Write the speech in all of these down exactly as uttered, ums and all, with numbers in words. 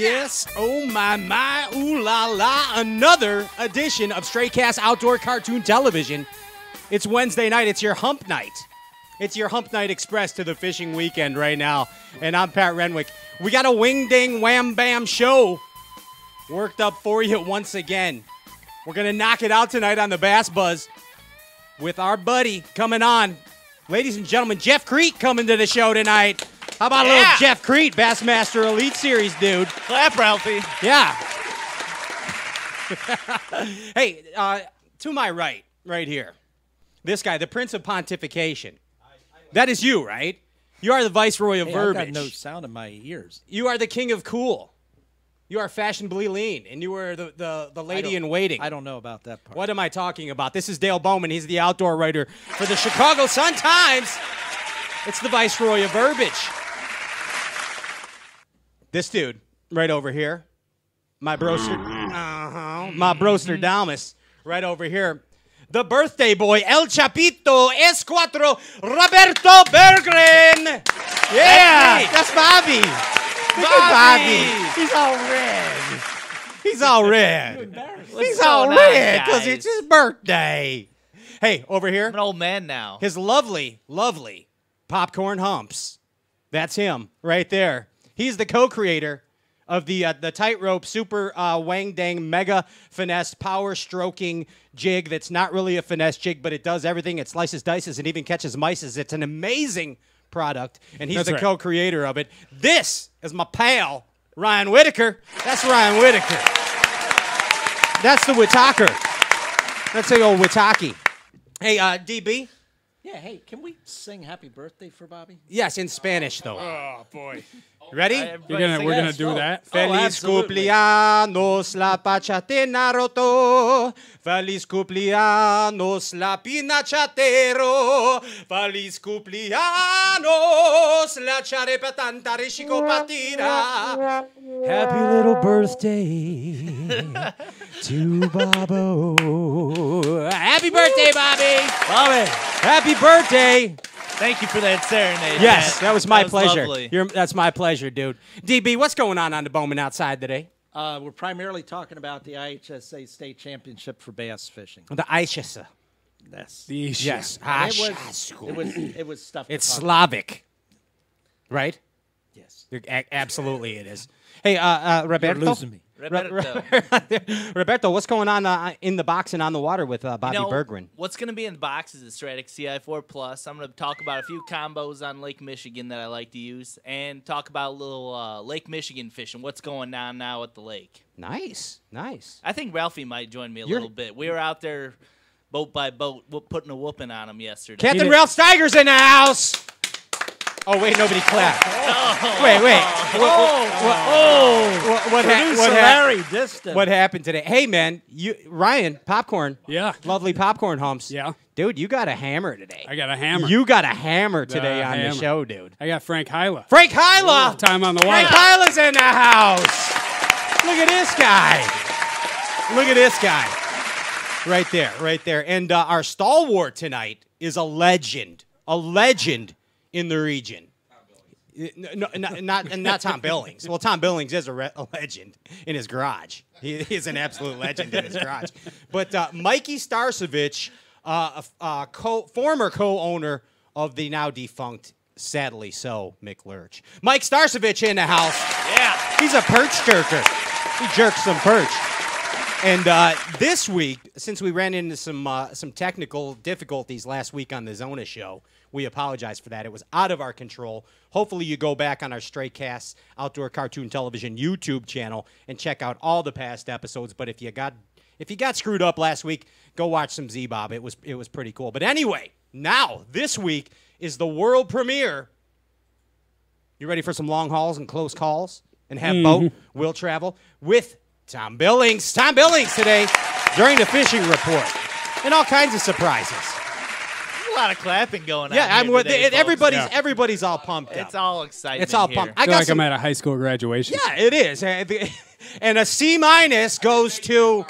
Yes, oh my, my, ooh la la, another edition of Straycast Outdoor Cartoon Television. It's Wednesday night, it's your hump night. It's your hump night express to the fishing weekend right now. And I'm Pat Renwick. We got a wing ding wham bam show worked up for you once again. We're going to knock it out tonight on the Bass Buzz with our buddy coming on. Ladies and gentlemen, Jeff Kriet coming to the show tonight. How about yeah. a little Jeff Kriet, Bassmaster Elite Series, dude? Clap, Ralphie. Yeah. Hey, uh, to my right, right here, this guy, the Prince of Pontification. That is you, right? You are the Viceroy of hey, Verbiage. I've got no sound in my ears. You are the King of Cool. You are fashionably lean, and you are the, the, the lady in waiting. I don't know about that part. What am I talking about? This is Dale Bowman. He's the outdoor writer for the Chicago Sun-Times. It's the Viceroy of Verbiage. This dude right over here, my broster, uh-huh, my broster Dalmas right over here, the birthday boy, El Chapito S cuatro, Roberto Berggren. Yeah, that's, that's Bobby. Look Bobby. at Bobby. He's all red. He's all red. He's so all nice, red because guys. it's his birthday. Hey, over here. I'm an old man now. His lovely, lovely popcorn humps. That's him right there. He's the co-creator of the uh, the tightrope super uh, wang dang mega finesse power stroking jig that's not really a finesse jig, but it does everything. It slices, dices, and even catches mices. It's an amazing product, and he's That's the right. co-creator of it. This is my pal, Ryan Whitacre. That's Ryan Whitacre. That's the Whitacre. That's the old Whitacre. Hey, uh, D B? Yeah, hey, can we sing happy birthday for Bobby? Yes, in Spanish, though. Oh, boy. Ready? You're gonna, we're going to do Oh. that? Feliz absolutely. cumpleaños la pachatena roto. Feliz cumpleaños la pinachatero. Feliz cumpleaños la charepa tanta rishico patira. Happy little birthday to Bobo. Happy birthday, Bobby. Bobby. Happy birthday. Thank you for that serenade. Yes, man. that was my that was pleasure. Lovely. You're, that's my pleasure, dude. D B, what's going on on the Bowman outside today? Uh, we're primarily talking about the I H S A State Championship for bass fishing. The I H S A. That's The Yes. and it was it was it was stuff. to It's talk Slavic, right? about. Yes. A- absolutely it is. Hey, uh, uh, Roberto. You're losing me. Roberto. Roberto, what's going on uh, in the box and on the water with uh, Bobby You know, Berggren? What's going to be in the box is a Stratic C I four Plus. I'm going to talk about a few combos on Lake Michigan that I like to use and talk about a little uh, Lake Michigan fishing, what's going on now at the lake. Nice, nice. I think Ralphie might join me a You're- little bit. We were out there boat by boat whoop- putting a whooping on him yesterday. Captain Ralph Steiger's in the house. Oh, wait, nobody clapped. Oh. Wait, wait. Oh, oh, What, what, ha- producer what, ha- Larry Diston. what happened today? Hey, man, you Ryan, popcorn. Yeah. Lovely popcorn humps. Yeah. Dude, you got a hammer today. I got a hammer. You got a hammer today The on hammer. the show, dude. I got Frank Hyla. Frank Hyla. Time on the water. Frank Hyla's in the house. Look at this guy. Look at this guy. Right there, right there. And uh, our stalwart tonight is a legend. A legend in the region. No, no, not, not Tom Billings. Well, Tom Billings is a, re- a legend in his garage. He is an absolute legend in his garage. But uh, Mikey Starcevich, uh, uh, co- former co-owner of the now defunct, sadly so, Mick Lurch. Mike Starcevich in the house. Yeah. He's a perch jerker. He jerks some perch. And uh, this week, since we ran into some uh, some technical difficulties last week on the Zona show, we apologize for that. It was out of our control. Hopefully you go back on our Straycast Outdoor Cartoon Television YouTube channel and check out all the past episodes. But if you got if you got screwed up last week, go watch some Z-Bob. It was it was pretty cool. But anyway, now this week is the world premiere. You ready for some long hauls and close calls and have Mm-hmm. boat will travel with Tom Billings. Tom Billings today during the fishing report. And all kinds of surprises. There's a lot of clapping going Yeah, on. I'm here with today, it, everybody's Yeah. everybody's all pumped up. It's all exciting. It's all here. pumped. I I feel got like some, I'm at a high school graduation. yeah, it is. And the- and a C minus goes to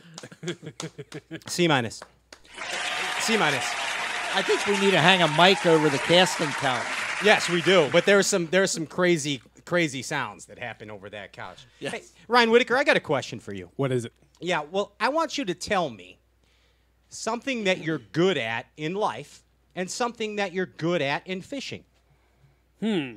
C minus. C minus. I think we need to hang a mic over the casting couch. Yes, we do. But there's some there's some crazy crazy sounds that happen over that couch. Yes. Hey, Ryan Whitacre, I got a question for you. What is it? Yeah, well, I want you to tell me something that you're good at in life and something that you're good at in fishing. Hmm.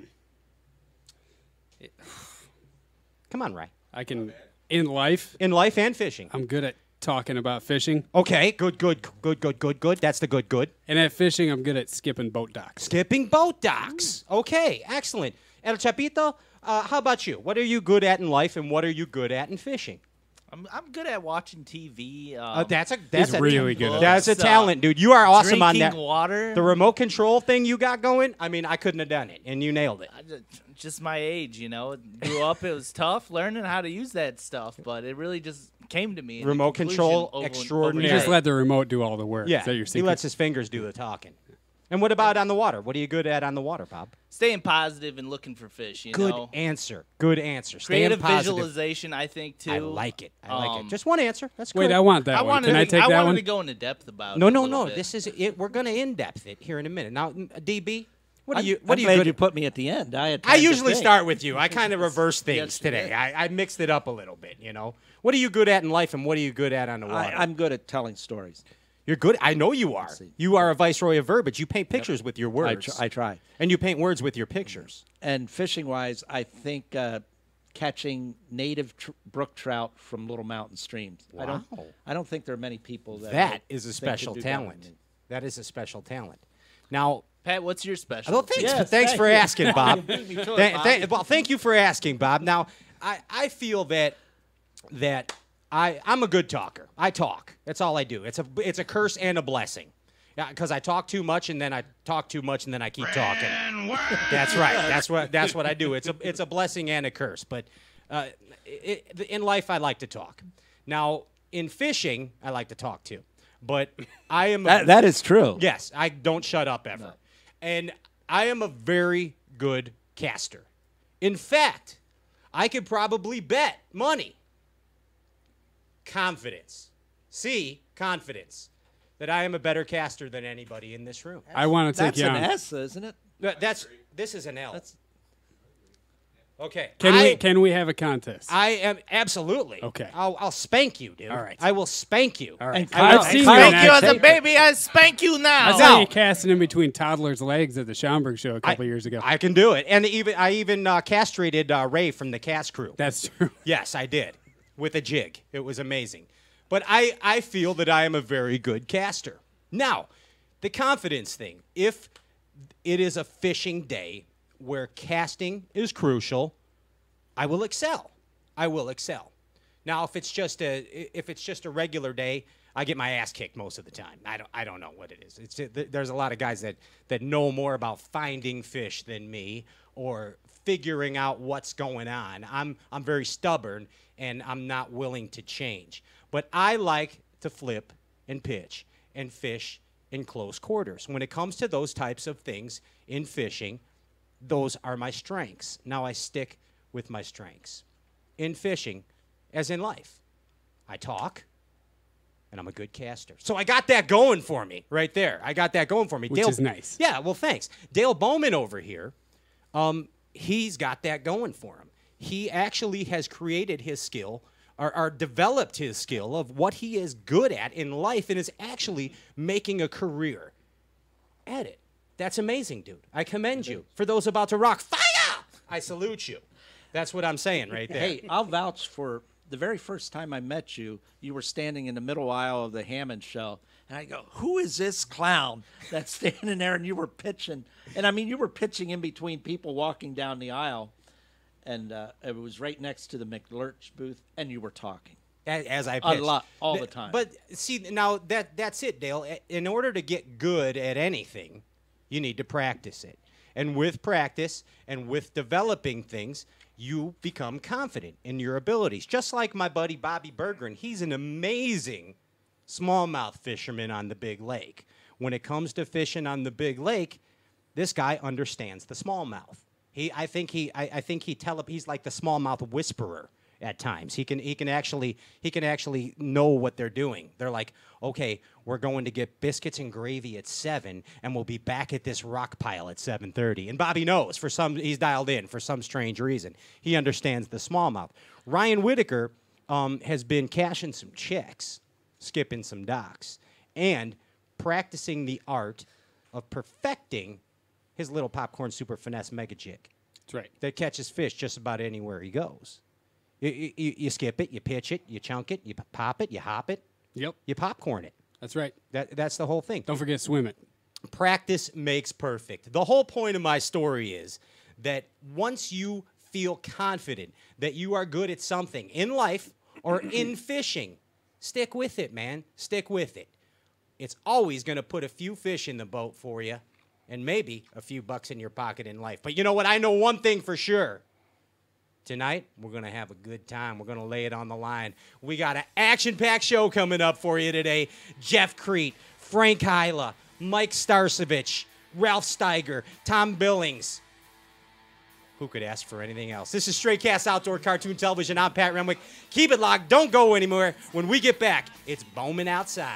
Come on, Ryan. I can, in life, In life and fishing. I'm good at talking about fishing. Okay, good, good, good, good, good, good. That's the good, good. And at fishing, I'm good at skipping boat docks. Skipping boat docks. Okay, excellent. El Chapito, uh, how about you? What are you good at in life and what are you good at in fishing? I'm I'm good at watching T V. Um, Uh, that's a that's He's a, really good at That's a books, uh, talent, dude. You are awesome on drinking that. water. The remote control thing you got going, I mean, I couldn't have done it, and you nailed it. I ju- just my age, you know. Grew up, it was tough learning how to use that stuff, but it really just came to me. in the Remote conclusion control over- extraordinary. You Yeah. just let the remote do all the work. Yeah, Is that your he secret? lets his fingers do the talking. And what about on the water? What are you good at on the water, Bob? Staying positive and looking for fish, you Good know. answer. Good answer. Staying Creative positive. visualization, I think, too. I like it. I like Um, it. Just one answer. That's good. Wait, I want that I one. wanted, Can I to, take I that wanted one? to go into depth about No, it. a no, little no. bit. This is it. We're going to in depth it here in a minute. Now, D B, what are I'm- you? I'm What are you glad good you at? put me at the end. I had I time to usually think. start with you. I kind of reverse things Yes, you today. did. I, I mixed it up a little bit. You know, what are you good at in life, and what are you good at on the water? I, I'm good at telling stories. You're good. I know you are. see. You are a viceroy of verbiage. You paint pictures with your I, words. tr- I try. and you paint words with your pictures. And fishing wise, I think uh, catching native tr- brook trout from little mountain streams. I don't. Wow. I don't think there are many people that. That would is a think to special do better than talent. me. That is a special talent. Now, Pat, what's your special? well, thanks, Yes, thanks thank for you. asking, Bob. You beat me to it, Tha- Bob. tha- well, thank you for asking, Bob. Now, I, I feel that that I I'm a good talker. I talk. That's all I do. It's a it's a curse and a blessing. Yeah, because I talk too much and then I talk too much and then I keep talking. That's right. That's what that's what I do. It's a it's a blessing and a curse. But uh, it, in life, I like to talk. Now, in fishing, I like to talk too. But I am a, That, that is true. yes, I don't shut up ever, and I am a very good caster. In fact, I could probably bet money. Confidence. See, confidence. That I am a better caster than anybody in this room. I want to take That's you an on. S, isn't it? No, That's this is an L. That's- Okay. Can I, we can we have a contest? I am absolutely. Okay. I'll, I'll spank you, dude. All right. I will spank you. All right. And I will Kyle- I've seen Kyle- you in Spank you as action. a baby, I spank you now. I No. saw you casting in between toddlers' legs at the Schaumburg show a couple I- years ago. I can do it, and even I even uh, castrated uh, Ray from the cast crew. That's true. Yes, I did, with a jig. It was amazing. But I, I feel that I am a very good caster. Now, the confidence thing. If it is a fishing day where casting is crucial, I will excel. I will excel. Now, if it's just a if it's just a regular day, I get my ass kicked most of the time. I don't I don't know what it is. It's there's a lot of guys that that know more about finding fish than me or figuring out what's going on. I'm I'm very stubborn and I'm not willing to change. But I like to flip and pitch and fish in close quarters. When it comes to those types of things in fishing, those are my strengths. Now I stick with my strengths. In fishing, as in life, I talk, and I'm a good caster. So I got that going for me right there. I got that going for me. Which is nice. Yeah, well, thanks. Dale Bowman over here, um, he's got that going for him. He actually has created his skill or, or developed his skill of what he is good at in life and is actually making a career at it. That's amazing, dude. I commend you. For those about to rock, fire! I salute you. That's what I'm saying right there. Hey, I'll vouch for the very first time I met you. You were standing in the middle aisle of the Hammond show, and I go, "Who is this clown that's standing there?" And you were pitching, and I mean, you were pitching in between people walking down the aisle, and uh, it was right next to the McLurch booth, and you were talking. as, as I A pitch. lot, all Th- the time. But see, now that that's it, Dale. I- In order to get good at anything, you need to practice it. And with practice and with developing things, you become confident in your abilities. Just like my buddy Bobby Bergeron, he's an amazing smallmouth fisherman on the big lake. When it comes to fishing on the big lake, this guy understands the smallmouth. He, I think he, I, I think he tele, he's like the smallmouth whisperer at times. He can he can actually he can actually know what they're doing. They're like, okay, we're going to get biscuits and gravy at seven, and we'll be back at this rock pile at seven thirty. And Bobby knows for some he's dialed in for some strange reason. He understands the smallmouth. Ryan Whitacre um, has been cashing some checks, skipping some docks, and practicing the art of perfecting his little popcorn super finesse mega jig. That's right. That catches fish just about anywhere he goes. You, you, you skip it, you pitch it, you chunk it, you pop it, you hop it, Yep. you popcorn it. That's right. That, that's the whole thing. Don't forget to swim it. Practice makes perfect. The whole point of my story is that once you feel confident that you are good at something in life or in fishing, stick with it, man. Stick with it. It's always going to put a few fish in the boat for you and maybe a few bucks in your pocket in life. But you know what? I know one thing for sure. Tonight, we're going to have a good time. We're going to lay it on the line. We got an action-packed show coming up for you today. Jeff Kriet, Frank Hyla, Mike Starcevich, Ralph Steiger, Tom Billings. Who could ask for anything else? This is Straight Cast Outdoor Cartoon Television. I'm Pat Renwick. Keep it locked. Don't go anywhere. When we get back, it's Bowman Outside.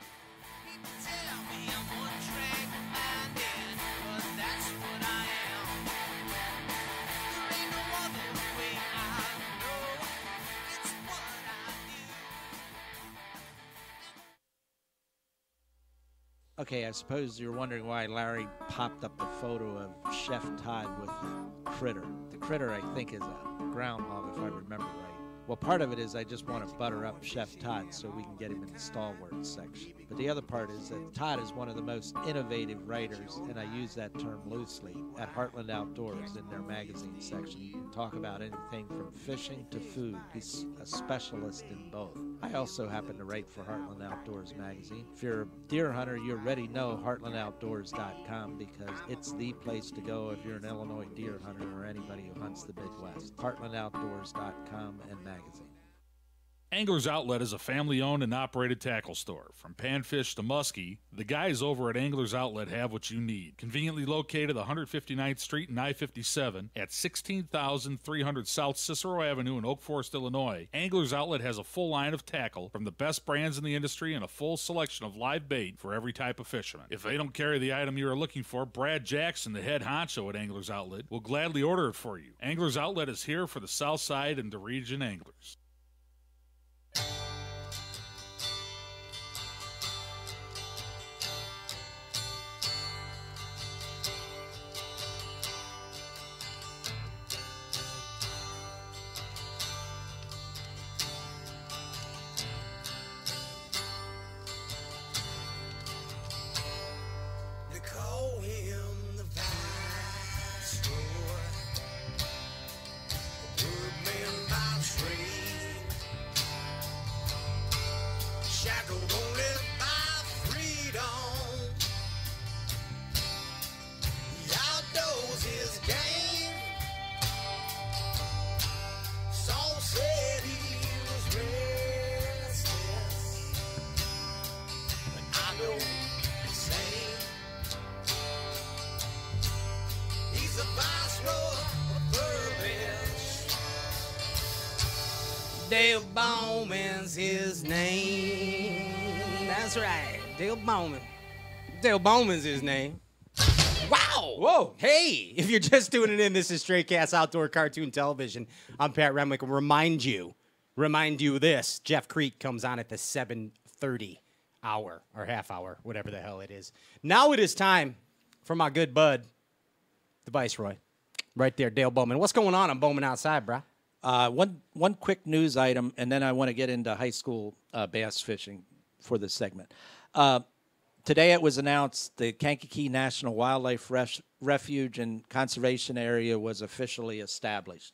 Okay, I suppose you're wondering why Larry popped up the photo of Chef Todd with Critter. The Critter, I think, is a groundhog, if I remember right. Well, part of it is I just want to butter up Chef Todd so we can get him in the Stalwarts section. But the other part is that Todd is one of the most innovative writers, and I use that term loosely, at Heartland Outdoors in their magazine section. You can talk about anything from fishing to food. He's a specialist in both. I also happen to write for Heartland Outdoors magazine. If you're a deer hunter, you already know heartland outdoors dot com because it's the place to go if you're an Illinois deer hunter or anybody who hunts the Midwest. heartland outdoors dot com and magazine. Angler's Outlet is a family-owned and operated tackle store. From panfish to muskie, the guys over at Angler's Outlet have what you need. Conveniently located one hundred fifty-ninth Street and I fifty-seven at sixteen thousand three hundred South Cicero Avenue in Oak Forest, Illinois, Angler's Outlet has a full line of tackle from the best brands in the industry and a full selection of live bait for every type of fisherman. If they don't carry the item you are looking for, Brad Jackson, the head honcho at Angler's Outlet, will gladly order it for you. Angler's Outlet is here for the South Side and the region anglers. Dale Bowman's his name. That's right, Dale Bowman. Dale Bowman's his name. Wow! Whoa! Hey, if you're just tuning in, this is Straight Cast Outdoor Cartoon Television. I'm Pat Renwick. Remind you, remind you this: Jeff Kriet comes on at the seven thirty hour or half hour, whatever the hell it is. Now it is time for my good bud, the Viceroy, right there, Dale Bowman. What's going on on Bowman Outside, brah? Uh, one one quick news item, and then I want to get into high school uh, bass fishing for this segment. Uh, today it was announced the Kankakee National Wildlife Ref- Refuge and Conservation Area was officially established.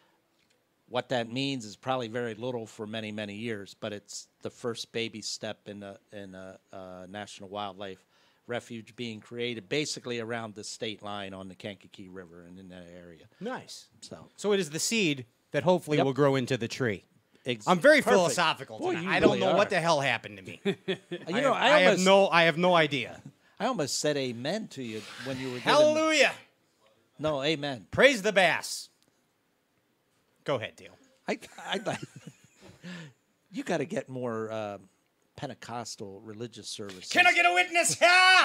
What that means is probably very little for many, many years, but it's the first baby step in a, in a uh, National Wildlife Refuge being created basically around the state line on the Kankakee River and in that area. Nice. So, So it is the seed that hopefully Yep. will grow into the tree. ex- I'm very perfect. philosophical Boy, tonight. you I don't really know are. what the hell happened to me. You know, I, I, I have almost, no, I have no idea. I almost said amen to you when you were giving, Hallelujah! No, amen. Praise the bass. Go ahead, Dale. I, I'd like. You got to get more uh, Pentecostal religious services. Can I get a witness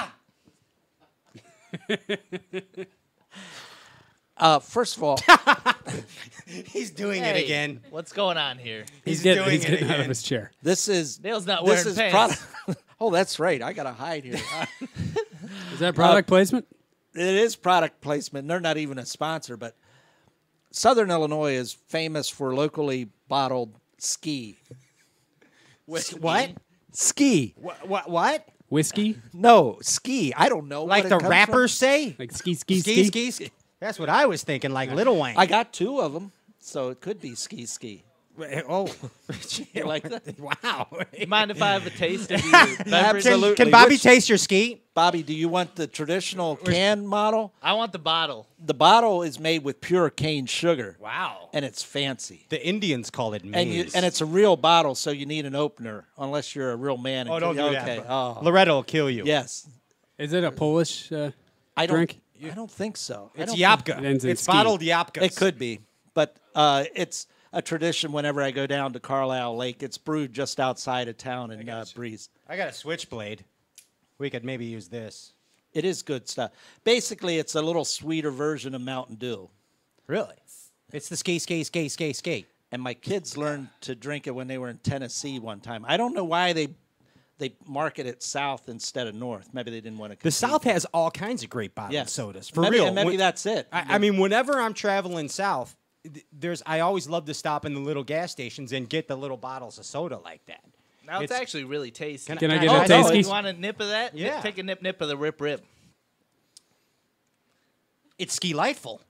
here? Uh, first of all, He's doing Hey, it again. What's going on here? He's, He's, getting, doing he's it getting out again. of his chair. this is Dale's not this wearing is pants. product. Oh, that's right. I got to hide here. Is that product placement? It is product placement. They're not even a sponsor, but Southern Illinois is famous for locally bottled ski. What? Ski. What? What? What? Whiskey? No, ski. I don't know. Like what the it comes rappers say? Like ski, ski, ski, ski? ski, ski. That's what I was thinking, like Lil Wayne. From. I got two of them, so it could be ski ski. Oh, You like that? wow. You mind if I have a taste of your beverage? Absolutely. Can, can Bobby Which- taste your ski? Bobby, do you want the traditional can model? I want the bottle. The bottle is made with pure cane sugar. Wow. And it's fancy. The Indians call it maize. And you, and it's a real bottle, so you need an opener, unless you're a real man. And oh, don't do okay. that. Oh, Loretta will kill you. yes. Is it a Polish uh, I don't. drink? I don't think so. I It's don't yapka. It ends in It's ski. bottled yapkas. think- It could be, but uh, it's a tradition. Whenever I go down to Carlisle Lake, it's brewed just outside of town in uh, Breeze. I got a switchblade. We could maybe use this. It is good stuff. Basically, it's a little sweeter version of Mountain Dew. Really? It's the ski, ski, ski, ski, ski. And my kids learned to drink it when they were in Tennessee one time. I don't know why they they market it south instead of north. Maybe they didn't want to. The South has all kinds of great bottled Yes. sodas. For maybe, real. and maybe When- that's it. I, I mean, whenever I'm traveling south, th- there's I always love to stop in the little gas stations and get the little bottles of soda like that. Now it's, It's- actually really tasty. Can I Can get I- a Oh, Oh, tasty? you want a nip of that? Nip- Yeah. Take a nip, nip of the rip, rip. It's ski-lightful.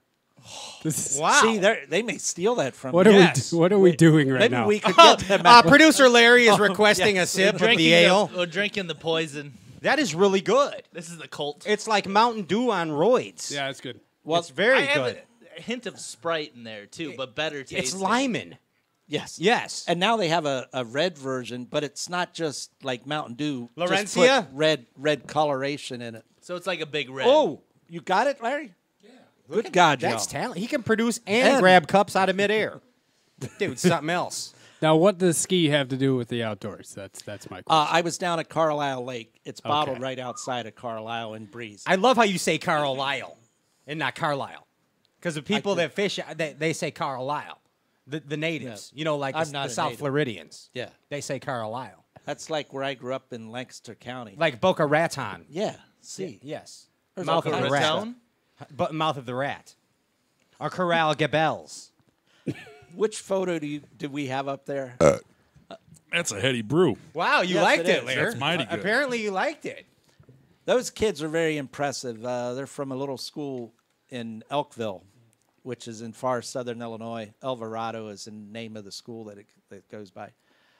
This is- Wow. See, they're- they may steal that from What you. are Yes. we? What are we doing right Maybe now? we could get them Uh, out. producer Larry is requesting a sip of Drinking the ale. Or drinking the poison. That is really good. This is the Colt. It's like Mountain Dew on roids. yeah, it's good. Well, it's very I have good. a hint of Sprite in there too, but better taste. It's limon. yes. Yes. And now they have a, a red version, but it's not just like Mountain Dew. Just Laurencia? put red red coloration in it. So it's like a big red. Oh, you got it, Larry? Yeah. Good God, That's Joe. talent. He can produce and, And- grab cups out of midair. Dude, something else. Now, what does ski have to do with the outdoors? That's that's my Uh, question. I was down at Carlisle Lake. It's bottled Okay. right outside of Carlisle in Breeze. I love how you say Carlisle and not Carlisle. Because the people that fish, they, they say Carlisle. The, the natives, Yeah. you know, like I'm the, not the a South native. Floridians. Yeah. They say Carlisle. That's like where I grew up in Lancaster County. Like Boca Raton. yeah. See. Yes. There's Mouth all of the kinds rat. of Raton? But mouth of the rat. Or Corral Gabels. Which photo do you do we have up there? That's a heady brew. Wow, you Yes, liked it it, is. Lear. That's mighty Uh, good. Apparently you liked it. Those kids are very impressive. Uh, they're from a little school in Elkville, which is in far southern Illinois. Alvarado is the name of the school that it, that it goes by.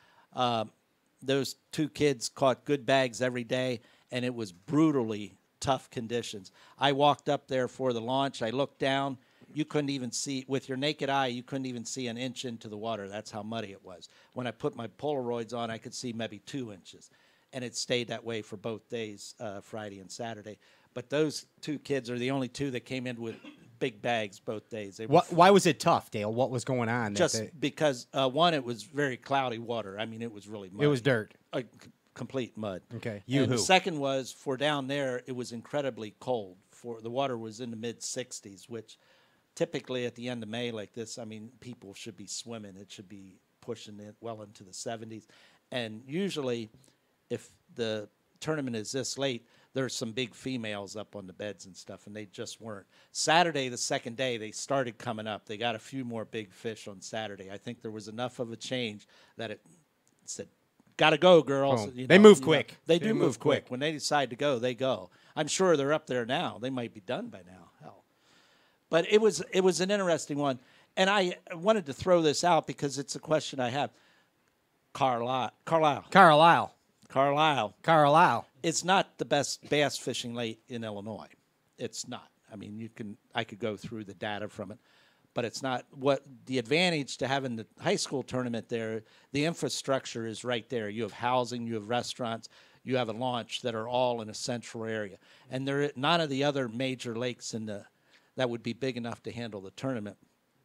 Um, those two kids caught good bags every day, and it was brutally tough conditions. I walked up there for the launch. I looked down. You couldn't even see, with your naked eye, you couldn't even see an inch into the water. That's how muddy it was. When I put my Polaroids on, I could see maybe two inches. And it stayed that way for both days, uh, Friday and Saturday. But those two kids are the only two that came in with big bags both days. They were What, why was it tough, Dale? What was going on? that just they- because, uh, one, it was very cloudy water. I mean, it was really muddy. it was dirt. Uh, c- complete mud. Okay. And You the who? second was for down there, it was incredibly cold. For the water was in the mid sixties, which typically at the end of May like this, I mean, people should be swimming. It should be pushing it well into the seventies. And usually, if the tournament is this late, there's some big females up on the beds and stuff, and they just weren't. Saturday, the second day, they started coming up. They got a few more big fish on Saturday. I think there was enough of a change that it said, "Gotta go, girls." Oh, You they know, move you know. quick. They, They do move move quick. quick. When they decide to go, they go. I'm sure they're up there now. They might be done by now. Hell. But it was it was an interesting one, and I wanted to throw this out because it's a question I have. Carlisle, Carlisle, Carlisle. Carlisle. Carlisle. It's not the best bass fishing lake in Illinois. It's not. I mean, you can I could go through the data from it, but it's not. What the advantage to having the high school tournament there, the infrastructure is right there. You have housing, you have restaurants, you have a launch that are all in a central area, and there none of the other major lakes in the that would be big enough to handle the tournament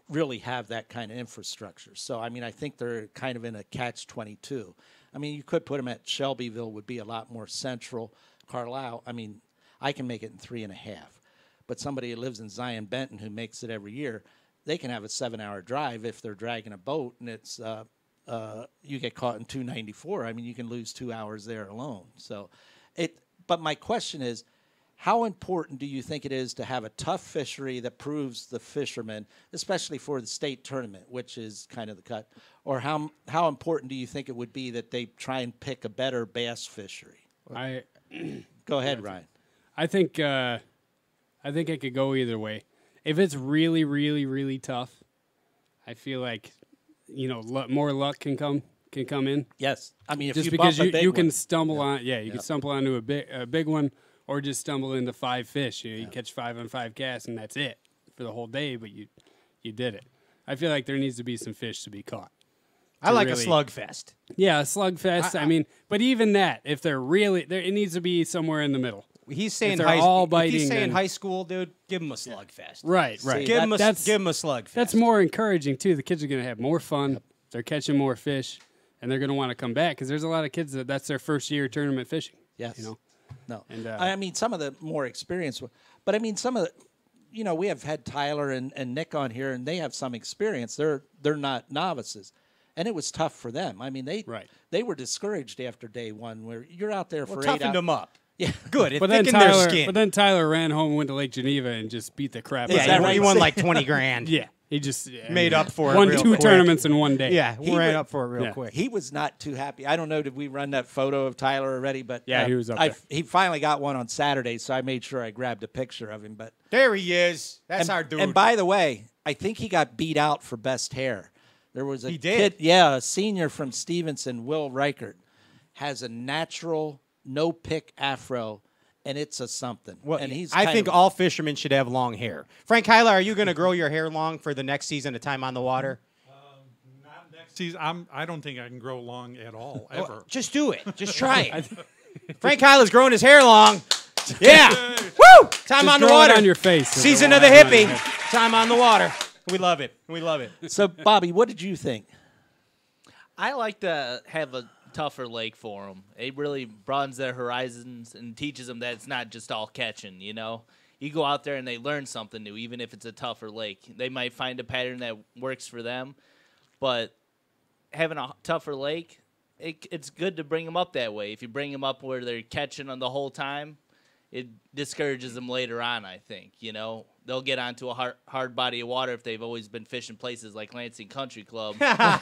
really have that kind of infrastructure. So, I mean, I think they're kind of in a catch twenty-two. I mean, you could put them at Shelbyville, would be a lot more central. Carlisle, I mean, I can make it in three and a half. But somebody who lives in Zion Benton who makes it every year, they can have a seven-hour drive if they're dragging a boat, and it's uh, uh, you get caught in two ninety-four. I mean, you can lose two hours there alone. So, it. But my question is, how important do you think it is to have a tough fishery that proves the fishermen, especially for the state tournament, which is kind of the cut, or how how important do you think it would be that they try and pick a better bass fishery? I Go ahead, Ryan. I think uh, I think it could go either way. If it's really, really, really tough, I feel like you know lu- more luck can come can come in. Yes, I mean if just you because bump a you, big you one. can stumble on yeah you Yeah. can stumble onto a big a big one or just stumble into five fish. You know, you catch five on five casts and that's it for the whole day, but you you did it. I feel like there needs to be some fish to be caught. I like really- a slugfest. Yeah, a slugfest. I, I mean, but even that, if they're really there, it needs to be somewhere in the middle. He's saying they're high, all if biting, he's saying then- high school, dude, give him a slugfest. Right, right. Give him a that's give him a slugfest. that's more encouraging too. The kids are going to have more fun. They're catching more fish, and they're going to want to come back because there's a lot of kids that that's their first year tournament fishing. Yes. You know. No, And, uh, I mean some of the more experienced, one- but I mean some of the, you know, we have had Tyler and, and Nick on here, and they have some experience. They're they're not novices, and it was tough for them. I mean they Right. they were discouraged after day one, where you're out there for well, eight toughened hours. them up. Yeah, Good. It But then thickened their Tyler, skin. but then Tyler ran home, and went to Lake Geneva, and just beat the crap yeah, out he, of right? he won like twenty grand. Yeah, he just I Made mean, up for it Won real two quick. tournaments in one day. Yeah, He we ran wa- up for it real Yeah. quick. He was not too happy. I don't know. Did we run that photo of Tyler already? But Yeah, uh, he was up I, there. He finally got one on Saturday, so I made sure I grabbed a picture of him. But There he is. That's and, our dude. And by the way, I think he got beat out for best hair. There was a He did? kid, yeah, a senior from Stevenson, Will Reichert, has a natural no pick afro, and it's a something. Well, and he's I kind think of- all fishermen should have long hair. Frank Hyla, are you going to grow your hair long for the next season of Time on the Water? Not next season. I'm. I don't think I can grow long at all ever. Well, just do it. Just try it. Frank Hyla's growing his hair long. Yeah. Woo! Time Just on the grow it water. on your face. Season of the hippie. Time on the water. We love it. We love it. So, Bobby, what did you think? I like to have a tougher lake for them. It really broadens their horizons and teaches them that it's not just all catching, you know. You go out there and they learn something new, even if it's a tougher lake. They might find a pattern that works for them, but having a tougher lake, it, it's good to bring them up that way. If you bring them up where they're catching on the whole time, it discourages them later on, I think, you know. They'll get onto a hard, hard body of water if they've always been fishing places like Lansing Country Club.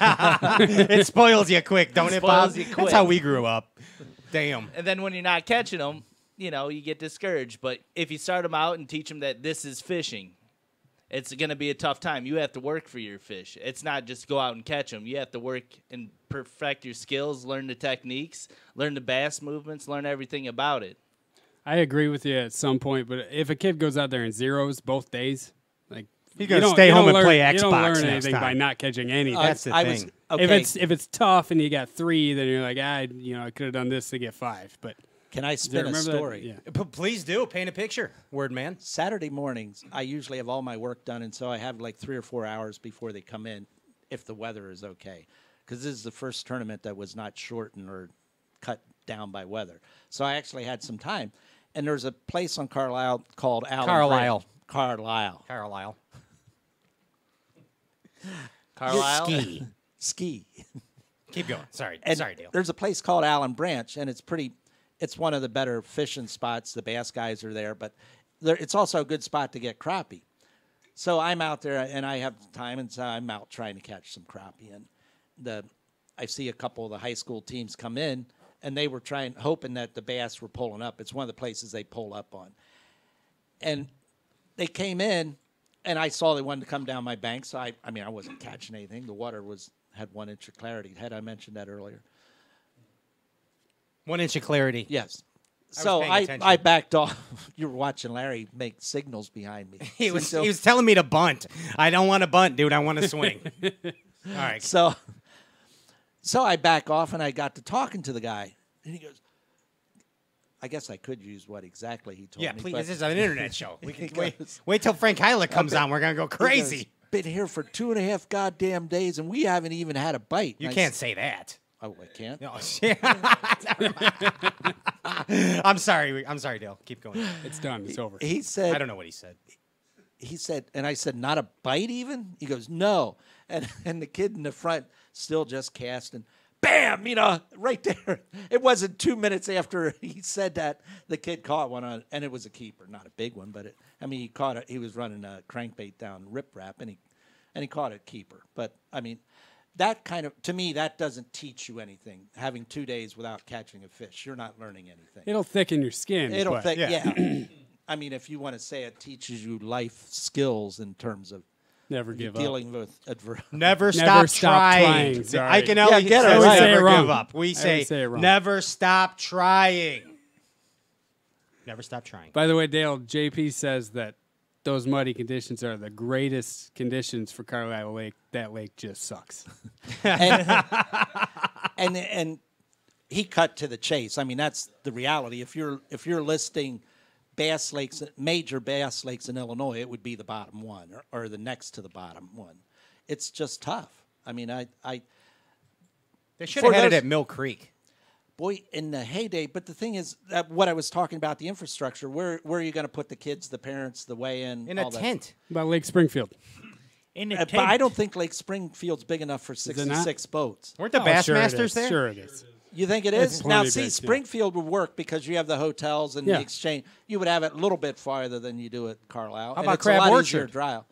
It spoils you quick, don't it, Bob? Spoils you That's quick. how we grew up. Damn. And then when you're not catching them, you know, you get discouraged. But if you start them out and teach them that this is fishing, it's going to be a tough time. You have to work for your fish. It's not just go out and catch them. You have to work and perfect your skills, learn the techniques, learn the bass movements, learn everything about it. I agree with you at some point, but if a kid goes out there and zeros both days, like He's you gonna don't- stay you home don't and learn- play You don't Xbox learn next anything by time. not catching anything. That's the I thing. was okay. If it's if it's tough and you got three, then you're like, ah, you know, I could have done this to get five. But Can I spin a remember that? story? Yeah. P- Please do. Paint a picture. Word man. Saturday mornings, I usually have all my work done, and so I have like three or four hours before they come in, if the weather is okay. Because this is the first tournament that was not shortened or cut down by weather. So I actually had some time. And there's a place on Carlisle called Allen Carlisle. Bridge. Carlisle. Carlisle. Carlisle? Ski. Ski. Keep going. Sorry. And Sorry, Dale. there's a place called Allen Branch, and it's pretty. It's one of the better fishing spots. The bass guys are there, but there, it's also a good spot to get crappie. So I'm out there, and I have time, and so I'm out trying to catch some crappie. And the I see a couple of the high school teams come in, and they were trying, hoping that the bass were pulling up. It's one of the places they pull up on. And they came in, and I saw they wanted to come down my bank. So I, I mean, I wasn't catching anything. The water was had one inch of clarity. Had I mentioned that earlier? One inch of clarity. Yes. I was So paying I, attention. I backed off. You were watching Larry make signals behind me. He was So- he was telling me to bunt. I don't want to bunt, dude. I want to swing. All right. So, so I back off, and I got to talking to the guy, and he goes, "I guess I could use what exactly he told Yeah, me." please. but This is an internet show. We He can wait. goes- Wait till Frank Hyla comes on. We're gonna go he goes, crazy. been here for two and a half goddamn days, and we haven't even had a bite. You And I can't s- say that. Oh, I can't? No, I'm sorry. I'm sorry, Dale. Keep going. It's done. It's over. He said, I don't know what he said. he said, and I said, not a bite even? He goes, no. And and the kid in the front still just casting. Bam, you know, right there. It wasn't two minutes after he said that, the kid caught one on, and it was a keeper, not a big one, but it, I mean, he caught it. He was running a crankbait down rip wrap, and he, and he caught a keeper. But I mean, that kind of, to me, that doesn't teach you anything. Having two days without catching a fish, you're not learning anything. It'll thicken your skin. It'll but think, yeah. yeah. I mean, if you want to say it teaches you life skills in terms of never give up. dealing with adversity. Never stop Never stop trying. trying, sorry. I can Yeah, always get it says right. Say it never wrong. give up. We I say, always say it wrong. never stop trying. Never stop trying. By the way, Dale, J P says that those muddy conditions are the greatest conditions for Carlisle Lake. That lake just sucks. and, and and he cut to the chase. I mean, that's the reality. If you're if you're listing bass lakes, major bass lakes in Illinois, it would be the bottom one or, or the next to the bottom one. It's just tough. I mean, I I They should For have had it those- at Mill Creek. boy in the heyday. But the thing is, that what I was talking about, the infrastructure. Where where are you going to put the kids, the parents, the weigh-in, In all a that? tent. About Lake Springfield. In the Uh, but I don't think Lake Springfield's big enough for it not? sixty-six boats. Weren't the Oh, sure it Bassmasters is. there? Sure it is. You think it It's is? Now, plenty see, big, yeah. Springfield would work because you have the hotels and Yeah. the exchange. You would have it a little bit farther than you do at Carlisle. How and about it's Crab a lot Orchard? easier drive.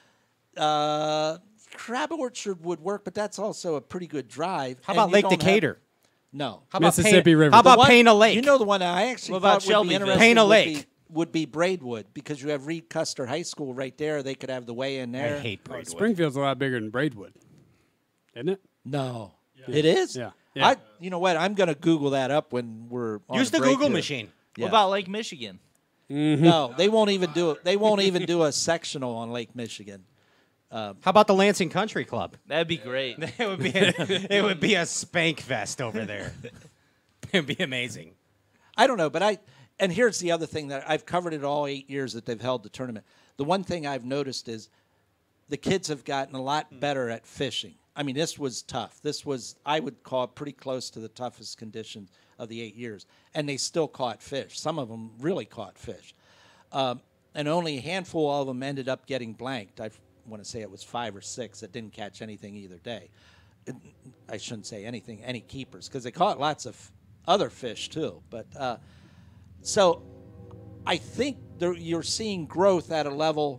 Uh, Crab Orchard would work, but that's also a pretty good drive. How and about you Lake don't have- Decatur? no. How about Mississippi Pana, River. How The about One- Pana Lake? You know the one I actually What about thought would be Shelbyville? interesting Pana would Lake. Be, would be Braidwood because you have Reed Custer High School right there. They could have the way in there. I hate Oh, Braidwood. Springfield's a lot bigger than Braidwood, isn't it? No, it is. Yeah. Yeah. I. You know what? I'm going to Google that up when we're on Use a the break Google here. machine. Yeah. What about Lake Michigan? No, they won't even do it. They won't even do a sectional on Lake Michigan. How about the Lansing Country Club? That'd be great. It would be a, it would be a spank fest over there. It would be amazing. I don't know, but I. And here's the other thing that I've covered it all eight years that they've held the tournament. The one thing I've noticed is the kids have gotten a lot better at fishing. I mean, this was tough. This was, I would call it pretty close to the toughest conditions of the eight years. And they still caught fish. Some of them really caught fish. Um, and only a handful of them ended up getting blanked. I want to say it was five or six that didn't catch anything either day. It, I shouldn't say anything, any keepers, because they caught lots of other fish too. But uh, so I think there, you're seeing growth at a level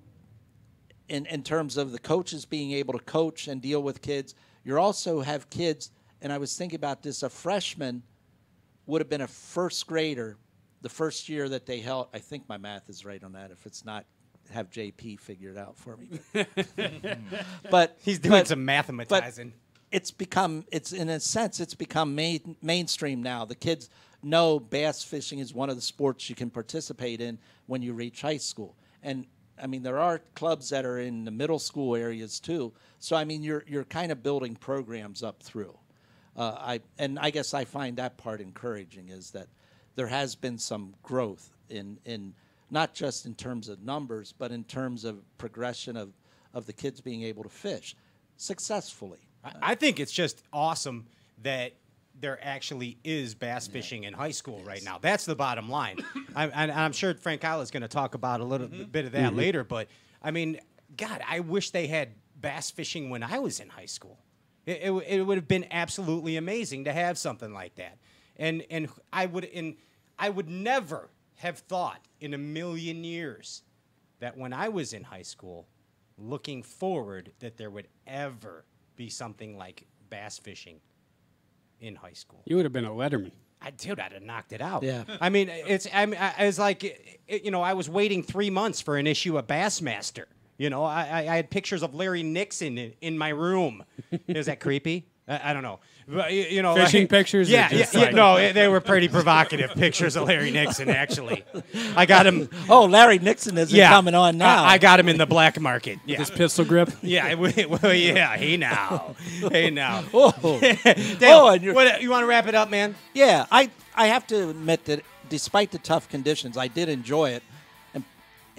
in, in terms of the coaches being able to coach and deal with kids. You also have kids, and I was thinking about this, a freshman would have been a first grader the first year that they held. I think my math is right on that. If it's not, have J P figure it out for me. But He's doing but- some mathematizing. it's become, it's in a sense, it's become main, mainstream now. The kids know bass fishing is one of the sports you can participate in when you reach high school. And I mean, there are clubs that are in the middle school areas too. So I mean, you're you're kind of building programs up through. Uh, I and I guess I find that part encouraging is that there has been some growth in in not just in terms of numbers, but in terms of progression of of the kids being able to fish successfully. I, I think it's just awesome that there actually is bass fishing in high school right now. That's the bottom line. I, and I'm sure Frank Hyla is going to talk about a little bit of that later. But, I mean, God, I wish they had bass fishing when I was in high school. It, it, it would have been absolutely amazing to have something like that. And and I would and I would never have thought in a million years that when I was in high school, looking forward, that there would ever be something like bass fishing in high school. You would have been a letterman. I dude, I'd have knocked it out. Yeah. I mean, it's I mean, I, it's like it, it- you know, I was waiting three months for an issue of Bassmaster. You know, I, I, I had pictures of Larry Nixon in, in my room. Is that creepy? I, I don't know. But, you, you know, Fishing like- pictures or Yeah, just yeah, yeah, like- no, it- they were pretty provocative pictures of Larry Nixon. Actually, I got him. Oh, Larry Nixon isn't Yeah, coming on now. I, I got him in the black market. Yeah, This pistol grip. yeah, well, yeah. Hey now, hey now. Oh, Dale, Oh, and you're- what, you want to wrap it up, man? yeah. I I have to admit that despite the tough conditions, I did enjoy it. And it,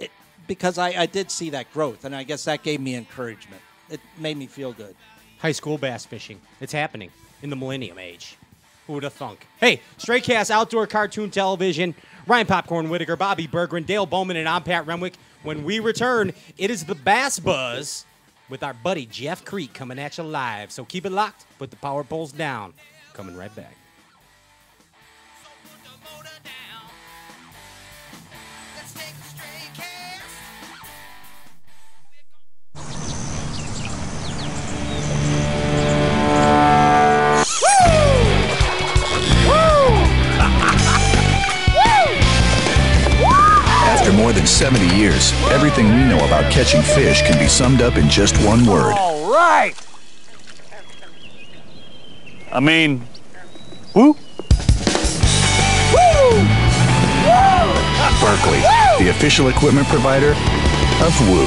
because I, I did see that growth, and I guess that gave me encouragement. It made me feel good. High school bass fishing. It's happening in the millennium age. Who would have thunk? Hey, Straight Cast Outdoor Cartoon Television. Ryan Popcorn Whitacre, Bobby Berggren, Dale Bowman, and I'm Pat Renwick. When we return, it is the Bass Buzz with our buddy Jeff Kriet coming at you live. So keep it locked. Put the power poles down. Coming right back. After more than seventy years, everything we know about catching fish can be summed up in just one word. All right. I mean, woo. Woo! Woo! Berkley, the official equipment provider of Woo.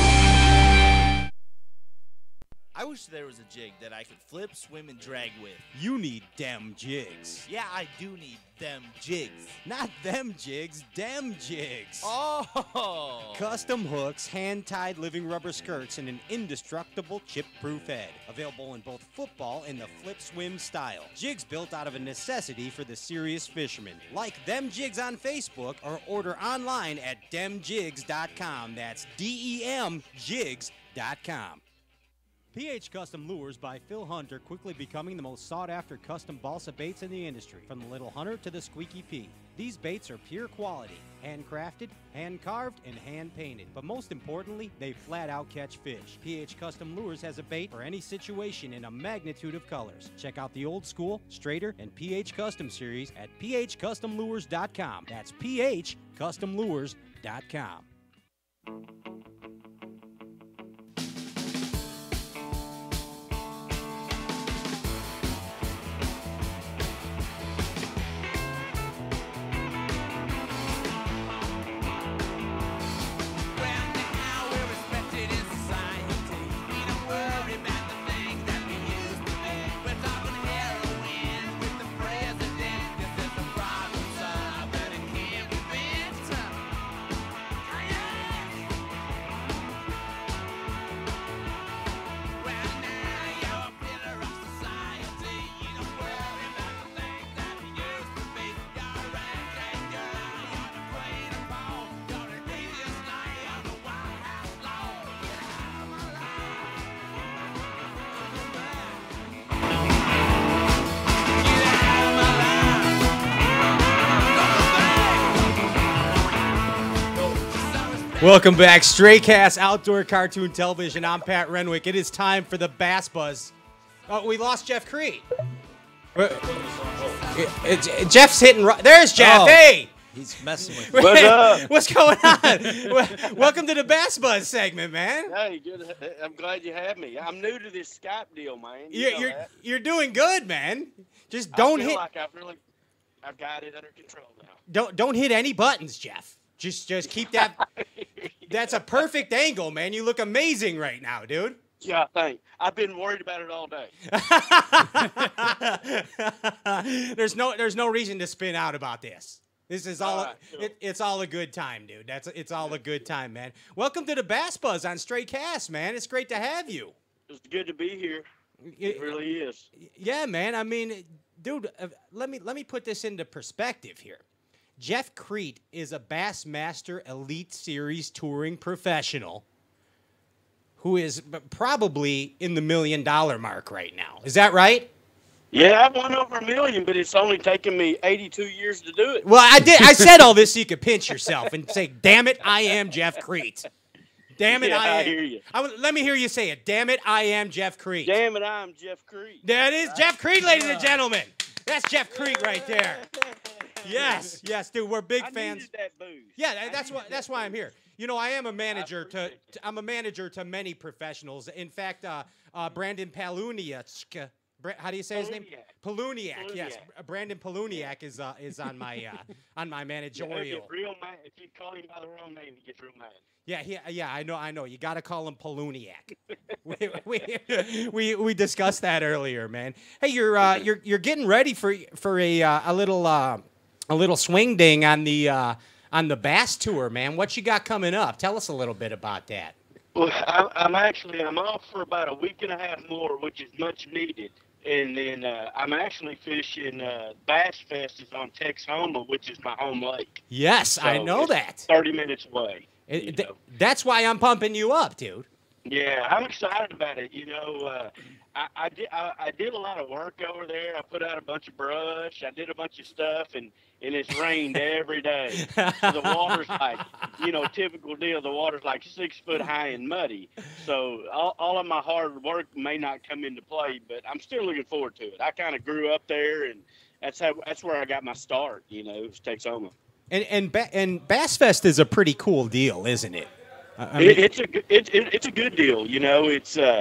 I wish there was a jig that I could flip, swim, and drag with. You need dem jigs. Yeah, I do need them jigs. Not them jigs, dem jigs. Oh! Custom hooks, hand-tied living rubber skirts, and an indestructible chip-proof head. Available in both football and the flip-swim style. Jigs built out of a necessity for the serious fisherman. Like Them Jigs on Facebook or order online at dem jigs dot com. That's D E M jigs dot com. P H Custom Lures by Phil Hunter, quickly becoming the most sought-after custom balsa baits in the industry, from the Little Hunter to the Squeaky P. These baits are pure quality, handcrafted, hand-carved, and hand-painted. But most importantly, they flat-out catch fish. P H Custom Lures has a bait for any situation in a magnitude of colors. Check out the old school, straighter, and P H Custom series at P H custom lures dot com. That's P H custom lures dot com. Welcome back, Stray Cast Outdoor Cartoon Television. I'm Pat Renwick. It is time for the Bass Buzz. Oh, we lost Jeff Kriet. Uh, it, it, Jeff's hitting. Ru- There's Jeff. Oh, hey, he's messing with me. What's up? What's going on? Welcome to the Bass Buzz segment, man. Hey, good. I'm glad you have me. I'm new to this Skype deal, man. You You're know you're, that. you're doing good, man. Just don't I feel hit. like I've really, I've got it under control now. Don't don't hit any buttons, Jeff. Just just keep that. That's a perfect angle, man. You look amazing right now, dude. Yeah, thanks. I've been worried about it all day. there's no there's no reason to spin out about this. This is all, All right, cool. it, it's all a good time, dude. That's it's all a good time, man. Welcome to the Bass Buzz on Stray Cast, man. It's great to have you. It's good to be here. It really is. Yeah, man. I mean, dude, uh, let me let me put this into perspective here. Jeff Kriet is a Bassmaster Elite Series touring professional who is probably in the million dollar mark right now. Is that right? Yeah, I've won over a million, but it's only taken me eighty-two years to do it. Well, I did. I said all this so you could pinch yourself and say, "Damn it, I am Jeff Kriet." Damn it, Yeah, I I am. hear you. I w- let me hear you say it. Damn it, I am Jeff Kriet. Damn it, I'm Jeff Kriet. There it is, Jeff Kriet, ladies and gentlemen. That's Jeff Kriet right there. Yes, yes, dude. We're big I fans. needed that boost. Yeah, that- I that's why. needed That's that why I'm boost. here. You know, I am a manager to, appreciate to. I'm a manager to many professionals. In fact, uh, uh, Brandon Paluniak. Bra- How do you say his name? Paluniak. Yes, Paluniak. Brandon Paluniak is uh, is on my uh, on my Yeah, he'll managerial. get real mad. If you call him by the wrong name, he gets real mad. Yeah, he, yeah, I know, I know. You got to call him Paluniak. we, we, we we discussed that earlier, man. Hey, you're uh, you're you're getting ready for for a uh, a little uh, a little swing ding on the uh, on the bass tour, man. What you got coming up? Tell us a little bit about that. Well, I, I'm actually I'm off for about a week and a half more, which is much needed. And then uh, I'm actually fishing uh, B A S Fest is on Texoma, which is my home lake. Yes, So I know it's that. thirty minutes away. It- you th- know. that's why I'm pumping you up, dude. Yeah, I'm excited about it. You know, uh, I, I did I, I did a lot of work over there. I put out a bunch of brush. I did a bunch of stuff, and, and it's rained every day. So the water's like, you know, typical deal. The water's like six foot high and muddy. So all, all of my hard work may not come into play, but I'm still looking forward to it. I kind of grew up there, and that's how that's where I got my start. You know, it was Texoma. And and ba- and Bass Fest is a pretty cool deal, isn't it? I it, it's a good- it, it, it's a good deal. You know, it's uh,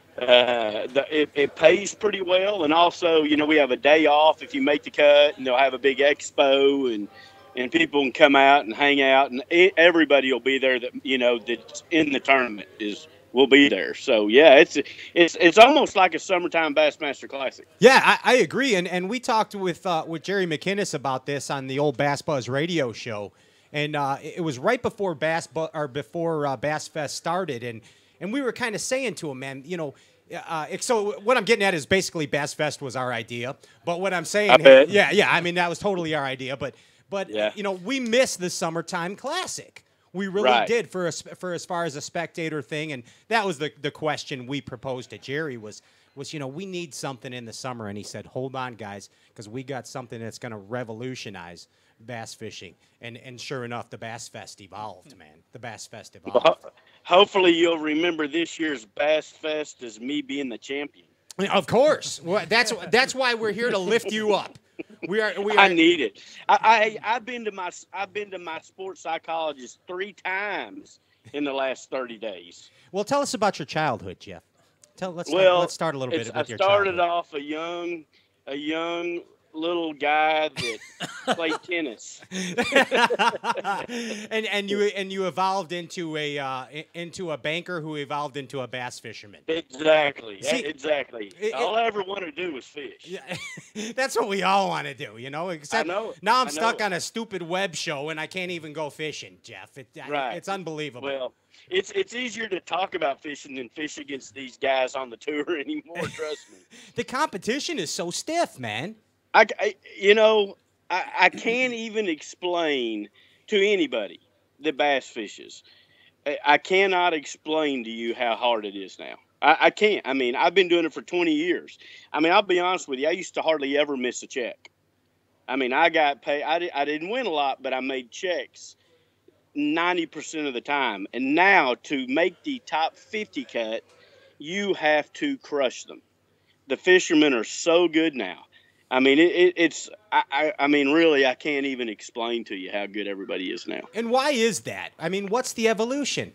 uh, the, it, it pays pretty well, and also, you know, we have a day off if you make the cut, and they'll have a big expo, and and people can come out and hang out, and it, everybody will be there that you know that's in the tournament is will be there. So yeah, it's it's it's almost like a summertime Bassmaster Classic. Yeah, I, I agree. And and we talked with uh, with Jerry McInnes about this on the old Bass Buzz radio show, and uh, it was right before Bass Bu- or before uh, Bass Fest started, and and we were kind of saying to him, man, you know. Uh, so what I'm getting at is basically Bass Fest was our idea, but what I'm saying, I bet. yeah, yeah, I mean that was totally our idea, but but Yeah. you know we missed the summertime classic. We really Right. did for a, sp- for as far as a spectator thing, and that was the the question we proposed to Jerry was was you know we need something in the summer, and he said, hold on, guys, because we got something that's going to revolutionize bass fishing, and and sure enough, the Bass Fest evolved, man. The Bass Fest evolved. Well, ho- hopefully you'll remember this year's Bass Fest as me being the champion. Of course, well, that's that's why we're here to lift you up. We are we are. I need it. I, I I've been to my I've been to my sports psychologist three times in the last thirty days. Well, tell us about your childhood, Jeff. Tell let's Well, start, let's start a little bit it's- with I your started childhood. off a young a young little guy that played tennis. and and you and you evolved into a uh, i- into a banker who evolved into a bass fisherman. Exactly. See, exactly. it- All I ever wanted to do was fish. Yeah, that's what we all want to do, you know. Except know it. now I'm I know stuck it. on a stupid web show and I can't even go fishing, Jeff. It, I- Right. it's unbelievable. Well, it's it's easier to talk about fishing than fish against these guys on the tour anymore. Trust me. The competition is so stiff, man. I, I- you know, I, I can't even explain to anybody that bass fishes. I, I cannot explain to you how hard it is now. I, I can't. I mean, I've been doing it for twenty years. I mean, I'll be honest with you. I used to hardly ever miss a check. I mean, I got paid. I, di- I didn't win a lot, but I made checks ninety percent of the time. And now to make the top fifty cut, you have to crush them. The fishermen are so good now. I mean, it, it, it's, I, I, I mean, really, I can't even explain to you how good everybody is now. And why is that? I mean, what's the evolution?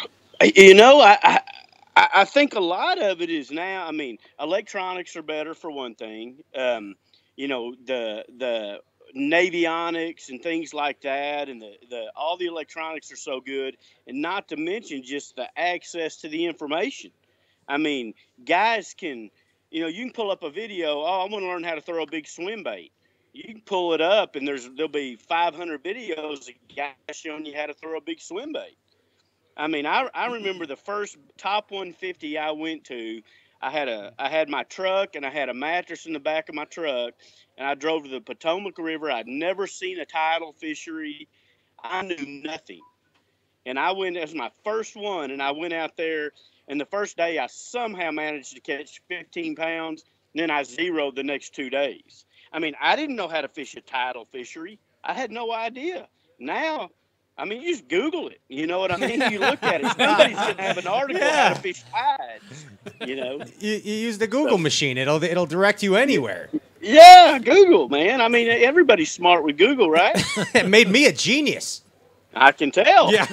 You know, I, I, I I think a lot of it is now, I mean, electronics are better for one thing. Um, you know, the, the navionics and things like that, and the, the, all the electronics are so good, and not to mention just the access to the information. I mean, guys can, you know, you can pull up a video. Oh, I want to learn how to throw a big swim bait. You can pull it up, and there's there'll be five hundred videos of guys showing you how to throw a big swim bait. I mean, I I remember the first top one fifty I went to. I had a I had my truck, and I had a mattress in the back of my truck, and I drove to the Potomac River. I'd never seen a tidal fishery. I knew nothing, and I went. It was my first one, and I went out there. And the first day, I somehow managed to catch fifteen pounds. And then I zeroed the next two days. I mean, I didn't know how to fish a tidal fishery. I had no idea. Now, I mean, you just Google it. You know what I mean? You look at it. Somebody's going to have an article on how to fish tides, you know? You, you use the Google machine. It'll it'll direct you anywhere. Yeah, Google, man. I mean, everybody's smart with Google, right? It made me a genius. I can tell. Yeah.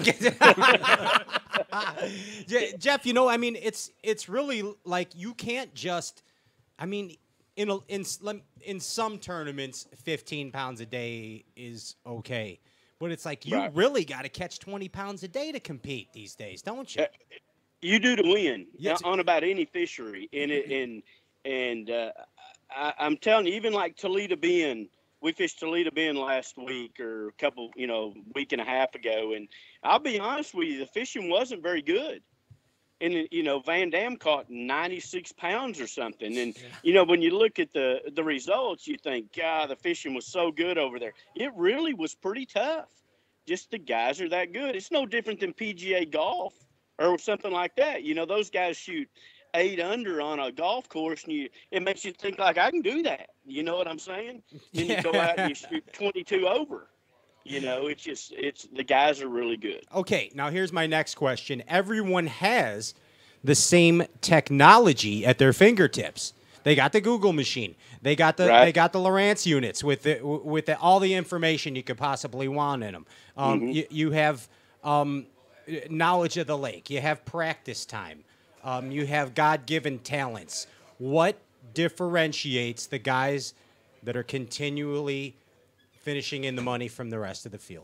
Je- Jeff, you know, I mean, it's it's really like you can't just, I mean, in a, in s- lem- in some tournaments, fifteen pounds a day is okay, but it's like you Right. really got to catch twenty pounds a day to compete these days, don't you? Uh, You do to win Yeah, on about any fishery, and it and and uh, I, I'm telling you, even like Toledo Bend, we fished Toledo Bend last week or a couple, you know, week and a half ago. And I'll be honest with you, the fishing wasn't very good. And, you know, Van Dam caught ninety-six pounds or something. And, yeah. you know, when you look at the, the results, you think, God, the fishing was so good over there. It really was pretty tough. Just the guys are that good. It's no different than P G A golf or something like that. You know, those guys shoot eight under on a golf course, and you it makes you think like, I can do that. You know what I'm saying? Then you go out and you shoot twenty-two over. You know, it's just it's the guys are really good. Okay, now here's my next question. Everyone has the same technology at their fingertips. They got the Google machine. They got the right. they got the Lowrance units with the, with the, all the information you could possibly want in them. Um, mm-hmm. you, you have um, knowledge of the lake. You have practice time. Um, you have God-given talents. What differentiates the guys that are continually finishing in the money from the rest of the field?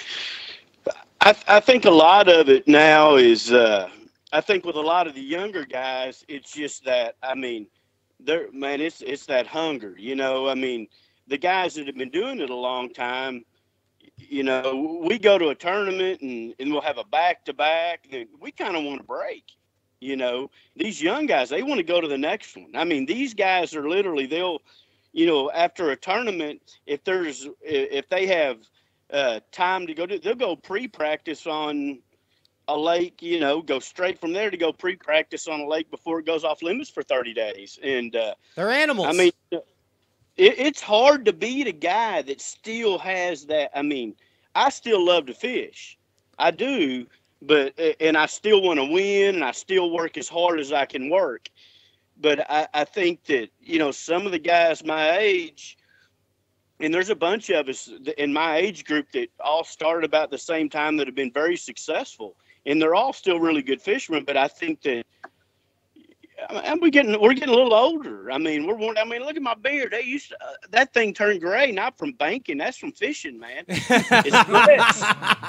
I, I think a lot of it now is, uh, I think with a lot of the younger guys, it's just that, I mean, they're, man, it's it's that hunger, you know. I mean, the guys that have been doing it a long time, you know, we go to a tournament and, and we'll have a back-to-back, and we kind of want to break. You know, these young guys, they want to go to the next one. I mean, these guys are literally, they'll, you know, after a tournament, if there's, if they have uh, time to go to, they'll go pre-practice on a lake, you know, go straight from there to go pre-practice on a lake before it goes off limits for thirty days. And uh, they're animals. I mean, it, it's hard to beat a guy that still has that. I mean, I still love to fish. I do. But, and I still want to win, and I still work as hard as I can work. But I, I think that, you know, some of the guys my age, and there's a bunch of us in my age group that all started about the same time that have been very successful. And they're all still really good fishermen. But I think that, I mean, we're getting, we're getting a little older. I mean, we're, I mean, look at my beard. They used to, uh, that thing turned gray, not from banking. That's from fishing, man. It's less.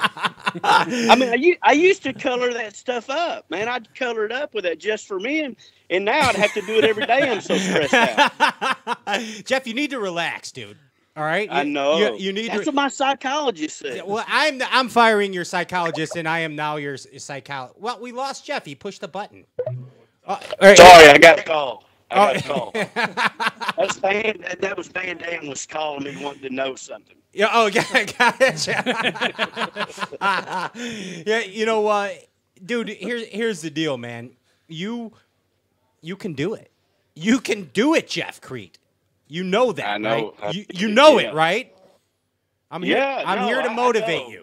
I mean, I, I used to color that stuff up, man. I'd color it up with that Just for Men, and now I'd have to do it every day. I'm so stressed out. Jeff, you need to relax, dude. All right, you, I know. You, you need. That's to, what my psychologist said. Well, I'm the, I'm firing your psychologist, and I am now your psychologist. Well, we lost Jeff. He pushed the button. Uh, right. Sorry, I got a call. I got a call. That's Van, that, that was Van Dam was calling me, wanting to know something. Yeah. Oh, got, got it. Yeah. You know what, uh, dude? Here's here's the deal, man. You you can do it. You can do it, Jeff Kriet. You know that, I know. right? You you know yeah. it, right? I'm here. Yeah, I'm no, here to I, motivate I you.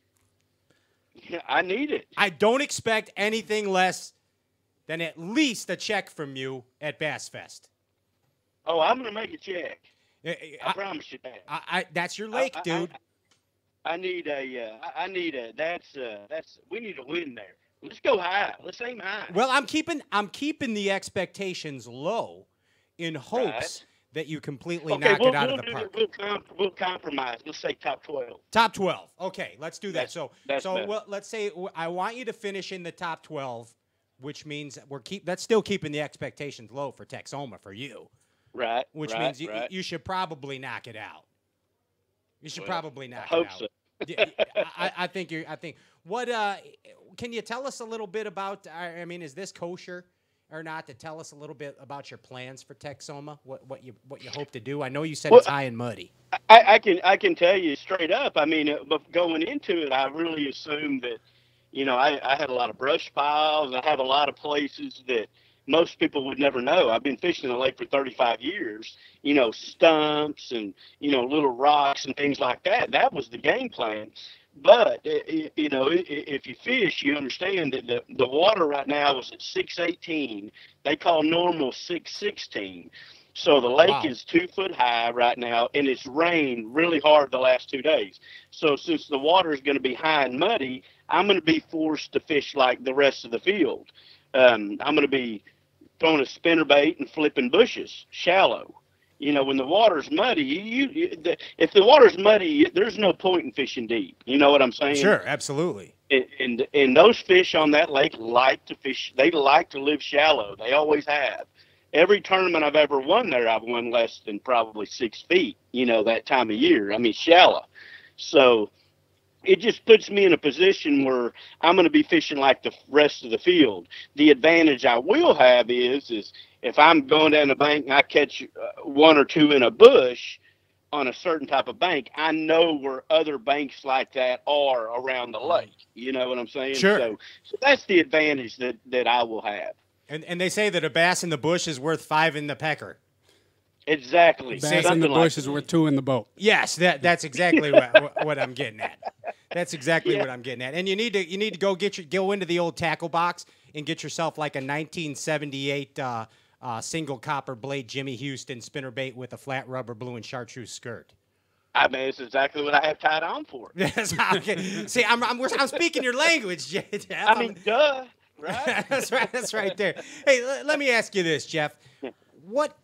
Yeah, I need it. I don't expect anything less than at least a check from you at B A S Fest. Oh, I'm gonna make a check. I, I, I promise you that. I, I, that's your lake, I, I, dude. I, I need a. Uh, I need a. That's. Uh, that's. We need a win there. Let's go high. Let's aim high. Well, I'm keeping. I'm keeping the expectations low, in hopes right. that you completely okay, knock we'll, it out we'll of the do, park. We'll, comp- we'll compromise. Let's say top twelve. Top twelve. Okay, let's do that. That's, so, that's so better. well, let's say I want you to finish in the top twelve, which means we're keep. That's still keeping the expectations low for Texoma for you. Right. Which right, means you, right. you should probably knock it out. You should well, probably knock I it hope out. So. yeah, I, I think you're. I think what. Uh, can you tell us a little bit about? I mean, is this kosher or not? To tell us a little bit about your plans for Texoma. What what you what you hope to do? I know you said well, it's high and muddy. I, I can I can tell you straight up. I mean, uh, but going into it, I really assumed that, you know, I, I had a lot of brush piles. I have a lot of places that most people would never know. I've been fishing the lake for thirty-five years, you know, stumps and, you know, little rocks and things like that. That was the game plan. But, you know, if you fish, you understand that the, the water right now is at six eighteen. They call normal six sixteen. So the lake wow. is two foot high right now, and it's rained really hard the last two days. So since the water is going to be high and muddy, I'm going to be forced to fish like the rest of the field. Um, I'm going to be throwing a spinnerbait and flipping bushes, shallow. You know, when the water's muddy, you, you the, if the water's muddy, there's no point in fishing deep. You know what I'm saying? Sure, absolutely. And, and and those fish on that lake like to fish. They like to live shallow. They always have. every tournament I've ever won there, I've won less than probably six feet, you know, that time of year. I mean, shallow. So it just puts me in a position where I'm going to be fishing like the rest of the field. The advantage I will have is, is if I'm going down the bank and I catch uh, one or two in a bush on a certain type of bank, I know where other banks like that are around the lake. You know what I'm saying? Sure. So, so that's the advantage that, that I will have. And and they say that a bass in the bush is worth five in the pecker. Exactly. Bass in Something the like bush is that. worth two in the boat. Yes, that that's exactly what, what I'm getting at. That's exactly Yeah. what I'm getting at. And you need to you need to go get your go into the old tackle box and get yourself like a nineteen seventy-eight uh, uh, single copper blade Jimmy Houston spinnerbait with a flat rubber blue and chartreuse skirt. I mean, it's exactly what I have tied on for. Yes, okay. See, I'm I'm, I'm speaking your language, Jeff. I mean, duh, right? that's right. That's right there. Hey, l- let me ask you this, Jeff. What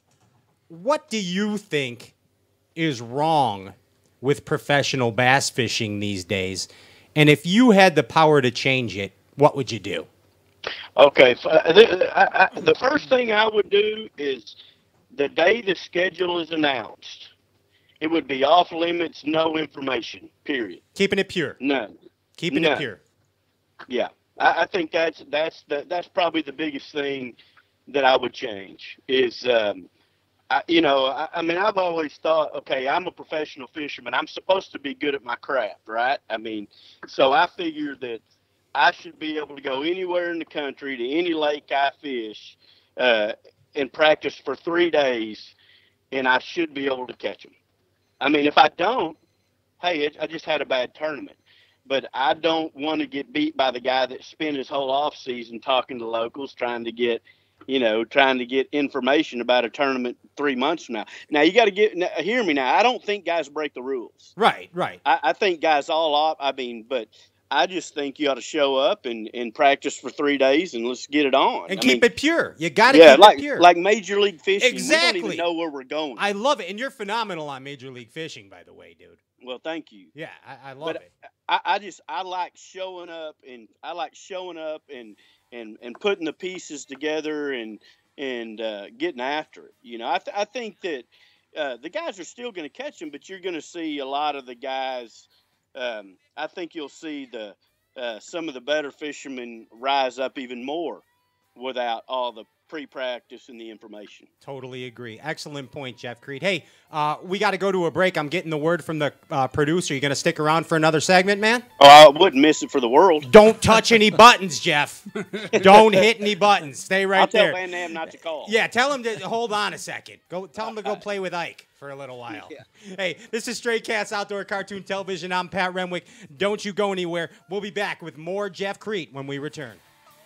what do you think is wrong with professional bass fishing these days? And if you had the power to change it, what would you do? Okay, so uh, the, I, I, the first thing I would do is the day the schedule is announced, it would be off limits, no information, period. Keeping it pure. None. Keeping None. it pure. Yeah, I, I think that's that's the, that's probably the biggest thing that I would change is, um, I, you know, I, I mean, I've always thought, okay, I'm a professional fisherman. I'm supposed to be good at my craft, right? I mean, so I figure that I should be able to go anywhere in the country to any lake I fish uh, and practice for three days, and I should be able to catch them. I mean, if I don't, hey, it, I just had a bad tournament. But I don't want to get beat by the guy that spent his whole off season talking to locals, trying to get, you know, trying to get information about a tournament three months from now. Now you got to get now, hear me now. I don't think guys break the rules. Right, right. I, I think guys all off. I mean, but I just think you ought to show up and, and practice for three days and let's get it on. And I keep mean, it pure. You got to yeah, keep like it pure. like Major League Fishing. Exactly. We don't even know where we're going. I love it. And you're phenomenal on Major League Fishing, by the way, dude. well, thank you. Yeah, I, I love But it. I, I just I like showing up and I like showing up and and, and putting the pieces together and and uh, getting after it. You know, I th- I think that uh, the guys are still going to catch them, but you're going to see a lot of the guys. Um, I think you'll see the uh, some of the better fishermen rise up even more without all the pre-practice and the information. Totally agree. Excellent point, Jeff Kriet. Hey, uh, we got to go to a break. I'm getting the word from the uh, producer. You going to stick around for another segment, man? Oh, I wouldn't miss it for the world. Don't touch any buttons, Jeff. Don't hit any buttons. Stay right I'll there. tell Van Dam not to call. Yeah, tell him to hold on a second. Go tell him to go play with Ike for a little while. Yeah. Hey, this is Stray Cats Outdoor Cartoon Television. I'm Pat Renwick. Don't you go anywhere. We'll be back with more Jeff Kriet when we return.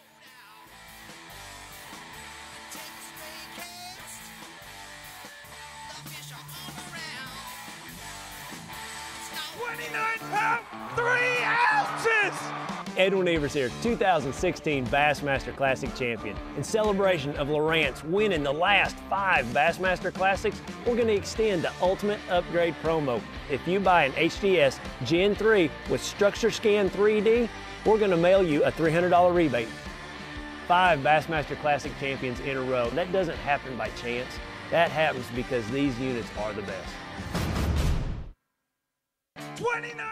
Edwin Evers here, two thousand sixteen Bassmaster Classic champion. In celebration of Lowrance winning the last five Bassmaster Classics, we're going to extend the Ultimate Upgrade promo. If you buy an H D S Gen three with Structure Scan three D, we're going to mail you a three hundred dollar rebate. Five Bassmaster Classic champions in a row. That doesn't happen by chance. That happens because these units are the best. twenty-nine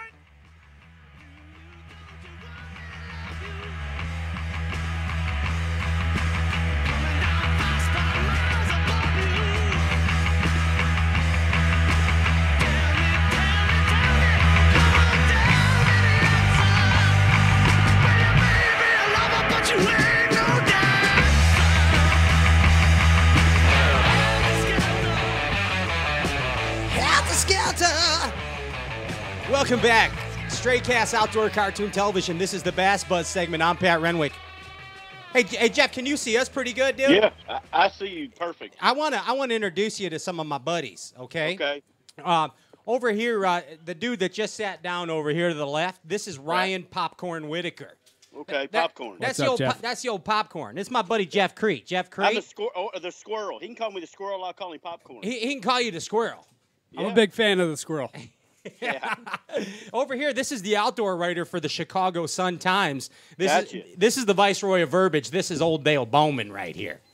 Welcome back. Stray Cats Outdoor Cartoon Television. This is the Bass Buzz segment. I'm Pat Renwick. Hey, hey Jeff, can you see us pretty good, dude? Yeah, I, I see you perfect. I want to I want to introduce you to some of my buddies, okay? Okay. Um, over here, uh, the dude that just sat down over here to the left, this is Ryan Popcorn Whitacre. Okay, That- popcorn. That's What's the up, old Jeff? po- that's the old popcorn. This is my buddy Jeff Kriet. Jeff I'm the, Kriet. squir- oh, the squirrel. He can call me the squirrel. I'll call him popcorn. He, he can call you the squirrel. I'm Yeah. a big fan of the squirrel. Yeah. Over here, this is the outdoor writer for the Chicago Sun-Times. This Gotcha. is this is the viceroy of verbiage. This is old Dale Bowman right here.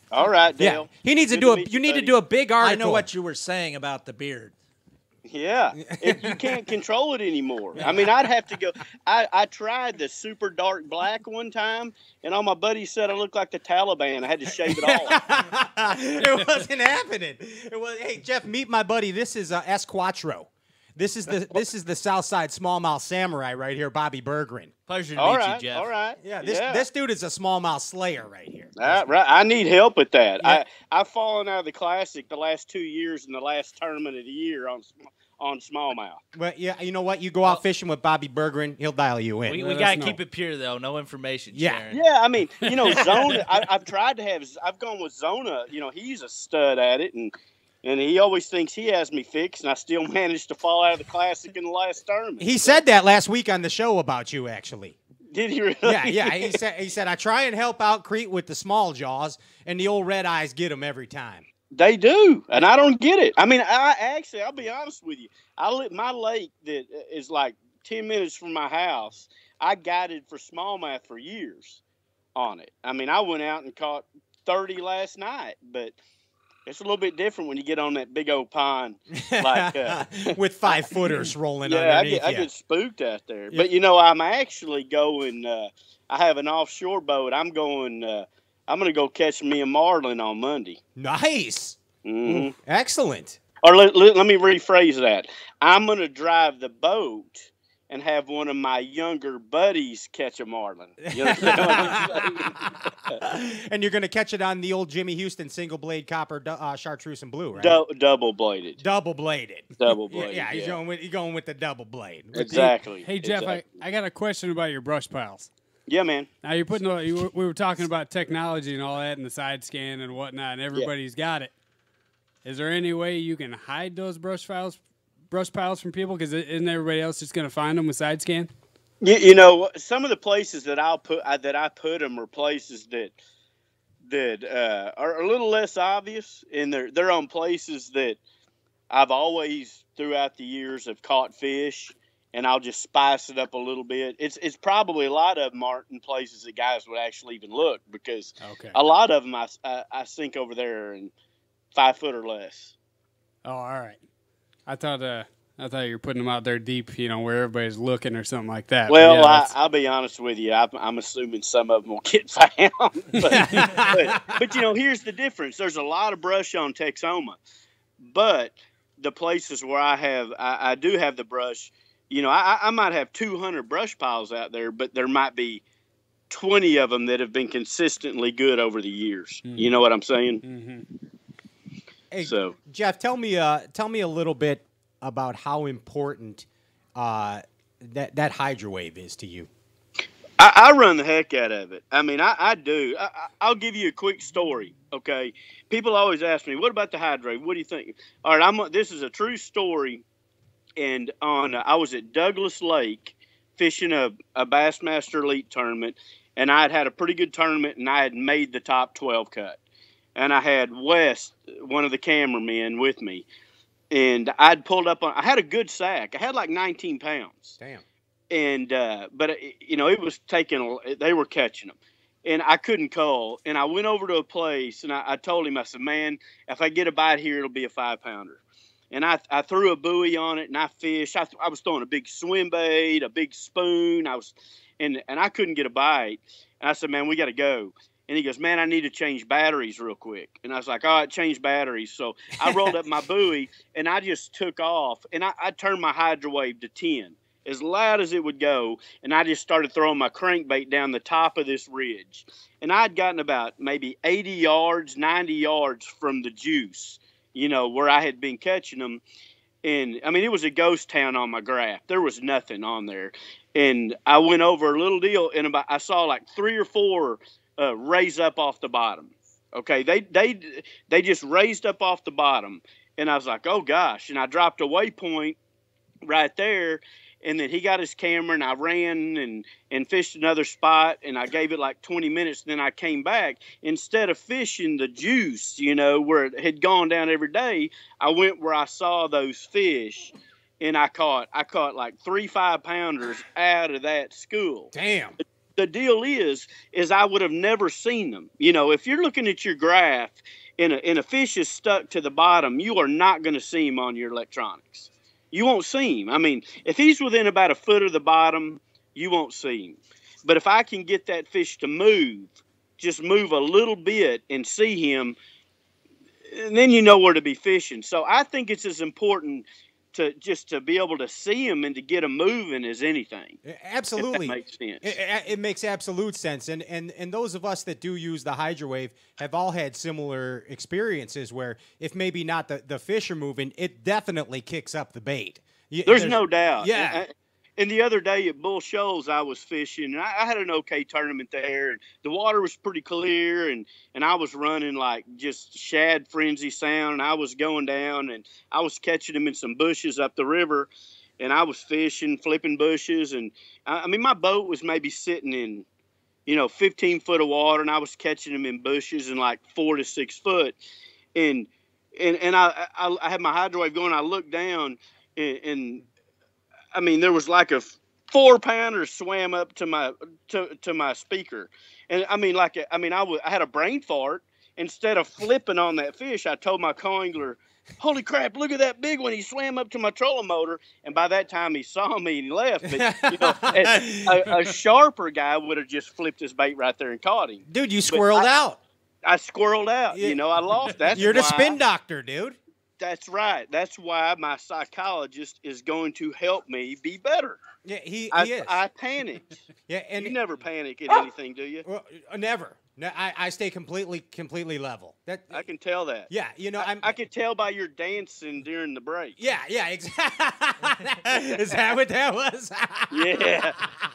All right, Dale. Yeah, he needs Good to do a. meet You need buddy. to do a big article. I know what you were saying about the beard. Yeah, it, you can't control it anymore. I mean, I'd have to go. I, I tried the super dark black one time, and all my buddies said I looked like the Taliban. I had to shave it all. It wasn't happening. It was. Hey, Jeff, meet my buddy. This is uh, S Quattro. This is the this is the Southside Smallmouth Samurai right here, Bobby Berggren. Pleasure to All meet right, you, Jeff. all right. Yeah, this yeah. this dude is a smallmouth slayer right here. Uh, right. I need help with that. Yeah. I I've fallen out of the classic the last two years in the last tournament of the year on on smallmouth. But yeah, you know what? You go out fishing with Bobby Berggren, he'll dial you in. We, Let we us gotta know. keep it pure though. No information Yeah. sharing. Yeah, I mean, you know, Zona. I, I've tried to have. I've gone with Zona. You know, he's a stud at it, and and he always thinks he has me fixed, and I still managed to fall out of the classic in the last tournament. He said that last week on the show about you, actually. Did he really? Yeah, yeah. He said he said I try and help out Kreit with the small jaws, and the old red eyes get him every time. They do, and I don't get it. I mean, I actually, I'll be honest with you. I lit my lake that is like ten minutes from my house. I guided for smallmouth for years on it. I mean, I went out and caught thirty last night, but it's a little bit different when you get on that big old pond, like uh, with five footers rolling yeah, I underneath get, I you. get spooked out there. Yeah. But you know, I'm actually going. Uh, I have an offshore boat. I'm going. Uh, I'm going to go catch me a marlin on Monday. Nice. Mm-hmm. Excellent. Or let, let, let me rephrase that. I'm going to drive the boat and have one of my younger buddies catch a marlin. You know what I'm saying? And you're going to catch it on the old Jimmy Houston single blade copper du- uh, chartreuse and blue, right? Du- double bladed. Double bladed. Double bladed. Yeah, he's yeah. going with he's going with the double blade. Exactly. Hey, Jeff, exactly. I, I got a question about your brush piles. Yeah, man. Now you're putting. the- You, were- we were talking about technology and all that, and the side scan and whatnot, and everybody's got it. Is there any way you can hide those brush piles, brush piles from people? Because isn't everybody else just going to find them with side scan? You, you know, some of the places that I'll put I, that I put them are places that that uh, are a little less obvious, and they're they're on places that I've always throughout the years have caught fish. And I'll just spice it up a little bit. It's it's probably a lot of them aren't in places that guys would actually even look, because Okay. a lot of them I, I, I sink over there in five foot or less. Oh, all right. I thought. Uh, I thought you were putting them out there deep, you know, where everybody's looking or something like that. But Well, yeah, I, that's- I'll be honest with you. I'm, I'm assuming some of them will get found. but, but, but, you know, here's the difference. There's a lot of brush on Texoma. But the places where I have, I, I do have the brush, you know, I, I might have two hundred brush piles out there, but there might be twenty of them that have been consistently good over the years. Mm-hmm. You know what I'm saying? Mm-hmm. Hey, so, Jeff, tell me, uh, tell me a little bit about how important uh, that that hydrowave is to you. I, I run the heck out of it. I mean, I, I do. I, I'll give you a quick story. Okay, people always ask me, "What about the hydrowave? What do you think?" All right, I'm. This is a true story. And on, uh, I was at Douglas Lake fishing a, a Bassmaster Elite tournament, and I had had a pretty good tournament, and I had made the top twelve cut. And I had Wes, one of the cameramen, with me, and I'd pulled up on. I had a good sack. I had like nineteen pounds. Damn. And uh, but it, you know, it was taking. They were catching them, and I couldn't call. And I went over to a place, and I, I told him, I said, "Man, if I get a bite here, it'll be a five pounder." And I, I threw a buoy on it, and I fished. I, th- I was throwing a big swim bait, a big spoon. I was, and and I couldn't get a bite. And I said, "Man, we got to go." And he goes, "Man, I need to change batteries real quick." And I was like, "All right, change batteries." So I rolled up my buoy, and I just took off. And I, I turned my hydrowave to ten, as loud as it would go. And I just started throwing my crankbait down the top of this ridge. And I'd gotten about maybe eighty yards, ninety yards from the juice, you know, where I had been catching them. And, I mean, it was a ghost town on my graph. There was nothing on there. And I went over a little deal, and about I saw like three or four uh, raise up off the bottom. Okay, they they they just raised up off the bottom. And I was like, oh, gosh. And I dropped a waypoint right there. And then he got his camera, and I ran and, and fished another spot, and I gave it like twenty minutes. Then I came back. Instead of fishing the juice, you know, where it had gone down every day, I went where I saw those fish, and I caught I caught like three five pounders out of that school. Damn. the deal is, is I would have never seen them. You know, if you're looking at your graph and a, and a fish is stuck to the bottom, you are not going to see him on your electronics. You won't see him. I mean, if he's within about a foot of the bottom, you won't see him. But if I can get that fish to move, just move a little bit and see him, and then you know where to be fishing. So I think it's as important to just to be able to see them and to get them moving as anything. Absolutely. If that makes sense. It, it makes absolute sense. And, and and those of us that do use the hydrowave have all had similar experiences where if maybe not the, the fish are moving, it definitely kicks up the bait. There's, There's no doubt. Yeah. And, and the other day at Bull Shoals, I was fishing, and I, I had an okay tournament there. And the water was pretty clear, and, and I was running like just shad frenzy sound, and I was going down, and I was catching them in some bushes up the river, and I was fishing, flipping bushes, and I, I mean, my boat was maybe sitting in, you know, fifteen foot of water, and I was catching them in bushes in like four to six foot, and and and I I, I had my hydrowave going. I looked down, and, and I mean, there was like a four pounder swam up to my to, to my speaker, and I mean, like I mean, I, w- I had a brain fart. Instead of flipping on that fish, I told my co-angler, "Holy crap! Look at that big one!" He swam up to my trolling motor, and by that time he saw me and he left. But you know, a, a sharper guy would have just flipped his bait right there and caught him. Dude, you squirreled I, out. I squirreled out. Yeah. You know, I lost. That's You're the why, spin doctor, dude. That's right. That's why my psychologist is going to help me be better. Yeah, he, I, he is. I panicked. Yeah, and You never panic at anything, do you? well, uh, never. No, I, I stay completely completely level. That I can tell that. yeah, you know, I, I'm. I could tell by your dancing during the break. yeah, yeah, exactly. Is that what that was? Yeah.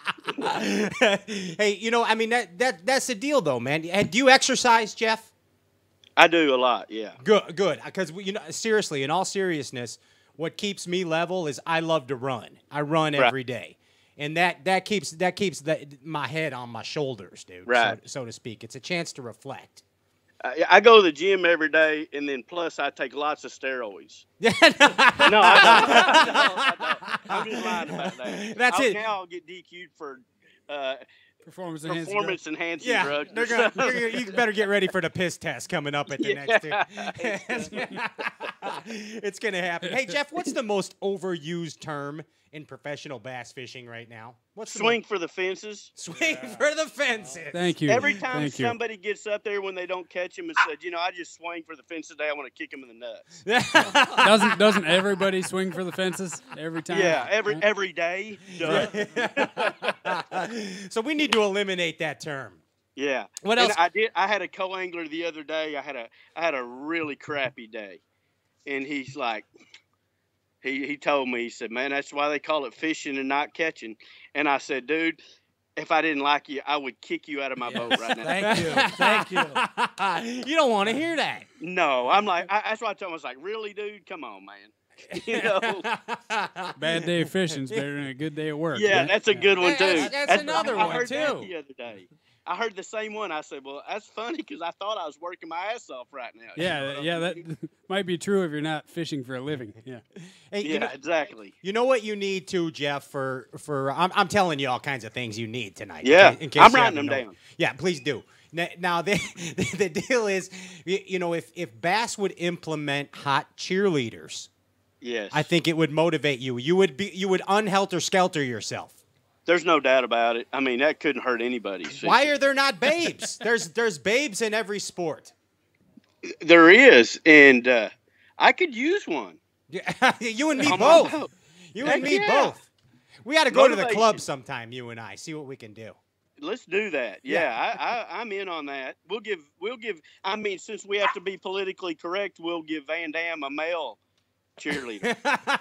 Hey, you know, I mean that that that's the deal, though, man. Do you exercise, Jeff? I do a lot, yeah. Good, good. Because you know, seriously, in all seriousness, what keeps me level is I love to run. I run Right. every day, and that that keeps that keeps the, my head on my shoulders, dude. Right. So, so to speak, it's a chance to reflect. I, I go to the gym every day, and then plus I take lots of steroids. Yeah, No, I don't. I don't, I don't. I'm just lying about that. That's I'll, it. Now I'll get D Q'd for uh, Performance enhancing drugs. performance enhancing yeah. drugs. They're gonna, you're gonna, you better get ready for the piss test coming up at the Yeah. next two. It's gonna happen. Hey, Jeff, what's the most overused term in professional bass fishing right now? What's the Swing for the fences. Swing for the fences. Thank you. Every time Thank you. somebody gets up there when they don't catch him and said, you know, I just swing for the fence today, I want to kick him in the nuts. doesn't doesn't everybody swing for the fences every time? Yeah, every Right? every day. Duh. So we need to eliminate that term. Yeah. What And else? I did. I had a co-angler the other day. I had a I had a really crappy day, and he's like, he he told me, he said, "Man, that's why they call it fishing and not catching." And I said, "Dude, if I didn't like you, I would kick you out of my boat right now." Thank you. Thank you. You don't want to hear that. No, I'm like, I, that's what I told him. I was like, "Really, dude? Come on, man." You know. Bad day of fishing's better than a good day of work. Yeah, right? that's a good one too. That's- that's another I one, heard that too. the other day. I heard the same one. I said, "Well, that's funny because I thought I was working my ass off right now." You know Yeah, what yeah, I that mean? might be true if you're not fishing for a living. Yeah. Hey, Yeah, you know, exactly. you know what you need to, Jeff, for for I'm, I'm telling you all kinds of things you need tonight. in Yeah, ca- in case I'm you writing haven't them known. down. Yeah, please do. Now, now the, the deal is, you, you know, if if Bass would implement hot cheerleaders, Yes. I think it would motivate you. You would be you would unhelter skelter yourself. There's no doubt about it. I mean, that couldn't hurt anybody. Why are there not babes? there's there's babes in every sport. There is, and uh, I could use one. Yeah, you and me On my both. boat. You Heck and me yeah. both. We got to go to the Motivation. club sometime. You and I see what we can do. Let's do that. Yeah, I, I, I'm in on that. We'll give. We'll give. I mean, since we have to be politically correct, we'll give Van Dam a male cheerleader.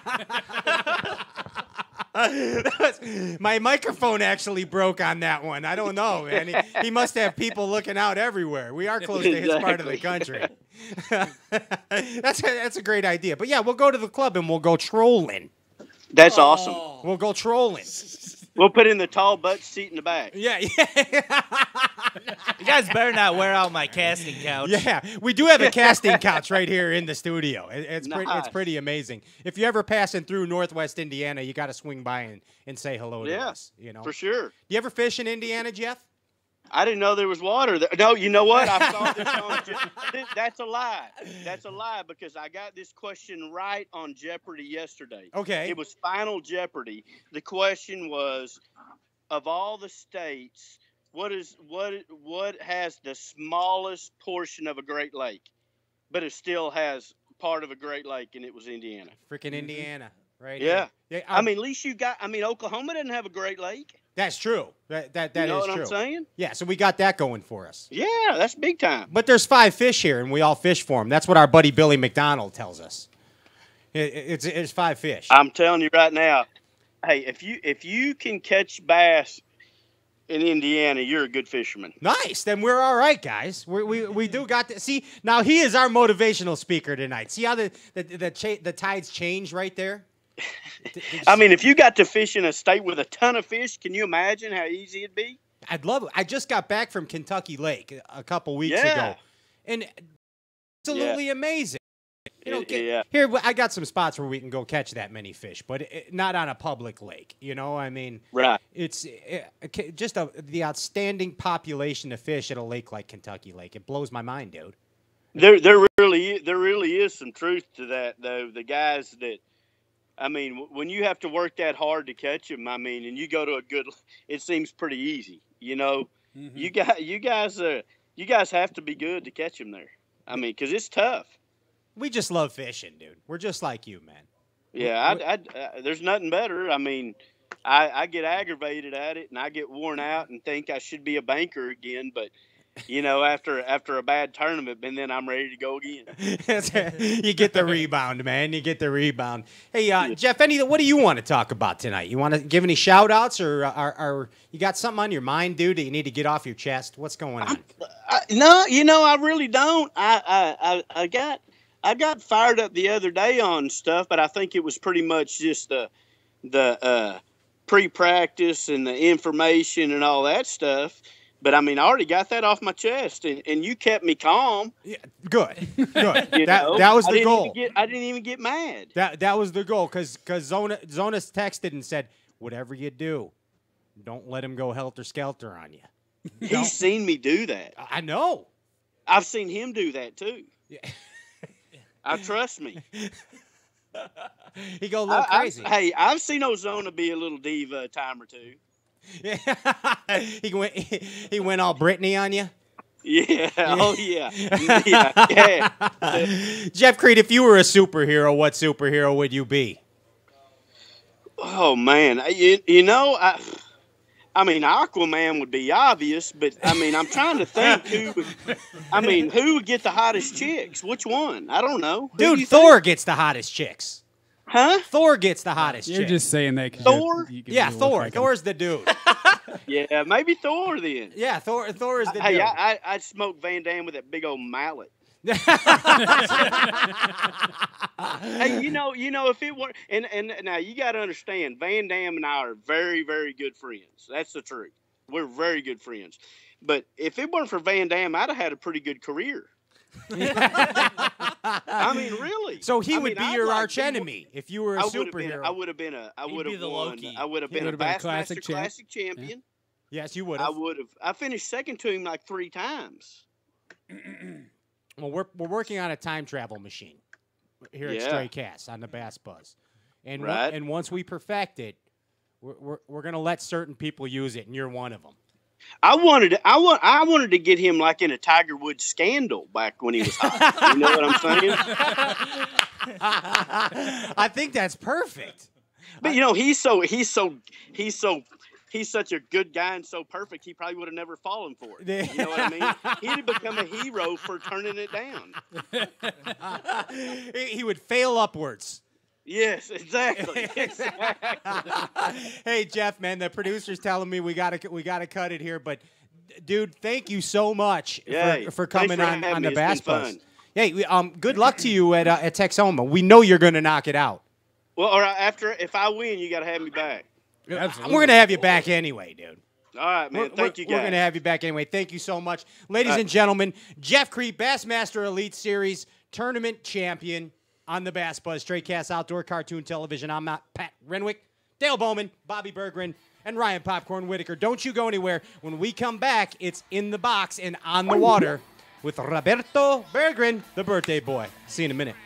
My microphone actually broke on that one. I don't know, man. He, he must have people looking out everywhere. We are close to his part of the country. that's a, that's a great idea. But yeah, we'll go to the club and we'll go trolling. That's oh. awesome. We'll go trolling. We'll put in the tall butt seat in the back. Yeah, yeah. You guys better not wear out my casting couch. Yeah, we do have a casting couch right here in the studio. It, it's nice. pretty. It's pretty amazing. If you're ever passing through Northwest Indiana, you got to swing by and, and say hello to yeah, us. You know, for sure. Do you ever fish in Indiana, Jeff? I didn't know there was water there. No, you know what? I saw this on Je- That's a lie. That's a lie because I got this question right on Jeopardy yesterday. Okay. It was Final Jeopardy. The question was, of all the states, what is what what has the smallest portion of a Great Lake, but it still has part of a Great Lake, and it was Indiana. Freaking Indiana, right? Yeah. Here. yeah I mean, at least you got. I mean, Oklahoma doesn't have a Great Lake. That's true. That that that you know is what true. I'm saying? Yeah, so we got that going for us. Yeah, that's big time. But there's five fish here, and we all fish for them. That's what our buddy Billy McDonald tells us. It, it's it's five fish. I'm telling you right now. Hey, if you if you can catch bass in Indiana, you're a good fisherman. Nice. Then we're all right, guys. We we, we do got to see. Now he is our motivational speaker tonight. See how the the the, cha- the tides change right there. I mean, if you got to fish in a state with a ton of fish, can you imagine how easy it'd be? I'd love it. I just got back from Kentucky Lake a couple weeks yeah. ago, and absolutely yeah. amazing. You know, get, yeah. Here, I got some spots where we can go catch that many fish, but it, not on a public lake. You know, I mean, right? It's it, just a, the outstanding population of fish at a lake like Kentucky Lake. It blows my mind, dude. There, there really, there really is some truth to that, though. The guys that, I mean, when you have to work that hard to catch them, I mean, and you go to a good, it seems pretty easy. You know, mm-hmm. you got, you guys, uh, you guys have to be good to catch them there. I mean, because it's tough. We just love fishing, dude. We're just like you, man. Yeah, I, I, I, there's nothing better. I mean, I, I get aggravated at it, and I get worn out and think I should be a banker again. But, you know, after after a bad tournament, and then I'm ready to go again. You get the rebound, man. You get the rebound. Hey, uh, Jeff, any what do you want to talk about tonight? You want to give any shout-outs, or, or, or you got something on your mind, dude, that you need to get off your chest? What's going on? I, I, no, you know, I really don't. I I, I, I got – I got fired up the other day on stuff, but I think it was pretty much just the the uh, pre-practice and the information and all that stuff. But, I mean, I already got that off my chest, and, and you kept me calm. Yeah, good, good. that, know? that was I the goal. Get, I didn't even get mad. That that was the goal, because because Zona, Zonas texted and said, whatever you do, don't let him go helter-skelter on you. He's don't. seen me do that. I know. I've seen him do that, too. Yeah. I trust me. He go a little I, crazy. I, hey, I've seen Ozona be a little diva a time or two. Yeah. he went. He went all Britney on you. Yeah. Oh yeah. yeah. yeah. Jeff Kriet, if you were a superhero, what superhero would you be? Oh man, you, you know I. I mean, Aquaman would be obvious, but I mean, I'm trying to think who. Would, I mean, who would get the hottest chicks? Which one? I don't know. Who Dude, do Thor think? gets the hottest chicks. Huh? Thor gets the hottest You're chicks. just saying that. Thor? You can Yeah, look Thor. like him. Thor's the dude. Yeah, maybe Thor then. Yeah, Thor. Thor is the Hey, dude. I, I, I'd smoke Van Damme with that big old mallet. Hey, you know, you know, if it weren't, and and now you got to understand, Van Damme and I are very, very good friends. That's the truth. We're very good friends. But if it weren't for Van Damme, I'd have had a pretty good career. I mean, really. So he I would mean, be I'd your like arch enemy if you were a I would have been. superhero. I would have been a. I He'd would be have the won. Loki. I would have He been a would have been a Bassmaster classic champ. Classic champion. Yes, you would I have. would have. I finished second to him like three times. Well, we're we're working on a time travel machine here at Yeah. Stray Cast on the Bass Buzz, and Right. one, and once we perfect it, we're we're, we're gonna let certain people use it, and you're one of them. I wanted. To, I want. I wanted to get him like in a Tiger Woods scandal back when he was hot. You know what I'm saying? I think that's perfect. But you know, he's so. He's so. He's so. He's such a good guy and so perfect. He probably would have never fallen for it. You know what I mean? He'd have become a hero for turning it down. he, he would fail upwards. Yes, exactly. exactly. Hey Jeff, man, the producer's telling me we gotta we gotta cut it here, but dude, thank you so much Yay. for, for Thanks coming for on, having on me. the It's Bass been Buzz. fun. Hey, we- um, good luck to you at uh, at Texoma. We know you're gonna knock it out. Well, all right, after if I win, you got to have me back. Absolutely. We're gonna have you back anyway, dude. All right, man. We're, Thank we're, you, guys. We're gonna have you back anyway. Thank you so much, ladies Uh, and gentlemen. Jeff Kriet, Bassmaster Elite Series tournament champion on the Bass Buzz Straight Cast Outdoor Cartoon Television. I'm not Pat Renwick, Dale Bowman, Bobby Berggren, and Ryan Popcorn Whitacre. Don't you go anywhere. When we come back, it's In the Box and On the Water with Roberto Berggren, the birthday boy. See you in a minute.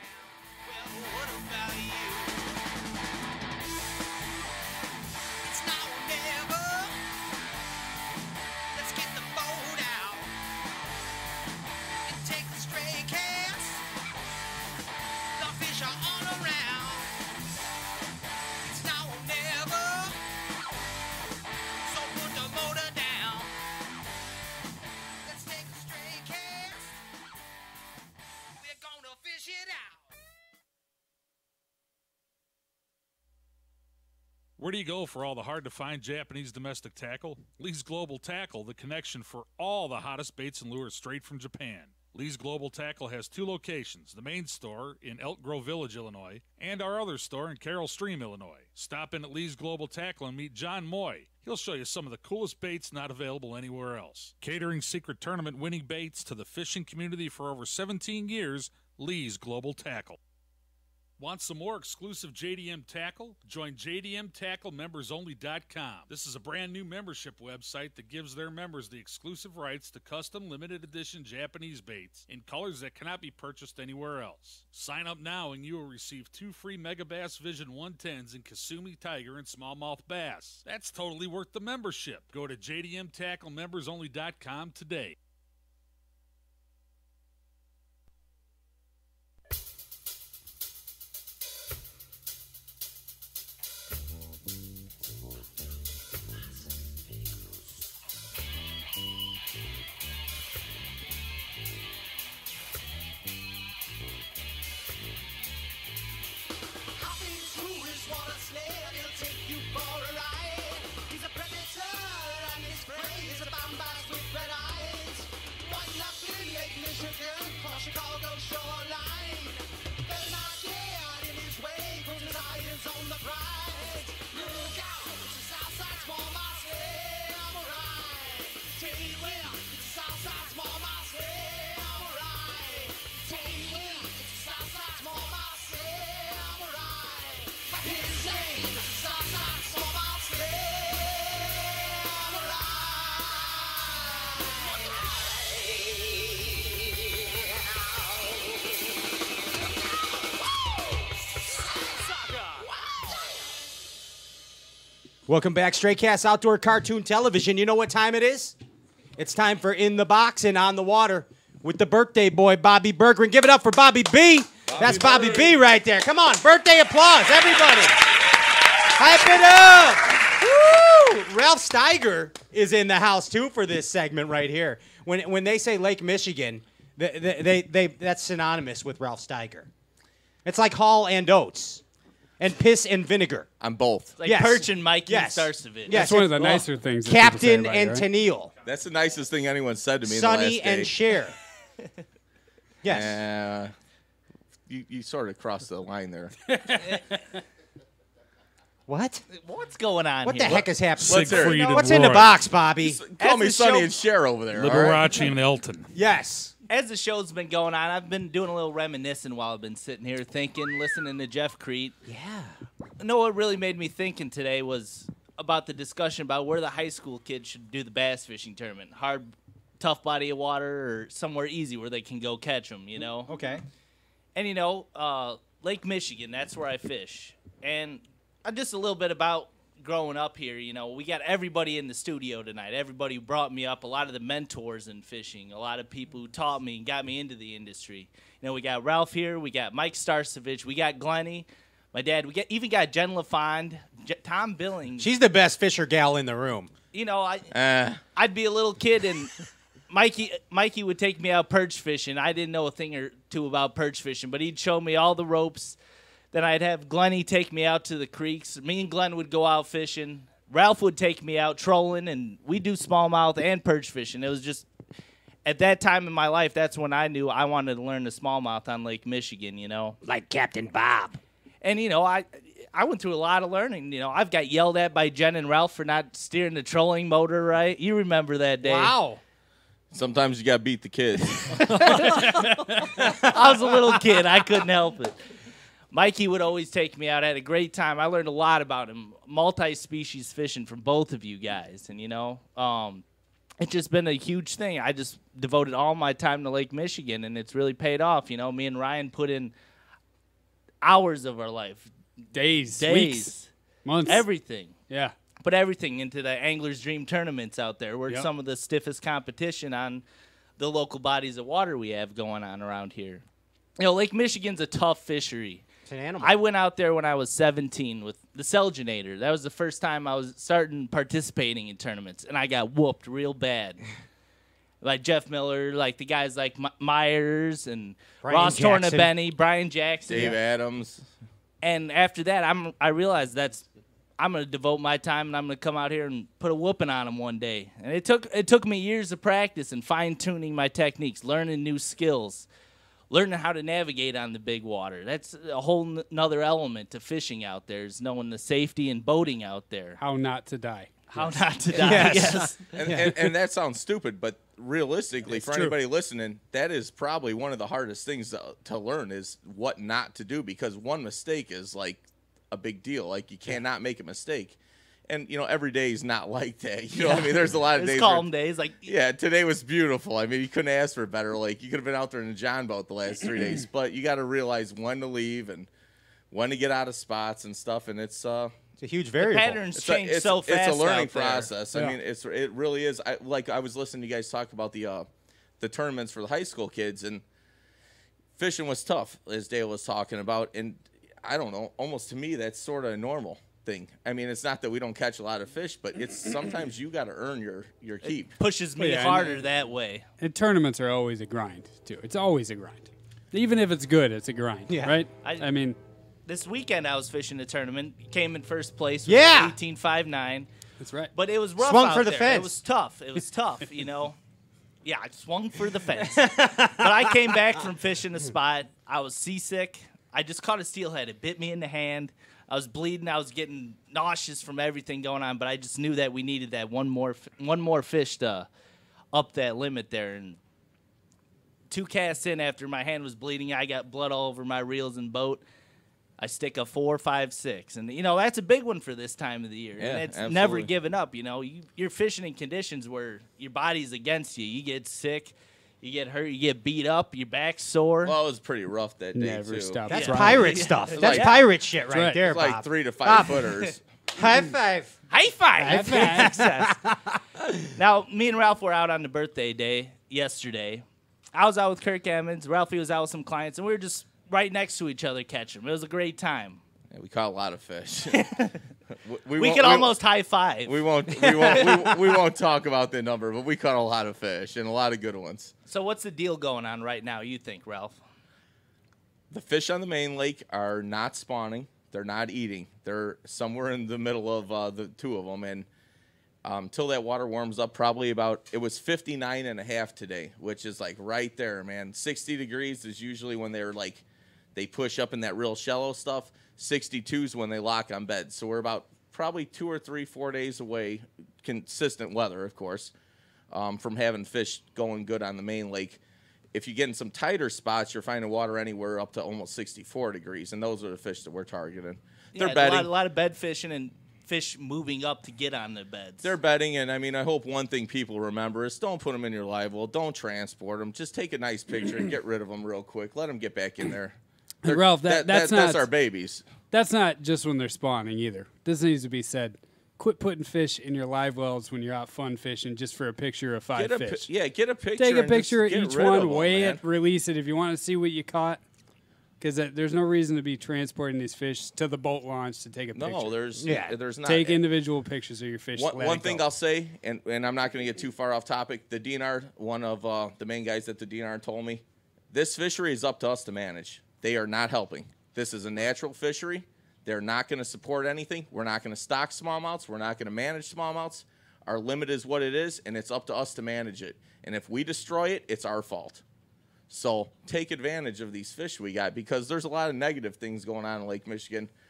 Where do you go for all the hard-to-find Japanese domestic tackle? Lee's Global Tackle, the connection for all the hottest baits and lures straight from Japan. Lee's Global Tackle has two locations, the main store in Elk Grove Village, Illinois, and our other store in Carroll Stream, Illinois. Stop in at Lee's Global Tackle and meet John Moy. He'll show you some of the coolest baits not available anywhere else. Catering secret tournament winning baits to the fishing community for over seventeen years, Lee's Global Tackle. Want some more exclusive J D M tackle? Join J D M Tackle Members Only dot com. This is a brand new membership website that gives their members the exclusive rights to custom limited edition Japanese baits in colors that cannot be purchased anywhere else. Sign up now and you will receive two free Mega Bass Vision one tens in Kasumi Tiger and Smallmouth Bass. That's totally worth the membership. Go to J D M Tackle Members Only dot com today. Welcome back, Stray Cast Outdoor Cartoon Television. You know what time it is? It's time for In the Box and On the Water with the birthday boy, Bobby Berggren. Give it up for Bobby B. Bobby That's Bobby Berg. B right there. Come on, birthday applause, everybody. Hype it up. Woo! Ralph Steiger is in the house, too, for this segment right here. When when they say Lake Michigan, they, they, they, they that's synonymous with Ralph Steiger. It's like Hall and Oates. And piss and vinegar. I'm both. Like yes. Perch and Mikey yes. Starcevich. Yes. That's one of the nicer well, things. That Captain about and you, right? Tennille. That's the nicest thing anyone said to me Sonny in the last and day. Cher. Yes. Uh, you, you sort of crossed the line there. What? What's going on What here? the heck is happening? Let's hear it. What's in the box, Bobby? Call As me the Sonny show- and Cher over there. all right? Liberace and Elton. Yes. As the show's been going on, I've been doing a little reminiscing while I've been sitting here thinking, listening to Jeff Kriet. Yeah. You know what really made me thinking today was about the discussion about where the high school kids should do the bass fishing tournament. Hard, tough body of water or somewhere easy where they can go catch them, you know? Okay. And, you know, uh, Lake Michigan, that's where I fish. And uh, just a little bit about growing up here, you know, we got everybody in the studio tonight. Everybody who brought me up, a lot of the mentors in fishing, a lot of people who taught me and got me into the industry. You know, we got Ralph here, we got Mike Starcevich, we got Glennie, my dad, we got even got Jen LaFond, J- Tom Billings. She's the best fisher gal in the room. You know, I, Uh, I'd be a little kid and Mikey Mikey would take me out perch fishing. I didn't know a thing or two about perch fishing, but he'd show me all the ropes. Then I'd have Glennie take me out to the creeks. Me and Glenn would go out fishing. Ralph would take me out trolling, and we'd do smallmouth and perch fishing. It was just, at that time in my life, that's when I knew I wanted to learn the smallmouth on Lake Michigan, you know. Like Captain Bob. And, you know, I I went through a lot of learning. You know, I've got yelled at by Jen and Ralph for not steering the trolling motor right. You remember that day? Wow. Sometimes you got to beat the kids. I was a little kid. I couldn't help it. Mikey would always take me out. I had a great time. I learned a lot about him. Multi-species fishing from both of you guys. And, you know, um, it's just been a huge thing. I just devoted all my time to Lake Michigan, and it's really paid off. You know, me and Ryan put in hours of our life. Days, Days. weeks, months. Everything. Yeah. Put everything into the Angler's Dream tournaments out there. We're Yep. some of the stiffest competition on the local bodies of water we have going on around here. You know, Lake Michigan's a tough fishery. It's an animal. I went out there when I was seventeen with the Selginator. That was the first time I was starting participating in tournaments, and I got whooped real bad. Like Jeff Miller, like the guys like M- Myers and Brian Ross Jackson. Tornabene, Brian Jackson. Dave Adams. And after that, I'm I realized that's I'm gonna devote my time and I'm gonna come out here and put a whooping on them one day. And it took it took me years of practice and fine tuning my techniques, learning new skills, learning how to navigate on the big water. That's a whole n- another element to fishing out there, is knowing the safety and boating out there. How not to die. How not to die. Yes. Yes. And, and, and that sounds stupid, but realistically, It's for true. anybody listening, that is probably one of the hardest things to, to learn is what not to do, because one mistake is like a big deal. Like you cannot make a mistake. And, you know, every day is not like that. You know what I mean? There's a lot of It's days. calm where, days. Like yeah, today was beautiful. I mean, you couldn't ask for better. Like, you could have been out there in a John boat the last three days. But you got to realize when to leave and when to get out of spots and stuff. And it's uh, It's a huge the variable. patterns it's a, change it's, so fast. it's a learning out there. process. I Yeah. mean, it's it really is. I, like I was listening to you guys talk about the uh, the tournaments for the high school kids, and fishing was tough, as Dale was talking about. And I don't know, almost to me, that's sort of a normal thing. I mean, it's not that we don't catch a lot of fish, but it's sometimes you got to earn your your keep. Pushes me Yeah, and- harder that way. And tournaments are always a grind, too. It's always a grind. Even if it's good, it's a grind, Yeah. right? I- I mean, This weekend I was fishing a tournament, came in first place with Yeah. eighteen five nine. that's right. But it was rough Swung out for the there. fence. It was tough. It was tough, you know. Yeah, I swung for the fence. But I came back from fishing a spot. I was seasick. I just caught a steelhead. It bit me in the hand. I was bleeding. I was getting nauseous from everything going on. But I just knew that we needed that one more, f- one more fish to up that limit there. And two casts in, after my hand was bleeding, I got blood all over my reels and boat. I stick a four, five, six, and you know that's a big one for this time of the year. Yeah, and it's absolutely. never giving up. You know, you, you're fishing in conditions where your body's against you. You get sick, you get hurt, you get beat up, your back's sore. Well, it was pretty rough that day Never too. stop That's Yeah. pirate Yeah. stuff. It's That's like- pirate shit right, right. there, It's like Bob. three to five Bob. footers. High five. High five! High five. Success. Now, me and Ralph were out on the birthday day yesterday. I was out with Kirk Emmons. Ralphie was out with some clients, and we were just right next to each other catching them. It was a great time. Yeah, we caught a lot of fish. we We won't- could almost high five. We won't. We won't. we, we won't talk about the number, but we caught a lot of fish and a lot of good ones. So what's the deal going on right now, you think, Ralph? The fish on the main lake are not spawning. They're not eating. They're somewhere in the middle of uh, the two of them, and um, till that water warms up, probably about. It was fifty-nine and a half today, which is like right there, man. sixty degrees is usually when they're like they push up in that real shallow stuff. sixty-two is when they lock on beds. So we're about probably two or three, four days away, consistent weather, of course, um, from having fish going good on the main lake. If you get in some tighter spots, you're finding water anywhere up to almost sixty-four degrees, and those are the fish that we're targeting. They're yeah, bedding. A lot, a lot of bed fishing and fish moving up to get on the beds. They're bedding, and I mean, I hope one thing people remember is don't put them in your live well. Don't transport them. Just take a nice picture and get rid of them real quick. Let them get back in there. They're- Ralph, that- that's that's not- our babies. That's not just when they're spawning either. This needs to be said. Quit putting fish in your live wells when you're out fun fishing just for a picture of five Get a pi- fish. yeah, get a picture. Take a and just picture of get each rid of one, them, weigh man. it, release it if you want to see what you caught. Because there's no reason to be transporting these fish to the boat launch to take a picture. No, there's Yeah. there's not. Take individual pictures of your fish. One, let one it thing go. I'll say, and, and I'm not going to get too far off topic, the D N R, one of uh, the main guys at the D N R told me, this fishery is up to us to manage. They are not helping. This is a natural fishery. They're not going to support anything. We're not going to stock smallmouths. We're not going to manage smallmouths. Our limit is what it is, and it's up to us to manage it. And if we destroy it, it's our fault. So take advantage of these fish we got, because there's a lot of negative things going on in Lake Michigan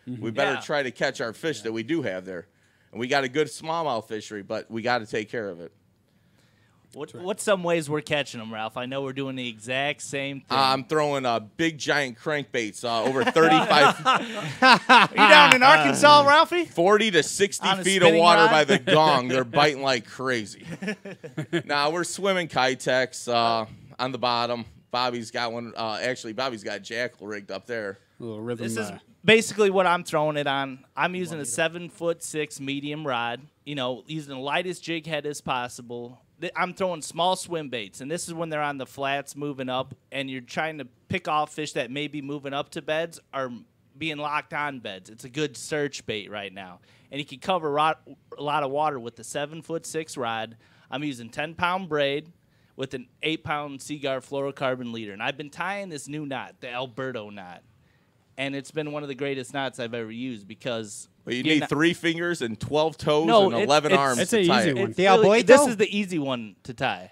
Mm-hmm. We better Yeah. try to catch our fish yeah. that we do have there. And we got a good smallmouth fishery, but we got to take care of it. What, what's some ways we're catching them, Ralph? I know we're doing the exact same thing. Uh, I'm throwing uh, big, giant crankbaits, uh, over thirty-five. Are you down in Arkansas, uh, Ralphie? forty to sixty On feet of water rod? by the gong. They're biting like crazy. Now, we're swimming Kitex uh, on the bottom. Bobby's got one. Uh, actually, Bobby's got a jackal rigged up there. A little rhythm. This is uh, basically what I'm throwing it on. I'm using a seven foot six medium rod. You know, using the lightest jig head as possible. I'm throwing small swim baits, and this is when they're on the flats moving up, and you're trying to pick off fish that may be moving up to beds or being locked on beds. It's a good search bait right now, and you can cover rod, a lot of water with the seven foot six rod. I'm using ten pound braid with an eight pound Seaguar fluorocarbon leader, and I've been tying this new knot, the Alberto knot, and it's been one of the greatest knots I've ever used because. Well, you need not, three fingers and twelve toes no, and it, eleven it's, arms it's to a tie easy it. one. It's The really, Alberto? this is the easy one to tie.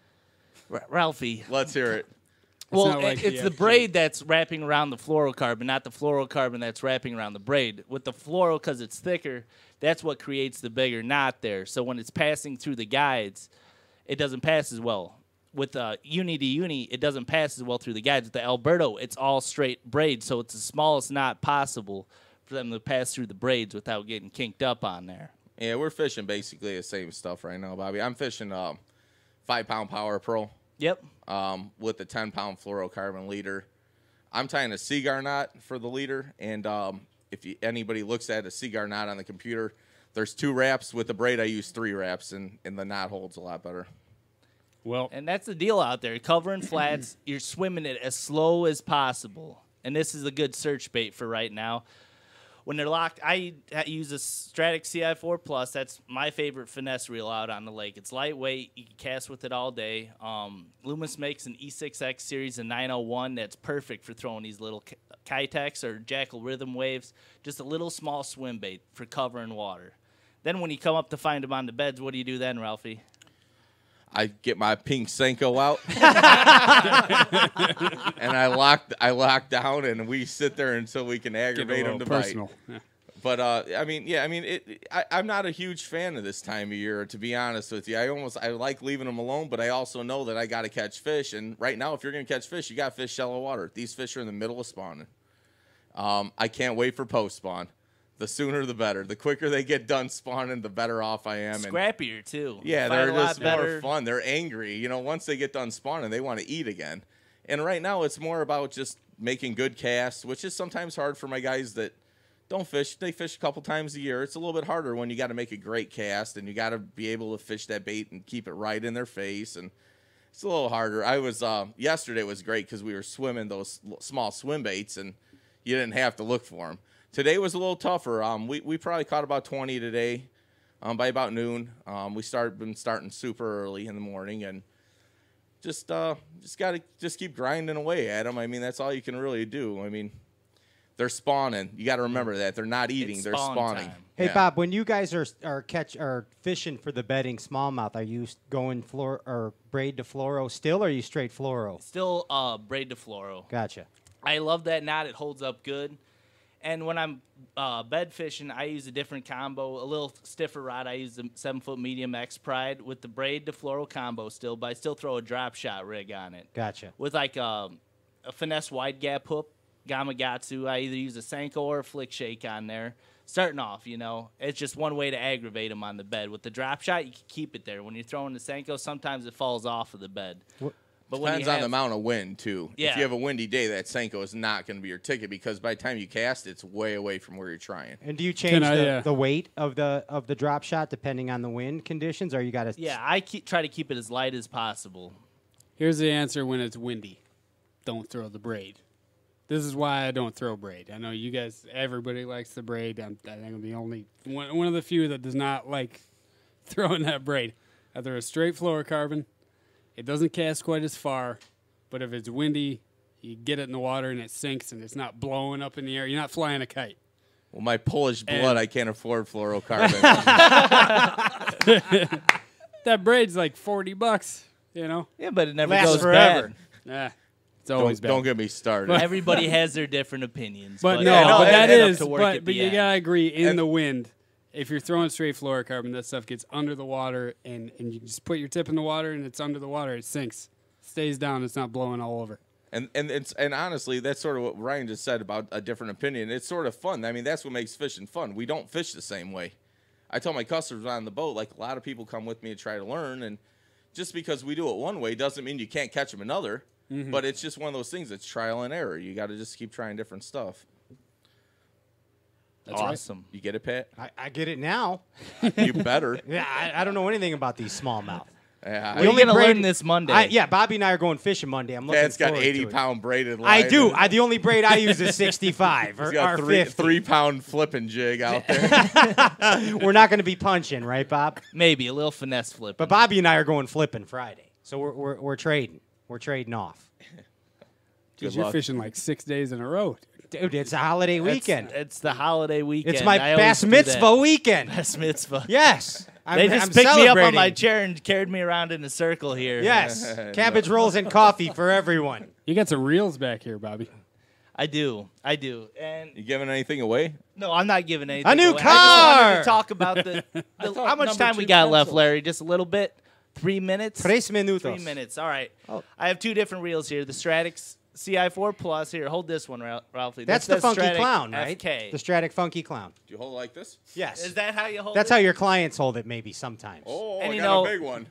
R- Ralphie. Let's hear it. Well, not like it, it's the the actual- braid that's wrapping around the fluorocarbon, not the fluorocarbon that's wrapping around the braid. With the fluoro, because it's thicker, that's what creates the bigger knot there. So when it's passing through the guides, it doesn't pass as well. With uh, uni to uni, it doesn't pass as well through the guides. With the Alberto, it's all straight braid, so it's the smallest knot possible for them to pass through the braids without getting kinked up on there. Yeah, we're fishing basically the same stuff right now, Bobby. I'm fishing um, five pound Power Pro. Yep. Um, with the ten pound fluorocarbon leader. I'm tying a Seaguar knot for the leader, and um, if you, anybody looks at a Seaguar knot on the computer, there's two wraps. With the braid, I use three wraps, and, and the knot holds a lot better. Well, And that's the deal out there. Covering flats, you're swimming it as slow as possible. And this is a good search bait for right now. When they're locked, I use a Stratic C I four Plus. That's my favorite finesse reel out on the lake. It's lightweight. You can cast with it all day. Um, Loomis makes an E six X series in nine oh one that's perfect for throwing these little Kitex or Jackal rhythm waves. Just a little small swim bait for covering water. Then when you come up to find them on the beds, what do you do then, Ralphie? I get my pink Senko out, and I lock I lock down, and we sit there until we can aggravate them to personal. bite. Yeah. But uh, I mean, yeah, I mean, it, it, I, I'm not a huge fan of this time of year, to be honest with you. I almost I like leaving them alone, but I also know that I got to catch fish, and right now, if you're going to catch fish, you got to fish shallow water. These fish are in the middle of spawning. Um, I can't wait for post spawn. The sooner the better. The quicker they get done spawning, the better off I am. Scrappier, and, too. Yeah, Fight they're a lot just better. more fun. They're angry. You know, once they get done spawning, they want to eat again. And right now, it's more about just making good casts, which is sometimes hard for my guys that don't fish. They fish a couple times a year. It's a little bit harder when you got to make a great cast, and you got to be able to fish that bait and keep it right in their face. And it's a little harder. I was uh, yesterday was great because we were swimming those small swim baits, and you didn't have to look for them. Today was a little tougher. Um, we, we probably caught about twenty today um, by about noon. Um, we started been starting super early in the morning, and just uh, just got to just keep grinding away at them. I mean, that's all you can really do. I mean, they're spawning. You got to remember that. They're not eating. It's They're spawn spawning. time. Hey Yeah. Bob, when you guys are are catch are fishing for the bedding smallmouth, are you going floor or braid to fluoro still, or are you straight fluoro? Still uh, braid to fluoro. Gotcha. I love that knot. It holds up good. And when I'm uh, bed fishing, I use a different combo, a little stiffer rod. I use the seven foot medium X Pride with the braid to fluoro combo still, but I still throw a drop shot rig on it. Gotcha. With like a, a finesse wide gap hook, Gamakatsu. I either use a Senko or a flick shake on there. Starting off, you know, it's just one way to aggravate them on the bed. With the drop shot, you can keep it there. When you're throwing the Senko, sometimes it falls off of the bed. What? But when Depends you on the have- amount of wind, too. Yeah. If you have a windy day, that Senko is not going to be your ticket because by the time you cast, it's way away from where you're trying. And do you change I, the, uh, the weight of the of the drop shot depending on the wind conditions, or you got to? Yeah, I keep, try to keep it as light as possible. Here's the answer when it's windy. Don't throw the braid. This is why I don't throw braid. I know you guys, everybody likes the braid. I'm, I think I'm the only, one, one of the few that does not like throwing that braid. I throw a straight fluorocarbon. It doesn't cast quite as far, but if it's windy, you get it in the water and it sinks and it's not blowing up in the air. You're not flying a kite. Well, my Polish blood, And- I can't afford fluorocarbon. That braid's like forty bucks, you know? Yeah, but it never Lasts goes forever. bad. Yeah. It's always don't, bad. Don't get me started. Everybody has their different opinions. But, but no, yeah, but it that adds up is, to work but, at but the you end. gotta agree, in And- the wind, if you're throwing straight fluorocarbon, that stuff gets under the water, and, and you just put your tip in the water, and it's under the water, it sinks. Stays down, it's not blowing all over. And and it's and honestly, that's sort of what Ryan just said about a different opinion. It's sort of fun. I mean, that's what makes fishing fun. We don't fish the same way. I tell my customers on the boat, like a lot of people come with me to try to learn, and just because we do it one way doesn't mean you can't catch them another. Mm-hmm. But it's just one of those things. It's trial and error. You got to just keep trying different stuff. That's awesome. Right. You get it, Pat? I, I get it now. You better. Yeah, I, I don't know anything about these smallmouth. Yeah, We're going to learn this Monday. I, yeah, Bobby and I are going fishing Monday. I'm looking Pat's got forward eighty to it. pound braided line. I do. I, the only braid I use is sixty-five or, He's got or three, fifty. three pound flipping jig out there. We're not going to be punching, right, Bob? Maybe a little finesse flip. But Bobby and I are going flipping Friday, so we're we're, we're trading. We're trading off. Dude, you're luck. fishing like six days in a row. Dude, it's a holiday weekend. It's, it's the holiday weekend. It's my I always Bass do Mitzvah that. weekend. Bass Mitzvah. Yes. I'm, They just I'm picked me up on celebrating. my chair and carried me around in a circle here. Yes. Cabbage rolls and coffee for everyone. You got some reels back here, Bobby. I do. I do. And You giving anything away? no, I'm not giving anything A new away. I just wanted car! to talk about the, the thought how much number time we two got left, pencils. Larry? Just a little bit. Three minutes. Tres minutos. Three minutes. All right. Oh. I have two different reels here. The Stratix C I four Plus. Here, hold this one, Ralph- Ralphie. That's This the says funky Stratic clown, right? F K. The Stratic funky clown. Do you hold it like this? Yes. Is that how you hold That's it? how your clients hold it, maybe sometimes. Oh, And I you got know- a big one.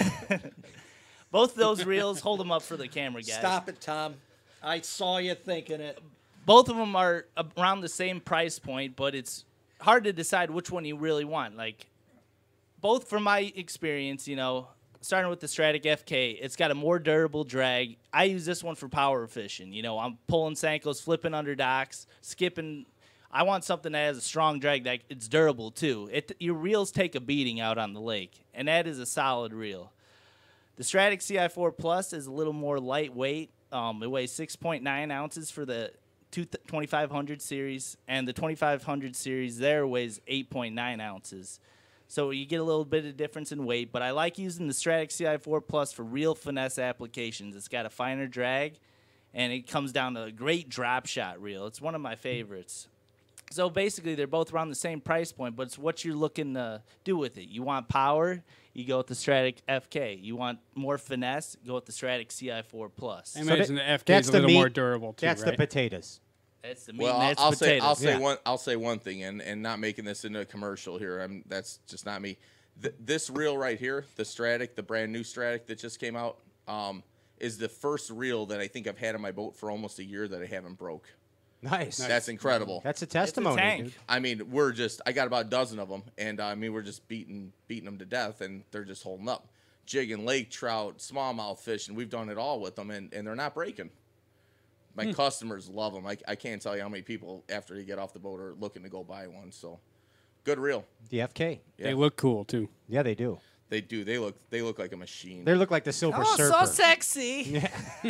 Both those reels, hold them up for the camera, guys. Stop it, Tom. I saw you thinking it. Both of them are around the same price point, but it's hard to decide which one you really want. Like, both from my experience, you know, starting with the Stratic F K, it's got a more durable drag. I use this one for power fishing. You know, I'm pulling Sankos, flipping under docks, skipping. I want something that has a strong drag that it's durable too. It your reels take a beating out on the lake, and that is a solid reel. The Stratic C I four Plus is a little more lightweight. Um, it weighs six point nine ounces for the twenty-five hundred series, and the twenty-five hundred series there weighs eight point nine ounces. So you get a little bit of difference in weight, but I like using the Stratic C I four Plus for real finesse applications. It's got a finer drag, and it comes down to a great drop shot reel. It's one of my favorites. So basically, they're both around the same price point, but it's what you're looking to do with it. You want power, you go with the Stratic F K. You want more finesse, go with the Stratic C I four Plus. I imagine that- the F K that's is a the little meat- more durable too, That's right? the potatoes. That's the meat Well, and I'll, that's I'll say potatoes. I'll say Yeah. one I'll say one thing, and, and not making this into a commercial here. I'm that's just not me. Th- this reel right here, the Stratic, the brand new Stratic that just came out, um, is the first reel that I think I've had on my boat for almost a year that I haven't broke. Nice. That's incredible. That's a testimony, tank. dude. I mean, we're just I got about a dozen of them, and uh, I mean we're just beating beating them to death, and they're just holding up. Jigging lake trout, smallmouth fish, and we've done it all with them, and, and they're not breaking. My Hmm. customers love them. I, I can't tell you how many people after they get off the boat are looking to go buy one. So, good reel. The F K. They look cool too. Yeah, they do. They do. They look. They look like a machine. They look like the Silver Oh, Surfer. so sexy.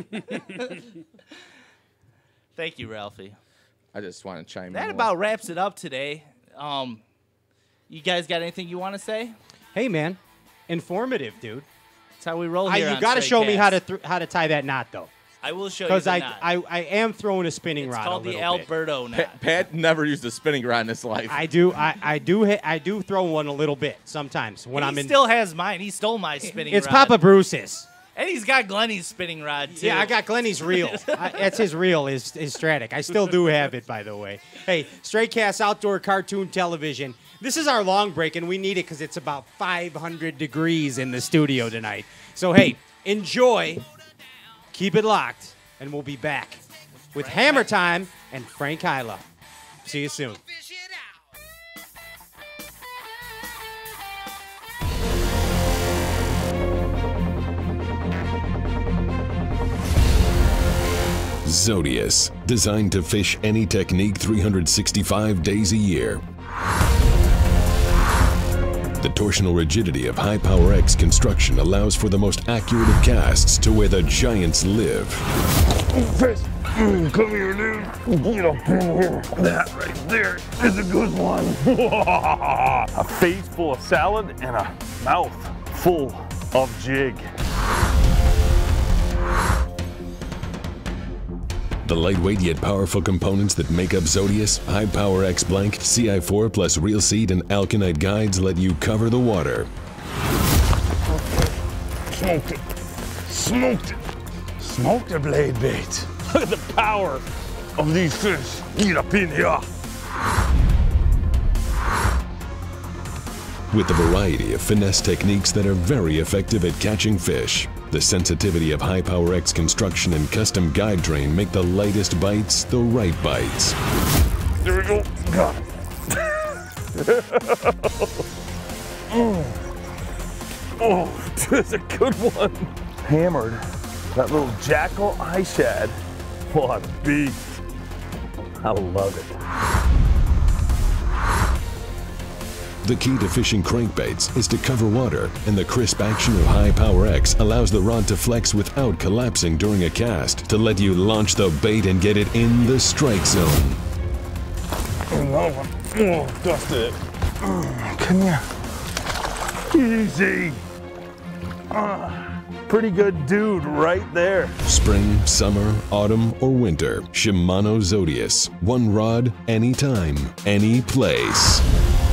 Thank you, Ralphie. I just want to chime in. That more. about wraps it up today. Um, you guys got anything you want to say? Hey, man. Informative, dude. That's how we roll I, here. you on got to Straight show me Cast. how to th- how to tie that knot, though. I will show you Because the I, knot. I I am throwing a spinning It's rod called a the little bit. Alberto knot. Pat, Pat never used a spinning rod in his life. I do I, I do hit, I do throw one a little bit sometimes when he I'm in. still has mine. He stole my spinning It's rod. Papa Bruce's. And he's got Glenny's spinning rod, too. Yeah, I got Glenny's reel. I, that's his reel, his, his Stratic. I still do have it, by the way. Hey, Straight Cast Outdoor Cartoon Television. This is our long break, and we need it because it's about five hundred degrees in the studio tonight. So, hey, enjoy. Keep it locked, and we'll be back with Hammer Time and Frank Hyla. See you soon. Zodius, designed to fish any technique three hundred sixty-five days a year. The torsional rigidity of High Power X construction allows for the most accurate of casts to where the giants live. Fish, come here, dude. Get up in here. That right there is a good one. A face full of salad and a mouth full of jig. The lightweight yet powerful components that make up Zodius, High Power X Blank, C I four plus Real Seat and Alkanite guides let you cover the water. Smoked it. Smoked it. Smoked the blade bait. Look at the power of these fish. Get up in here. With a variety of finesse techniques that are very effective at catching fish. The sensitivity of High Power X construction and custom guide train make the lightest bites the right bites. There we go. Got it. oh. oh, that's a good one. Hammered that little jackal eye shad. What a beast. I love it. The key to fishing crankbaits is to cover water, and the crisp action of High Power X allows the rod to flex without collapsing during a cast to let you launch the bait and get it in the strike zone. Another one. Oh, dusted it. Oh, come here. Easy. Ah, pretty good dude right there. Spring, summer, autumn, or winter, Shimano Zodius. One rod, anytime, any place.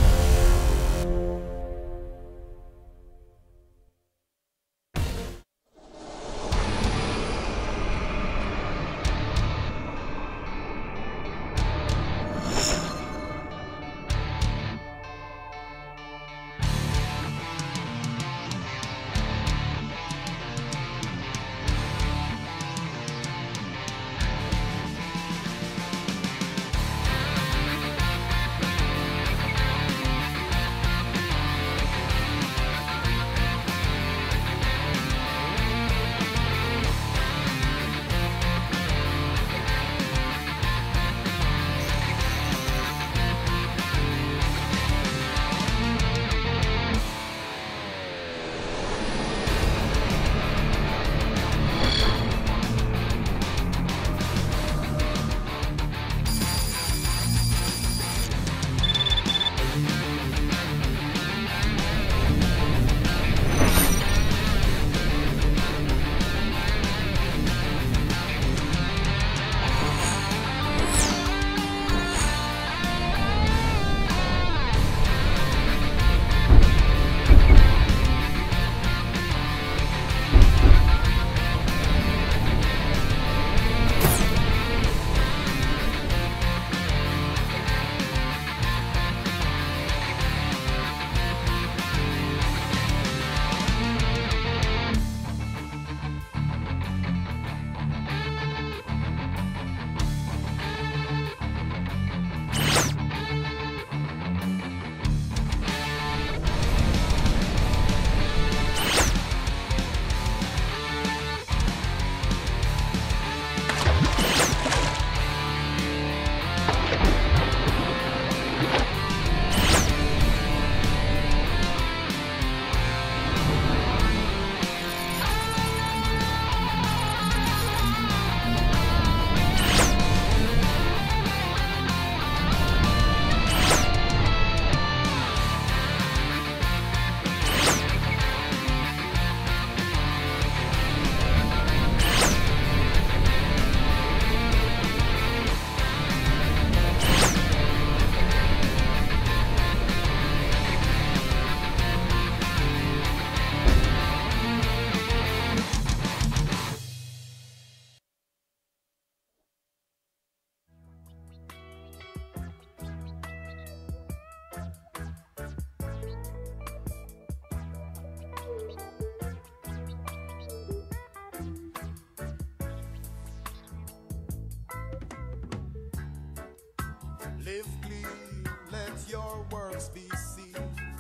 Live clean, let your works be seen.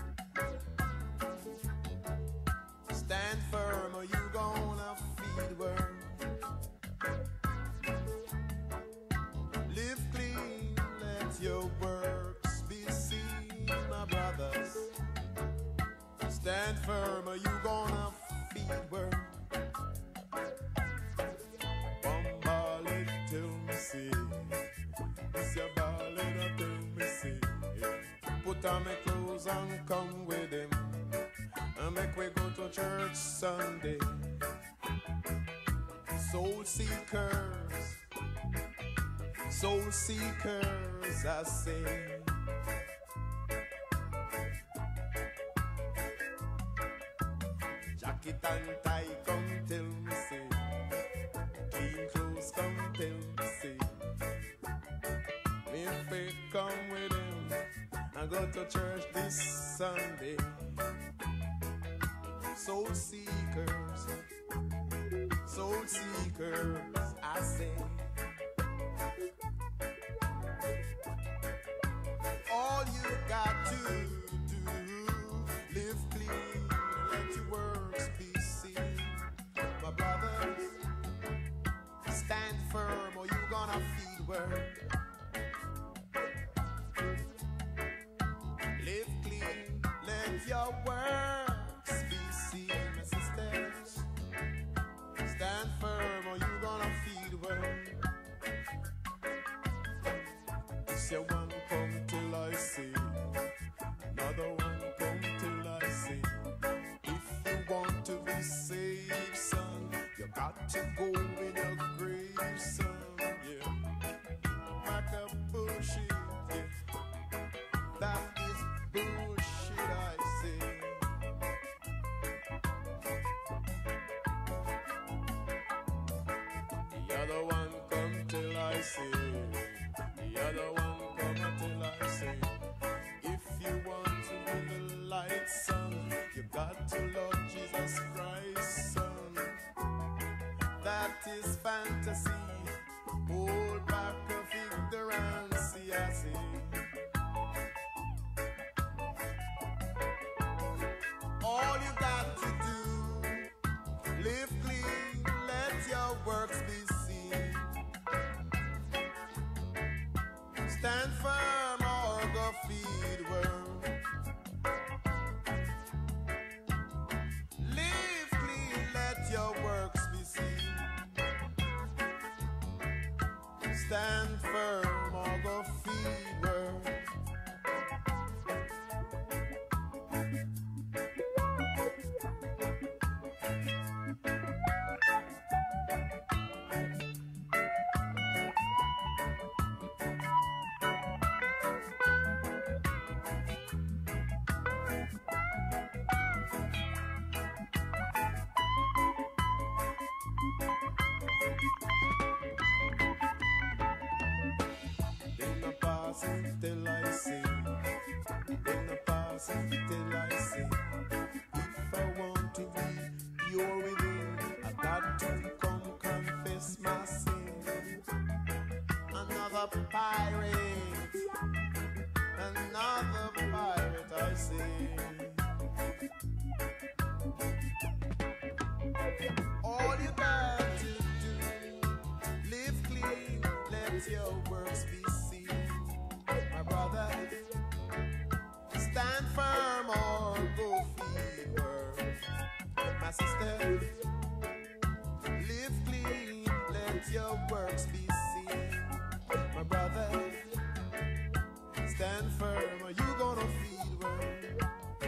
Stand firm or you gonna feed worm. Live clean, let your works be seen, my brothers. Stand firm or you gonna feed worm. Bumble it till me see. It's your ballad up till me see. Put on my clothes and come with him, and make we go to church Sunday. Soul seekers, soul seekers, I say. Jacket and tie, come tell me, say. Clean clothes, come tell me, say. Me faith come with him. I go to church this Sunday. Soul seekers, soul seekers, I say. All you got to do, live clean, let your works be seen. My brothers, stand firm or you gonna feed word. Live clean, let your works be seen. My sisters, stand firm or you gonna feed word. This your one come till I see, another one come till I see. If you want to be saved, son, you got to go in your grave, son. Yeah, back up bullshit. Yeah, that is bullshit, I say. The other one come till I see. The other one come until I say. If you want to be the light, son, you got to love Jesus Christ, son. That is fantasy. Hold back of ignorance, I say. All you got to do, live clean, let your works be seen. Stand firm or go feed world. Live clean, let your works be seen. Stand firm or go feed world. Till I see, in the past till I see. If I want to be pure within, I got to come confess my sin. Another pirate, another pirate, I say. All you got to do, live clean, let your works be seen. My brother, stand firm or go feed world. My sister, live clean, let your works be seen. My brother, stand firm or you gonna feed world.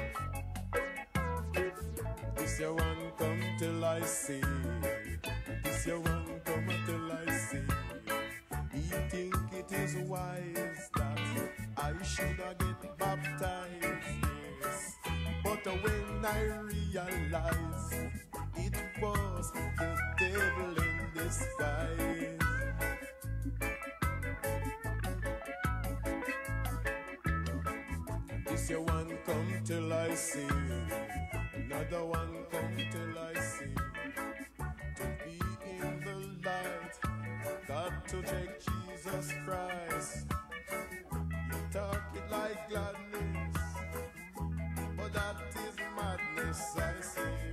This your one come till I see. This your one come till I see. He think it is wise that I should have get baptized, yes. But when I realized it was the devil in disguise. This your one come till I see. Another one come till I see. To be in the light, got to take Jesus Christ. You talk it like gladness, but that is madness, I say.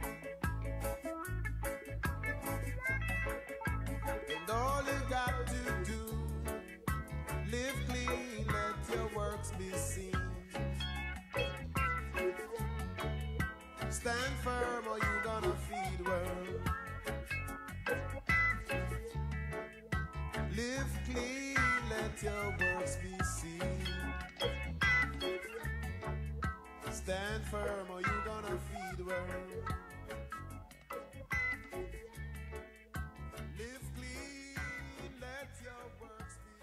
And all you got to do, live clean, let your works be seen. Stand firm or you gonna feed world. Live clean, let your works be seen. Stand firm or you gonna feed the world. Live clean, let your works be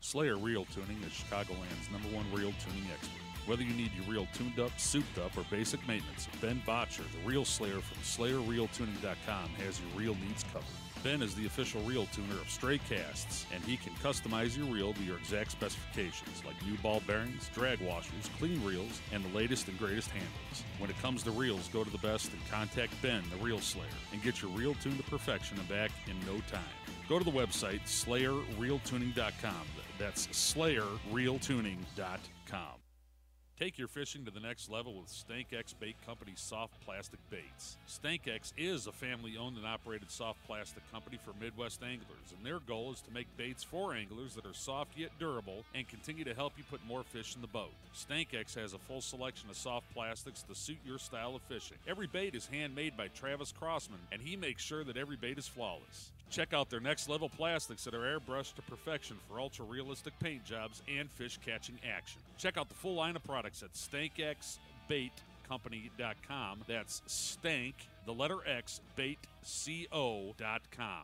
Slayer Reel Tuning is Chicagoland's number one reel tuning expert. Whether you need your reel tuned up, souped up, or basic maintenance, Ben Botcher, the Reel Slayer from Slayer Reel Tuning dot com, has your reel needs covered. Ben is the official reel tuner of Stray Casts, and he can customize your reel to your exact specifications, like new ball bearings, drag washers, clean reels, and the latest and greatest handles. When it comes to reels, go to the best and contact Ben, the Reel Slayer, and get your reel tuned to perfection and back in no time. Go to the website, Slayer Reel Tuning dot com. That's Slayer Reel Tuning dot com. Take your fishing to the next level with StankX Bait Company's soft plastic baits. StankX is a family-owned and operated soft plastic company for Midwest anglers, and their goal is to make baits for anglers that are soft yet durable and continue to help you put more fish in the boat. StankX has a full selection of soft plastics to suit your style of fishing. Every bait is handmade by Travis Crossman, and he makes sure that every bait is flawless. Check out their next-level plastics that are airbrushed to perfection for ultra-realistic paint jobs and fish-catching action. Check out the full line of products at stank x bait company dot com. That's stank, the letter X, bait co dot com.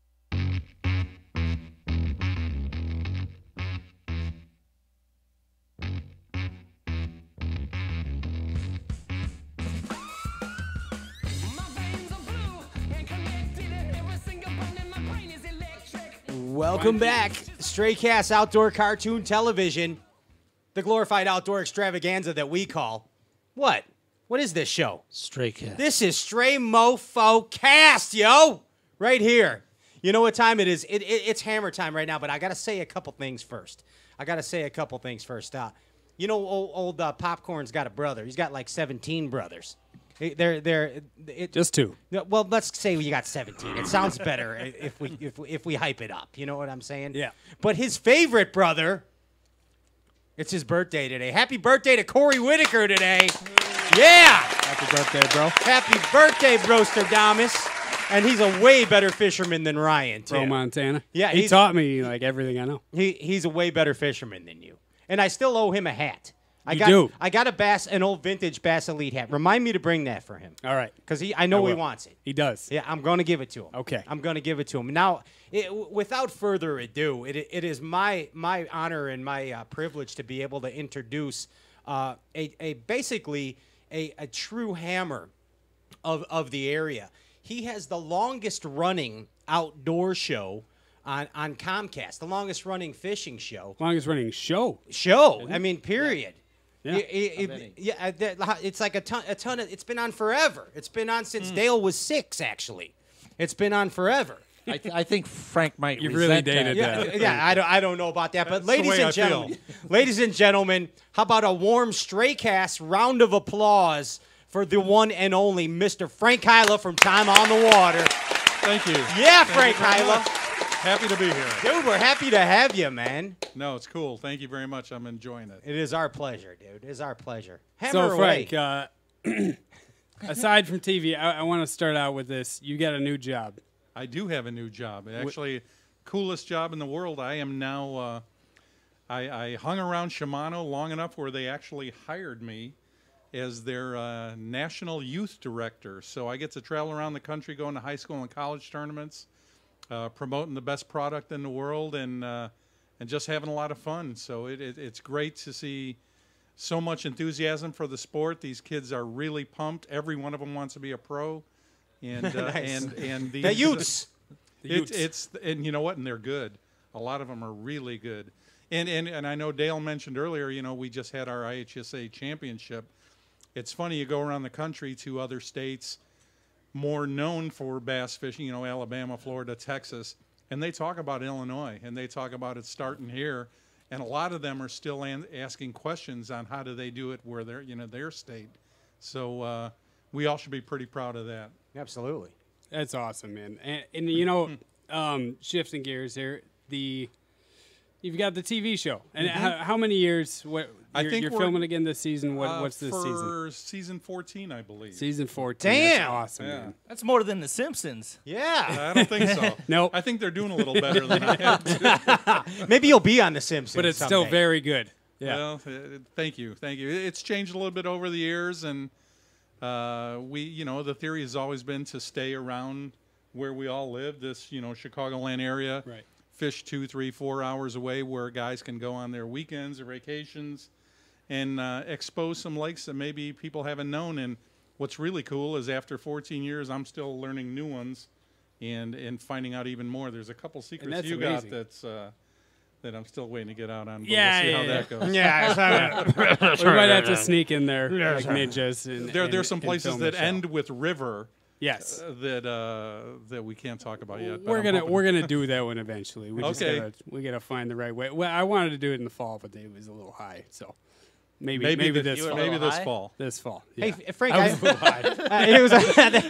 Welcome back. Stray Cast Outdoor Cartoon Television. The glorified outdoor extravaganza that we call. What? What is this show? Stray Cast. This is Stray Mofo Cast, yo! Right here. You know what time it is? It, it, it's hammer time right now, but I got to say a couple things first. I got to say a couple things first. Uh, you know, old, old uh, Popcorn's got a brother. He's got like seventeen brothers. They're they're it, just two. Well, let's say you got seventeen. It sounds better if we if we, if we hype it up. You know what I'm saying? Yeah. But his favorite brother, it's his birthday today. Happy birthday to Corey Whitacre today. Yeah. Happy birthday, bro. Happy birthday, Brosterdamus. And he's a way better fisherman than Ryan, too. Bro Montana. Yeah, he he's- taught me like everything I know. He he's a way better fisherman than you. And I still owe him a hat. I You got, do. I got a Bass, an old vintage Bass Elite hat. Remind me to bring that for him. All right. Because he, I know I he will. wants it. He does. Yeah, I'm going to give it to him. Okay. I'm going to give it to him. Now, it, w- without further ado, it, it is my my honor and my uh, privilege to be able to introduce uh, a, a basically a, a true hammer of, of the area. He has the longest running outdoor show on, on Comcast, the longest running fishing show. Longest running show. Show. I mean, period. Yeah. It- it- it- yeah, uh, that- it's like a ton, a ton of. It's been on forever. It's been on since Dale was six. Actually, it's been on forever. I, th- I think Frank might. You've really resent dated that. Yeah, yeah. I don't, I don't know about that, but That's the ladies way I and feel. gentlemen, ladies and gentlemen, how about a warm Stray Cast round of applause for the one and only Mister Frank Hyla from Time on the Water. Thank you. Yeah, Thank Frank you very Hyla. much. Happy to be here. Dude, we're happy to have you, man. No, it's cool. Thank you very much. I'm enjoying it. It is our pleasure, dude. It is our pleasure. Hammer So, away. Frank, uh, aside from T V, I, I want to start out with this. You got a new job. I do have a new job. Actually, coolest job in the world. I am now. Uh, I, I hung around Shimano long enough where they actually hired me as their uh, national youth director. So I get to travel around the country, going to high school and college tournaments, uh, promoting the best product in the world, and uh, and just having a lot of fun. So it, it it's great to see so much enthusiasm for the sport. These kids are really pumped. Every one of them wants to be a pro, and uh, Nice. and and The these, youths. The It's, youths. it's and you know what, and they're good. A lot of them are really good. And and and I know Dale mentioned earlier. You know, we just had our I H S A championship. It's funny, you go around the country to other states more known for bass fishing. You know, Alabama, Florida, Texas, and they talk about Illinois, and they talk about it starting here. And a lot of them are still an, asking questions on how do they do it where they're, you know, their state. So uh, we all should be pretty proud of that. Absolutely. That's awesome, man. And, and you know, um, shifting gears here, the you've got the T V show. And Mhm. how, how many years? What I you're, think you're we're- filming again this season? What, Uh, what's this for season? season fourteen, I believe. Season fourteen. That's Damn. awesome, Yeah. man. That's more than The Simpsons. Yeah. I don't think so. Nope. I think they're doing a little better than I am. too. Maybe you'll be on The Simpsons. But it's still someday. very good. Yeah. Well, uh, thank you, thank you. It's changed a little bit over the years, and uh, we, you know, the theory has always been to stay around where we all live, this, you know, Chicagoland area. Right. fish two, three, four hours away where guys can go on their weekends or vacations and uh, expose some lakes that maybe people haven't known. And what's really cool is after fourteen years, I'm still learning new ones and, and finding out even more. There's a couple secrets you amazing. got that's uh, that I'm still waiting to get out on. But Yeah, we'll see yeah, how yeah. that goes. Yeah, we might have to sneak in there like ninjas. And, there, and, there's some and places film that the show. end with river. Yes, uh, that uh, that we can't talk about yet. but We're I'm gonna hoping- we're gonna do that one eventually. We just Okay. gotta, we gotta find the right way. Well, I wanted to do it in the fall, but it was a little high, so maybe Maybe maybe, the- this you were a fall. little Maybe this high? fall. This fall. Hey, Yeah. F- Frank, I I, was a little high. uh, it was.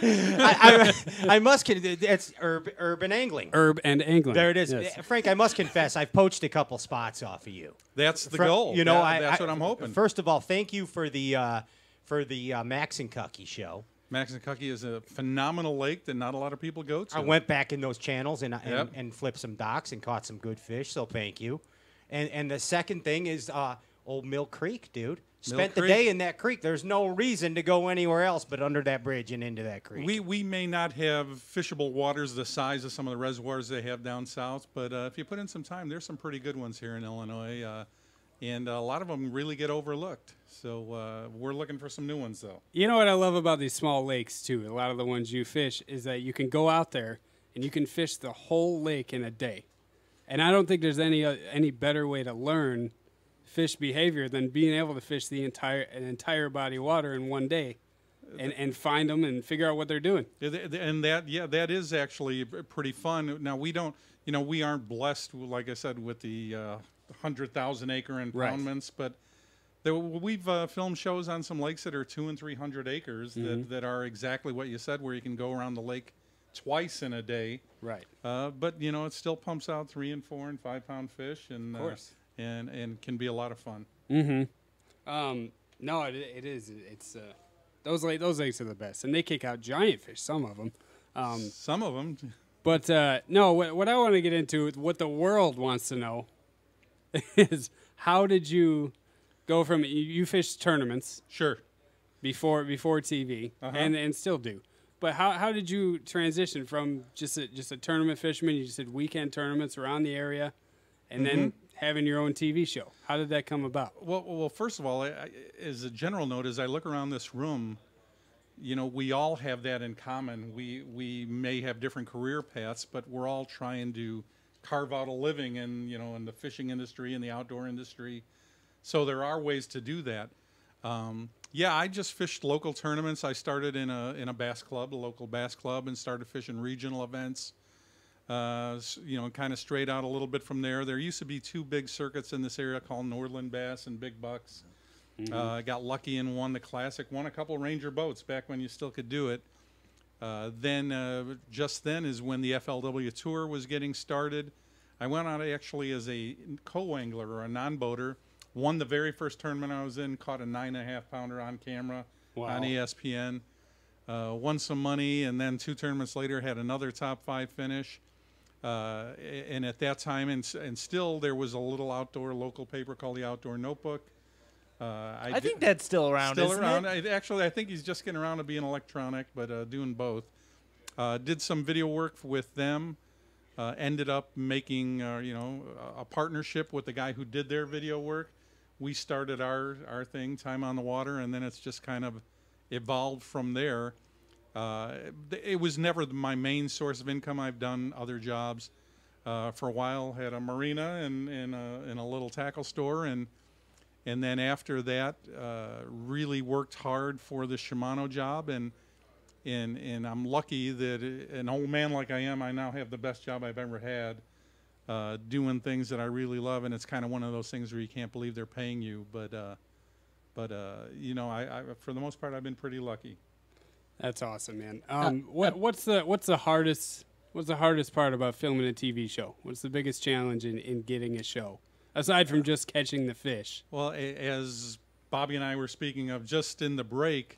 I, I, I must. con- It's urban, urban angling. Herb and angling. There it is, Yes. Uh, Frank. I must confess, I've poached a couple spots off of you. That's the Fr- goal. You know, That- I, that's I- what I'm hoping. First of all, thank you for the uh, for the uh, Max and Cucky show. Max and Cucky is a phenomenal lake that not a lot of people go to. I went back in those channels and and, Yep. and flipped some docks and caught some good fish. So thank you. And and the second thing is uh, Old Mill Creek, dude. Spent the Creek. day in that creek. There's no reason to go anywhere else but under that bridge and into that creek. We we may not have fishable waters the size of some of the reservoirs they have down south, but uh, if you put in some time, there's some pretty good ones here in Illinois, uh, and a lot of them really get overlooked. So uh, we're looking for some new ones, though. You know what I love about these small lakes too? A lot of the ones you fish is that you can go out there and you can fish the whole lake in a day. And I don't think there's any uh, any better way to learn fish behavior than being able to fish the entire an entire body of water in one day, and and find them and figure out what they're doing. Yeah, th- th- And that, yeah, that is actually p- pretty fun. Now we don't, you know, we aren't blessed, like I said, with the uh, hundred thousand acre impoundments, but there, we've uh, filmed shows on some lakes that are two and three hundred acres Mhm. that, that are exactly what you said, where you can go around the lake twice in a day. Right. Uh, but you know, it still pumps out three and four and five pound fish, and Of course. uh, and and can be a lot of fun. Mm-hmm. Um, no, it, it is. It's uh, those lake, those lakes are the best, and they kick out giant fish. Some of them. Um, some of them. But uh, no, what, what I want to get into, what the world wants to know, is how did you go from you, you fished tournaments? Sure. Before before T V, Uh-huh. and and still do. But how, how did you transition from just a, just a tournament fisherman? You just did weekend tournaments around the area, and then Mhm. having your own T V show. How did that come about? Well, well, first of all, I, I, as a general note, as I look around this room, you know, we all have that in common. We we may have different career paths, but we're all trying to carve out a living in, you know, in the fishing industry and the outdoor industry. So there are ways to do that. Um, yeah, I just fished local tournaments. I started in a in a bass club, a local bass club, and started fishing regional events. Uh, s- you know, kind of strayed out a little bit from there. There used to be two big circuits in this area called Nordland Bass and Big Bucks. Mhm. Uh, I got lucky and won the classic. Won a couple Ranger boats back when you still could do it. Uh, then, uh, just then is when the F L W Tour was getting started. I went out actually as a co-angler or a non-boater. Won the very first tournament I was in. Caught a nine and a half pounder on camera on Wow. E S P N. Uh, won some money, and then two tournaments later had another top five finish. Uh, a- and at that time, and, s- and still, there was a little outdoor local paper called the Outdoor Notebook. Uh, I did- think that's still around, Still isn't around. it? I, actually, I think he's just getting around to being electronic, but uh, doing both. Uh, did some video work with them. Uh, ended up making, uh, you know, a, a partnership with the guy who did their video work. We started our our thing, Time on the Water, and then it's just kind of evolved from there. Uh, th- it was never my main source of income. I've done other jobs. Uh, for a while, had a marina and, and, a, and a little tackle store, and and then after that, uh, really worked hard for the Shimano job, and and and I'm lucky that uh, an old man like I am, I now have the best job I've ever had, uh, doing things that I really love, and it's kind of one of those things where you can't believe they're paying you, but uh, but uh, you know, I, I for the most part, I've been pretty lucky. That's awesome, man. Um, what what's the what's the hardest what's the hardest part about filming a T V show? What's the biggest challenge in, in getting a show aside from just catching the fish? Well, a- as Bobby and I were speaking of just in the break,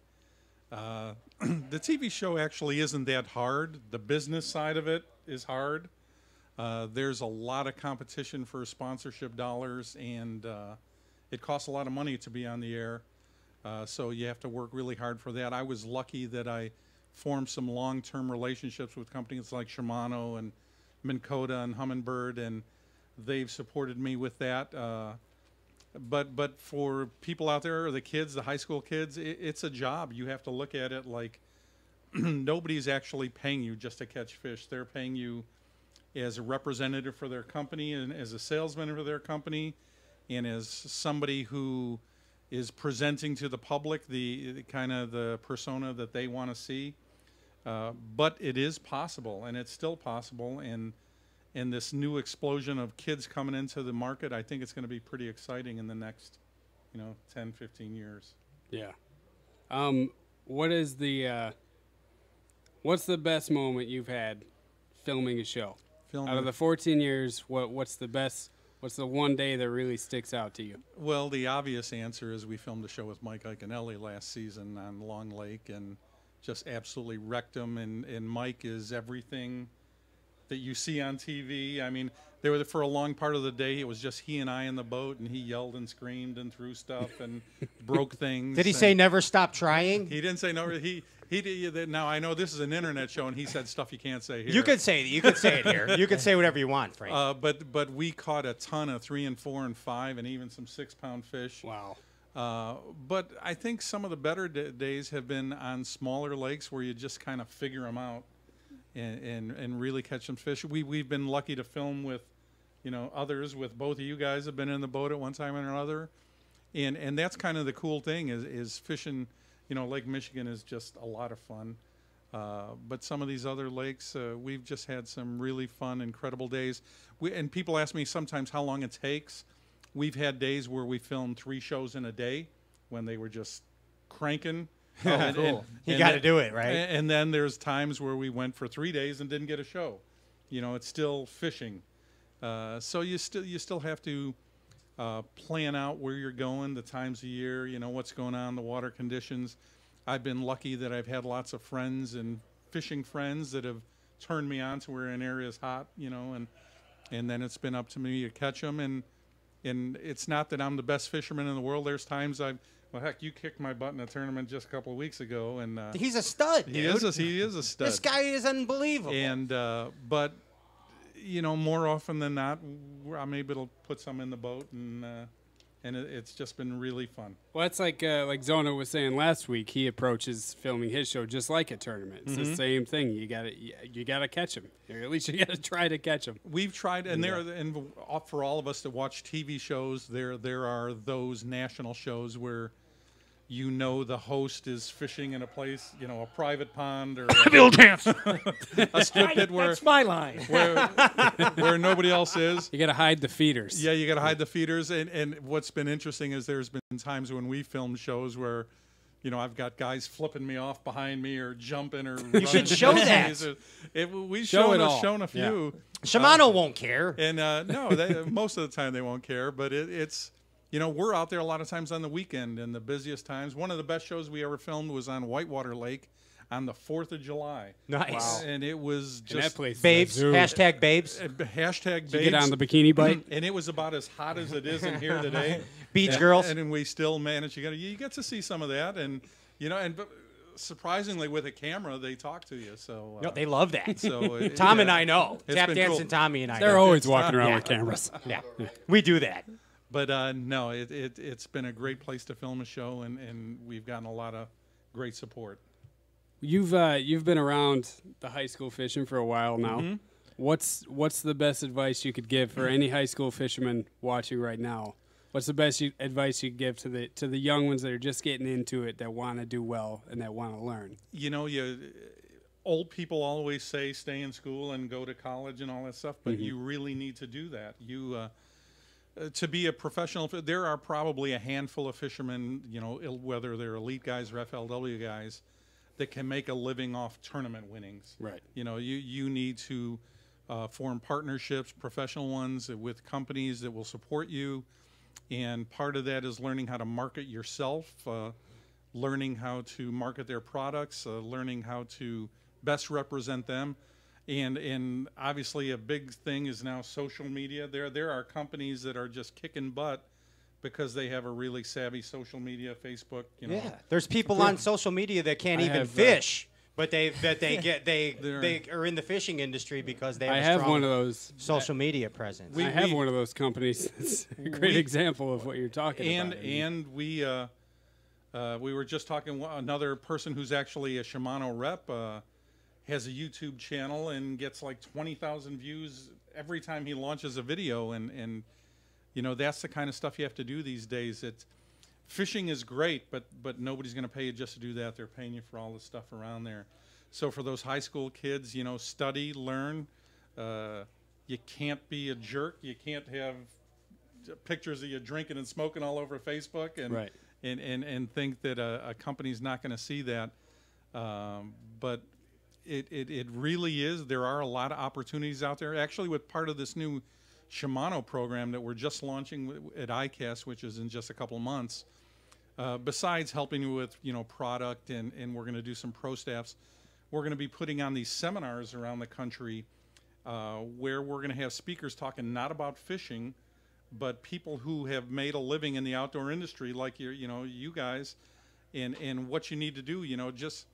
uh, the T V show actually isn't that hard. The business side of it is hard. Uh, there's a lot of competition for sponsorship dollars, and uh, it costs a lot of money to be on the air. Uh, so you have to work really hard for that. I was lucky that I formed some long-term relationships with companies like Shimano and Minn Kota and Humminbird, and they've supported me with that. Uh, but but for people out there, or the kids, the high school kids, it, it's a job. You have to look at it like nobody's actually paying you just to catch fish. They're paying you as a representative for their company, and as a salesman for their company, and as somebody who is presenting to the public the, the kind of the persona that they want to see. Uh, but it is possible, and it's still possible. And and this new explosion of kids coming into the market, I think it's going to be pretty exciting in the next, you know, ten, fifteen years. Yeah. Um, what is the uh, what's the best moment you've had filming a show? Filming. Out of the fourteen years, what what's the best? What's the one day that really sticks out to you? Well, the obvious answer is we filmed a show with Mike Iaconelli last season on Long Lake, and just absolutely wrecked him. And, and Mike is everything that you see on T V. I mean, they were for a long part of the day. It was just he and I in the boat, and he yelled and screamed and threw stuff and broke things. Did he say never stop trying? He didn't say no. He he did. Now I know this is an internet show, and he said stuff you can't say here. You could say you could say it here. You could say whatever you want, Frank. Uh, but but we caught a ton of three and four and five, and even some six pound fish. Wow. Uh, but I think some of the better d days have been on smaller lakes where you just kind of figure them out and, and, and really catch some fish. We, we've been lucky to film with, you know, others. With both of you guys have been in the boat at one time or another. And, and that's kind of the cool thing is, is fishing, you know, Lake Michigan is just a lot of fun. Uh, but some of these other lakes, uh, we've just had some really fun, incredible days. We, and people ask me sometimes how long it takes. We've had days where we filmed three shows in a day when they were just cranking. Oh, and, cool. and, You and got to then- do it, right? And, and then there's times where we went for three days and didn't get a show. You know, it's still fishing. Uh, so you still you still have to uh, plan out where you're going, the times of year, you know, what's going on, the water conditions. I've been lucky that I've had lots of friends and fishing friends that have turned me on to where an area is hot, you know, and and then it's been up to me to catch them. And And it's not that I'm the best fisherman in the world. There's times I've, well, heck, you kicked my butt in a tournament just a couple of weeks ago, and uh, He's a stud, He dude. is. A, he is a stud. This guy is unbelievable. And uh, but you know, more often than not, I'm able to put some in the boat, and uh, and it, it's just been really fun. Well, it's like uh, like Zona was saying last week. He approaches filming his show just like a tournament. It's Mhm. the same thing. You got to you, you got to catch him, or at least you got to try to catch him. We've tried, and Yeah. there, and for all of us that watch T V shows, there there are those national shows where, you know, the host is fishing in a place, you know, a private pond or a, Bill Chance. a strip pit where That's my line. where where nobody else is. You got to hide the feeders. Yeah, you got to hide the feeders. And and what's been interesting is there's been times when we filmed shows where, you know, I've got guys flipping me off behind me or jumping or. You should show that. Or, it, we've Show shown, it a, all. shown a Yeah. few. Shimano won't care. And uh, no, they, most of the time they won't care. But it, it's, you know, we're out there a lot of times on the weekend and the busiest times. One of the best shows we ever filmed was on Whitewater Lake on the fourth of July. Nice. Wow. And it was And just that place is a Babes, zoo. hashtag babes. Uh, hashtag babes. Did you get on the bikini bite? And it was about as hot as it is in here today. Beach and, girls. And, we still managed to get, you get to see some of that. And, you know, and but surprisingly with a camera, they talk to you. So uh, No, they love that. So it, Tom yeah, and I know. it's Tap been dancing cool. Tommy and I They're know. always It's walking not- around yeah. with cameras. Yeah. We do that. But uh, no, it, it, it's been a great place to film a show, and, and we've gotten a lot of great support. You've uh, you've been around the high school fishing for a while now. Mhm. What's what's the best advice you could give for any high school fisherman watching right now? What's the best you, advice you could give to the to the young ones that are just getting into it, that want to do well and that want to learn? You know, you old people always say stay in school and go to college and all that stuff, but Mhm. you really need to do that. You uh, uh, to be a professional, fi- there are probably a handful of fishermen, you know, il- whether they're elite guys or F L W guys, that can make a living off tournament winnings. Right. You know, you you need to uh, form partnerships, professional ones, uh, with companies that will support you. And part of that is learning how to market yourself, uh, learning how to market their products, uh, learning how to best represent them. And and obviously a big thing is now social media. There there are companies that are just kicking butt because they have a really savvy social media, Facebook, you know. Yeah. There's people on social media that can't I even have, uh, fish, But they that they get they they are in the fishing industry because they have I a have strong one of those social media presence. I have one of those companies. It's a great we, example of what you're talking and, about. And and we uh, uh, we were just talking. Another person who's actually a Shimano rep uh, has a YouTube channel and gets like twenty thousand views every time he launches a video. And and you know, that's the kind of stuff you have to do these days. It's fishing is great, but but nobody's going to pay you just to do that. They're paying you for all the stuff around there. So for those high school kids, you know, study, learn. Uh, you can't be a jerk. You can't have pictures of you drinking and smoking all over Facebook and right. and, and, and think that a, a company's not going to see that. Um, but it, it, it really is. There are a lot of opportunities out there. Actually, with part of this new Shimano program that we're just launching at I C A S, which is in just a couple of months, uh, besides helping you with, you know, product and, and we're going to do some pro staffs, we're going to be putting on these seminars around the country uh, where we're going to have speakers talking not about fishing, but people who have made a living in the outdoor industry, like you, you know, you guys, and and what you need to do. You know, just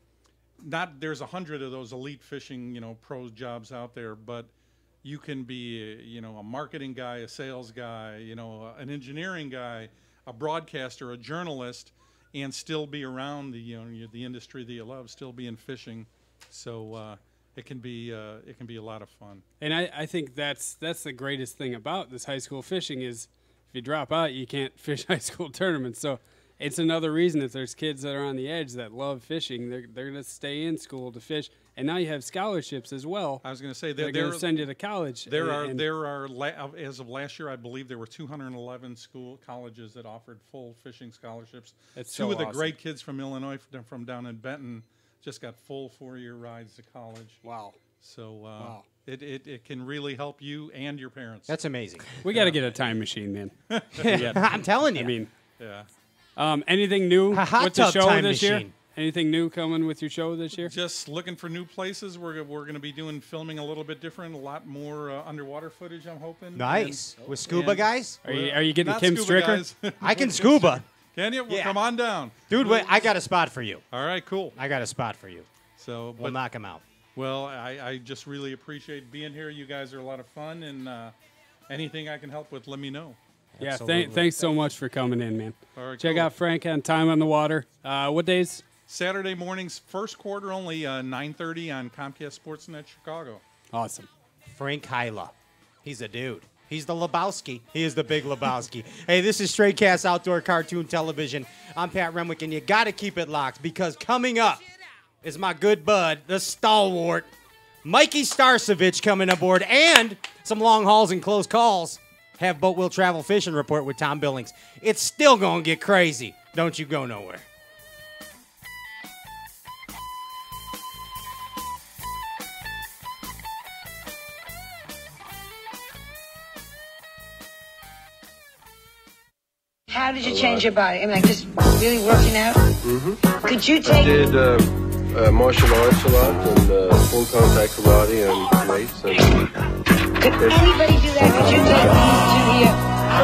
not there's a hundred of those elite fishing, you know, pro jobs out there, but you can be, you know, a marketing guy, a sales guy, you know, an engineering guy, a broadcaster, a journalist, and still be around the, you know, the industry that you love, still be in fishing. So uh, it can be uh, it can be a lot of fun. And I, I think that's that's the greatest thing about this high school fishing is if you drop out, you can't fish high school tournaments. So it's another reason if there's kids that are on the edge that love fishing, they're they're going to stay in school to fish. And now you have scholarships as well. I was going to say they're there, going to send you to college. There and, are and there are la- as of last year, I believe there were two hundred eleven school colleges that offered full fishing scholarships. That's Two so of the awesome. great kids from Illinois, from, from down in Benton, just got full four-year rides to college. Wow! So uh, wow. It, it it can really help you and your parents. That's amazing. We got to get a time machine, man. I'm telling you. I mean, yeah. Um, anything new A hot with the tub show time this year? machine. Anything new coming with your show this year? Just looking for new places. We're we're going to be doing filming a little bit different, a lot more uh, underwater footage. I'm hoping. Nice. And- With scuba and- guys? Are you are you getting Not Kim scuba Stricker? guys. I can scuba. Can you? Well, Yeah. come on down, Dude, wait, I got a spot for you. All right, cool. I got a spot for you. So, We'll but knock him out. well, I, I just really appreciate being here. You guys are a lot of fun, and uh, anything I can help with, let me know. Yeah, Absolutely. th- thanks so much for coming in, man. All right, Check cool. out Frank on Time on the Water. Uh, what days? Saturday mornings, first quarter only, uh, nine thirty on Comcast Sportsnet Chicago. Awesome. Frank Hyla. He's a dude. He's the Lebowski. He is the big Lebowski. Hey, this is Straight Cast Outdoor Cartoon Television. I'm Pat Renwick, and you got to keep it locked because coming up is my good bud, the stalwart, Mikey Starcevich coming aboard, and some long hauls and close calls. Have Boat Will Travel Fishing Report with Tom Billings. It's still going to get crazy. Don't you go nowhere. How did you change your body? I mean, like just really working out? Mm-hmm. Could you I take... did uh, uh, martial arts a lot and uh, full contact karate and weights. And Could anybody do that? Could you take these to the... Uh,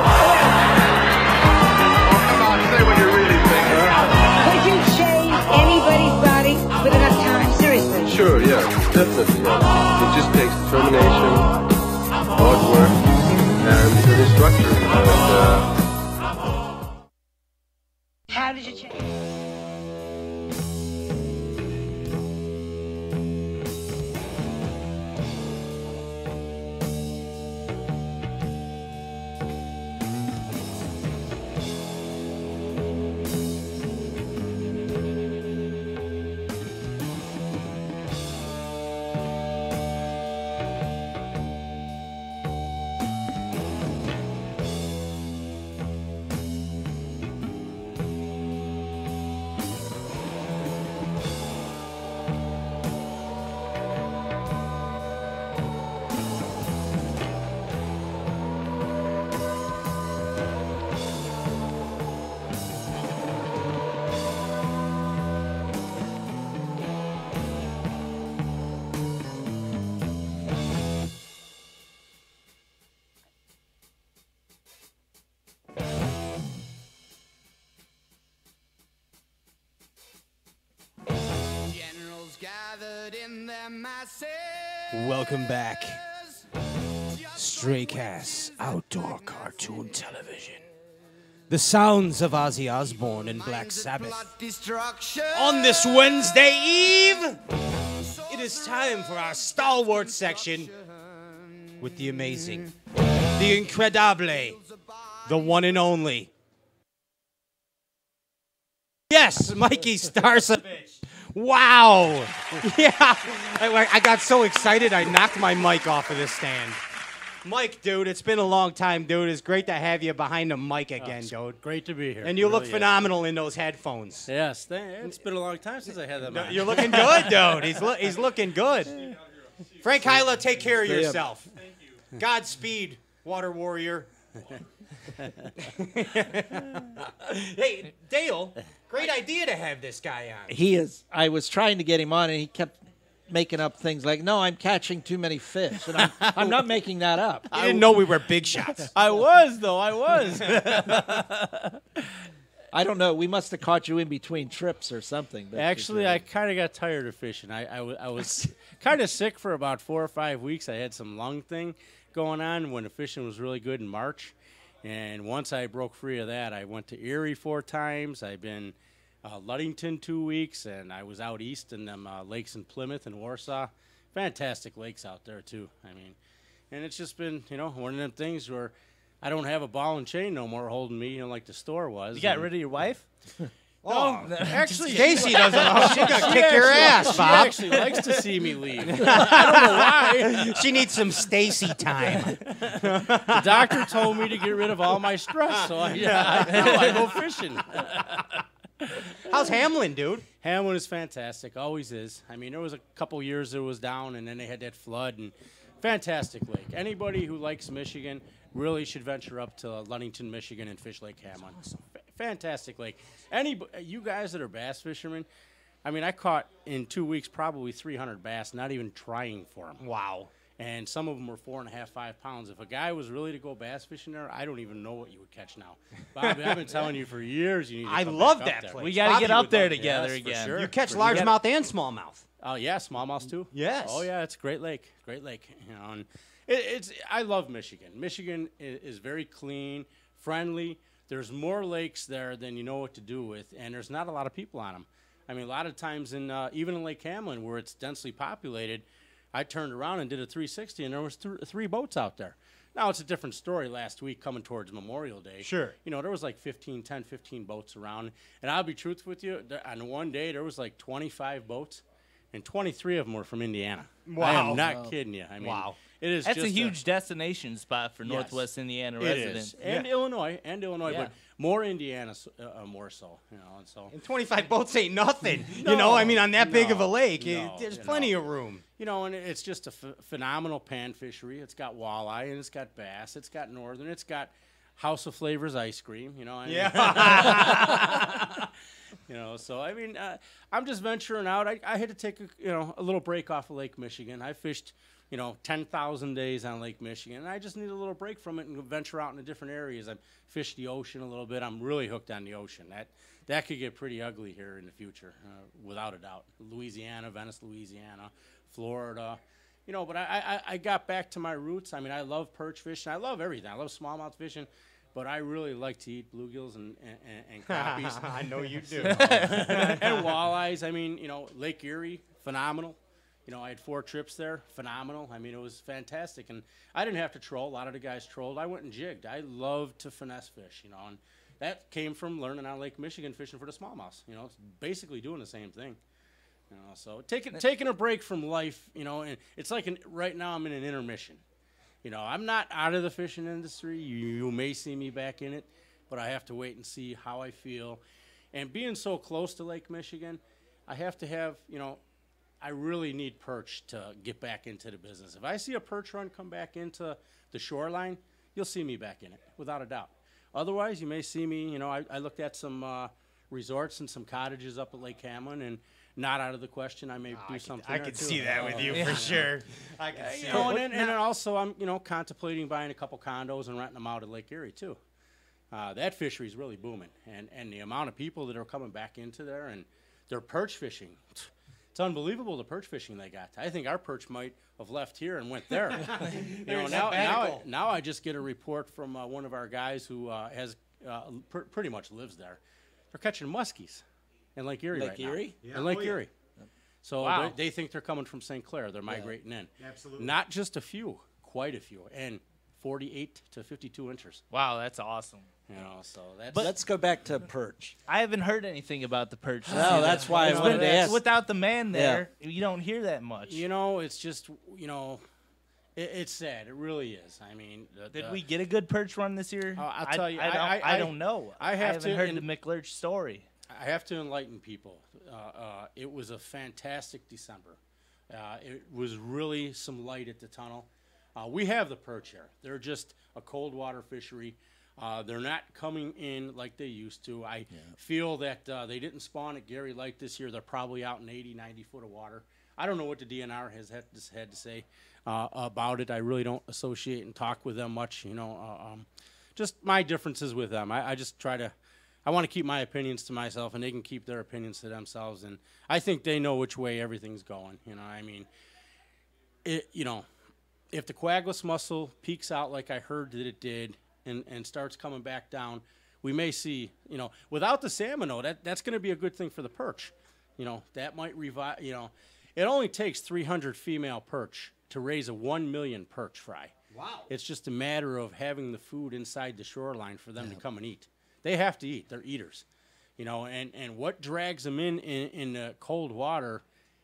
come on, say what you're really thinking. could you change anybody's body with enough time? Seriously. Sure, yeah, definitely. Yeah. It just takes determination, hard work, and an instructor. And, uh, How did you change? Welcome back. Stray Cats Outdoor Cartoon Television. The sounds of Ozzy Osbourne and Black Sabbath. On this Wednesday Eve, it is time for our Stalwarts section with the amazing, the incredible, the one and only. Yes, Mikey Starcevich. Wow. Yeah. I, I got so excited I knocked my mic off of this stand. Mike, dude, it's been a long time, dude. It's great to have you behind the mic again, oh, dude. Great to be here. And you really look phenomenal is. in those headphones. Yes, it's been a long time since I had them on. You're looking good, dude. He's, lo he's looking good. Frank Hyla, take care of yourself. Thank you. Godspeed, Water Warrior. Hey, Dale, great idea to have this guy on. He is. I was trying to get him on, and he kept making up things like, no, I'm catching too many fish. And I'm, I'm not making that up. I didn't know we were big shots. I was, though. I was. I don't know. We must have caught you in between trips or something. But Actually, I kind of got tired of fishing. I, I, I was kind of sick for about four or five weeks. I had some lung thing going on when the fishing was really good in March. And once I broke free of that, I went to Erie four times. I've been uh, Ludington two weeks, and I was out east in them uh, lakes in Plymouth and Warsaw. Fantastic lakes out there, too. I mean, and it's just been, you know, one of them things where I don't have a ball and chain no more holding me, you know, like the store was. You got rid of your wife? Oh, actually, Stacy doesn't know. She's gonna kick your ass, Bob. She actually likes to see me leave. I don't know why. She needs some Stacy time. The doctor told me to get rid of all my stress, so I, yeah, I, I go fishing. How's Hamlin, dude? Hamlin is fantastic. Always is. I mean, there was a couple years it was down, and then they had that flood, and fantastic lake. Anybody who likes Michigan really should venture up to Ludington, Michigan, and fish Lake Hamlin. Awesome. Fantastic lake. Any you guys that are bass fishermen, I mean, I caught in two weeks probably three hundred bass, not even trying for them. Wow. And some of them were four and a half, five pounds. If a guy was really to go bass fishing there, I don't even know what you would catch now. Bobby, I've been telling you for years you need to I come love back that up there. place. We got to Bobby get up would there love it. together Yes, for again. sure. You catch For largemouth and smallmouth. Oh yeah, smallmouth too. Yes. Oh yeah, it's a great lake. Great lake. You know, and it, it's I love Michigan. Michigan is, is very clean, friendly. There's more lakes there than you know what to do with, and there's not a lot of people on them. I mean, a lot of times in uh, even in Lake Hamlin, where it's densely populated, I turned around and did a three sixty, and there was th three boats out there. Now, it's a different story last week coming towards Memorial Day. Sure. You know, there was like fifteen, ten, fifteen boats around. And I'll be truthful with you, there, on one day there was like twenty-five boats, and twenty-three of them were from Indiana. Wow. I am not Wow. kidding you. I mean, Wow. It is That's just a huge destination spot for Yes. Northwest Indiana It residents. is. And Yeah. Illinois, and Illinois, Yeah. but more Indiana, uh, uh, more so, you know, and so. And twenty-five boats ain't nothing. you No, know, I mean, on that big of a no, lake, no, it, there's you plenty know. of room. You know, and it's just a ph phenomenal pan fishery. It's got walleye, and it's got bass, it's got northern, it's got House of Flavors ice cream, you know. I mean, Yeah. you know, so, I mean, uh, I'm just venturing out. I, I had to take, a, you know, a little break off of Lake Michigan. I fished, you know, ten thousand days on Lake Michigan, and I just need a little break from it and venture out into different areas. I've fished the ocean a little bit. I'm really hooked on the ocean. That that could get pretty ugly here in the future, uh, without a doubt. Louisiana, Venice, Louisiana, Florida, you know, but I, I, I got back to my roots. I mean, I love perch fishing. I love everything. I love smallmouth fishing, but I really like to eat bluegills and, and, and crappies. I know you do. And walleyes. I mean, you know, Lake Erie, phenomenal. You know, I had four trips there, phenomenal. I mean, it was fantastic. And I didn't have to troll. A lot of the guys trolled. I went and jigged. I love to finesse fish, you know, and that came from learning on Lake Michigan fishing for the smallmouths. You know, it's basically doing the same thing. You know, so taking taking a break from life, you know, and it's like an, right now I'm in an intermission. You know, I'm not out of the fishing industry. You, you may see me back in it, but I have to wait and see how I feel. And being so close to Lake Michigan, I have to have, you know, I really need perch to get back into the business. If I see a perch run come back into the shoreline, you'll see me back in it, without a doubt. Otherwise, you may see me, you know, I, I looked at some uh, resorts and some cottages up at Lake Hamlin, and not out of the question, I may Oh, do I something could, I there, could too. see that with you Yeah. for sure. I could see You know, it. and, then, and then also I'm, you know, contemplating buying a couple condos and renting them out at Lake Erie too. Uh, that fishery is really booming, and and the amount of people that are coming back into there and they're perch fishing. It's unbelievable the perch fishing they got. I think our perch might have left here and went there. you know, now, now, I, now I just get a report from uh, one of our guys who uh, has uh, pr pretty much lives there. They're catching muskies in Lake Erie Lake right Erie? now. Yeah. In Lake Oh, yeah. Erie. So Wow. they, they think they're coming from Saint Clair. They're migrating in. Absolutely. Not just a few, quite a few, and forty-eight to fifty-two inches. Wow, that's awesome. You know, so that's. But let's go back to perch. I haven't heard anything about the perch. No, that's why I It's wanted been- to ask. Without the man there, you don't hear that much. You know, it's just you know, it, it's sad. It really is. I mean, the, Did the, we get a good perch run this year? Uh, I'll I, tell you, I, I- don't, I- I I- don't know. I have haven't to- heard and- the McLurch story. I have to enlighten people. Uh, uh, it was a fantastic December. Uh, it was really some light at the tunnel. Uh, we have the perch here. They're just a cold water fishery. Uh, they're not coming in like they used to. I feel that uh, they didn't spawn at Gary Lake this year. They're probably out in eighty, ninety foot of water. I don't know what the D N R has had, had to say uh, about it. I really don't associate and talk with them much. You know, uh, um, just my differences with them. I, I just try to. I want to keep my opinions to myself, and they can keep their opinions to themselves. And I think they know which way everything's going. You know, I mean, it. You know, if the coagulus muscle peaks out like I heard that it did, and, and starts coming back down, we may see. You know, without the salmon, though, that that's going to be a good thing for the perch. You know, that might revive. You know, it only takes three hundred female perch to raise a one million perch fry. Wow. It's just a matter of having the food inside the shoreline for them to come and eat. They have to eat. They're eaters, you know. And, and what drags them in, in in the cold water,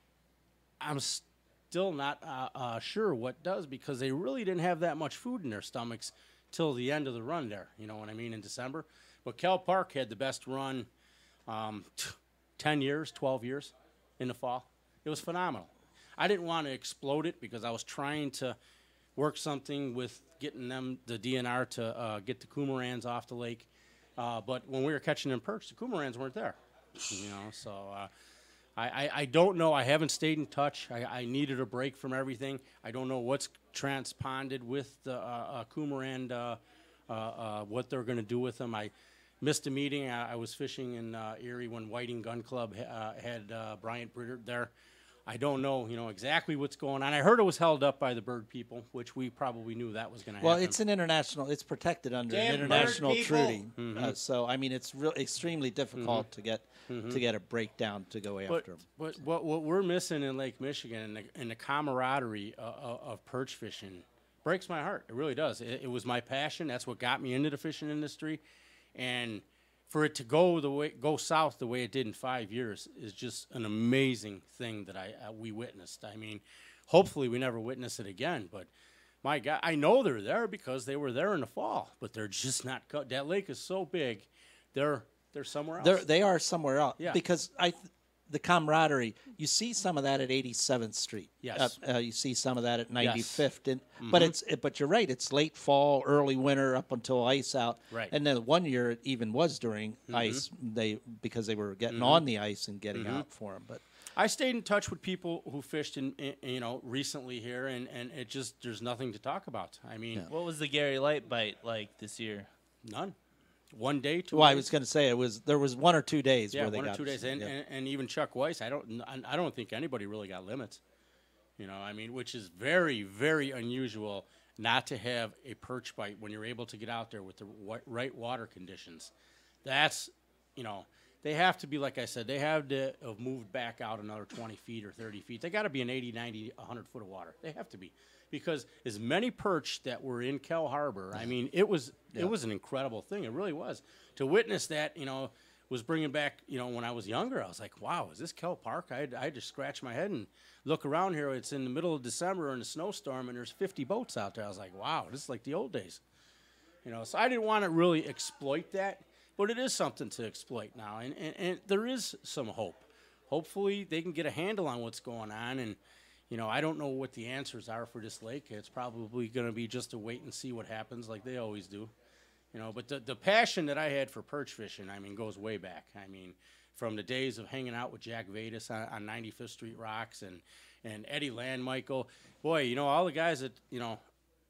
I'm still not uh, uh, sure what does, because they really didn't have that much food in their stomachs till the end of the run there. You know what I mean, in December. But Cal Park had the best run, um, ten years, twelve years, in the fall. It was phenomenal. I didn't want to explode it because I was trying to work something with getting them the D N R to uh, get the coomerans off the lake. Uh, but when we were catching them perch, the coomerans weren't there, you know. So uh, I, I, I don't know. I haven't stayed in touch. I, I needed a break from everything. I don't know what's transponded with the uh, uh, coomeran, uh, uh, uh, what they're going to do with them. I missed a meeting. I, I was fishing in uh, Erie when Whiting Gun Club ha uh, had uh, Bryant Britter there. I don't know, you know, exactly what's going on. I heard it was held up by the bird people, which we probably knew that was going to Well, happen. it's an international. It's protected under Damn an bird international people. treaty. Mhm. Uh, so I mean, it's real extremely difficult Mhm. to get Mhm. to get a breakdown to go But, after them. but what, what we're missing in Lake Michigan and the, and the camaraderie uh, uh, of perch fishing breaks my heart. It really does. It, it was my passion. That's what got me into the fishing industry, and for it to go the way go south the way it did in five years is just an amazing thing that I uh, we witnessed. I mean, hopefully we never witness it again. But my God, I know they're there because they were there in the fall, but they're just not. Co that lake is so big, they're they're somewhere else. They're, they are somewhere else. Yeah. Because I, th the camaraderie. You see some of that at eighty-seventh Street. Yes. Uh, uh, you see some of that at Yes. ninety-fifth. And but Mhm. it's it, but you're right. It's late fall, early winter, up until ice out. Right. And then one year it even was during Mhm. ice. They because they were getting Mhm. on the ice and getting Mhm. out for them. But I stayed in touch with people who fished in, in you know recently here, and and it just there's nothing to talk about. I mean, What was the Gary Light bite like this year? none. One day, two. well, I days. was going to say it was there was one or two days Yeah, where they one got or two days, and, yeah. and, and even Chuck Weiss, I don't, I don't think anybody really got limits. You know, I mean, which is very, very unusual not to have a perch bite when you're able to get out there with the wa- right water conditions. That's, you know, they have to be, like I said, they have to have moved back out another twenty feet or thirty feet. They got to be in eighty, ninety, one hundred foot of water. They have to be. Because as many perch that were in Cal Harbor, I mean, it was Yeah. it was an incredible thing. It really was. To witness that, you know, was bringing back, you know, when I was younger, I was like, wow, is this Cal Park? I had, I had to scratch my head and look around here. It's in the middle of December in a snowstorm, and there's fifty boats out there. I was like, wow, this is like the old days. You know, so I didn't want to really exploit that, but it is something to exploit now, and, and, and there is some hope. Hopefully they can get a handle on what's going on, and, you know, I don't know what the answers are for this lake. It's probably going to be just to wait and see what happens like they always do. You know, but the, the passion that I had for perch fishing, I mean, goes way back. I mean, from the days of hanging out with Jack Vadis on, on ninety-fifth Street Rocks and, and Eddie Landmichael. Boy, you know, all the guys that, you know,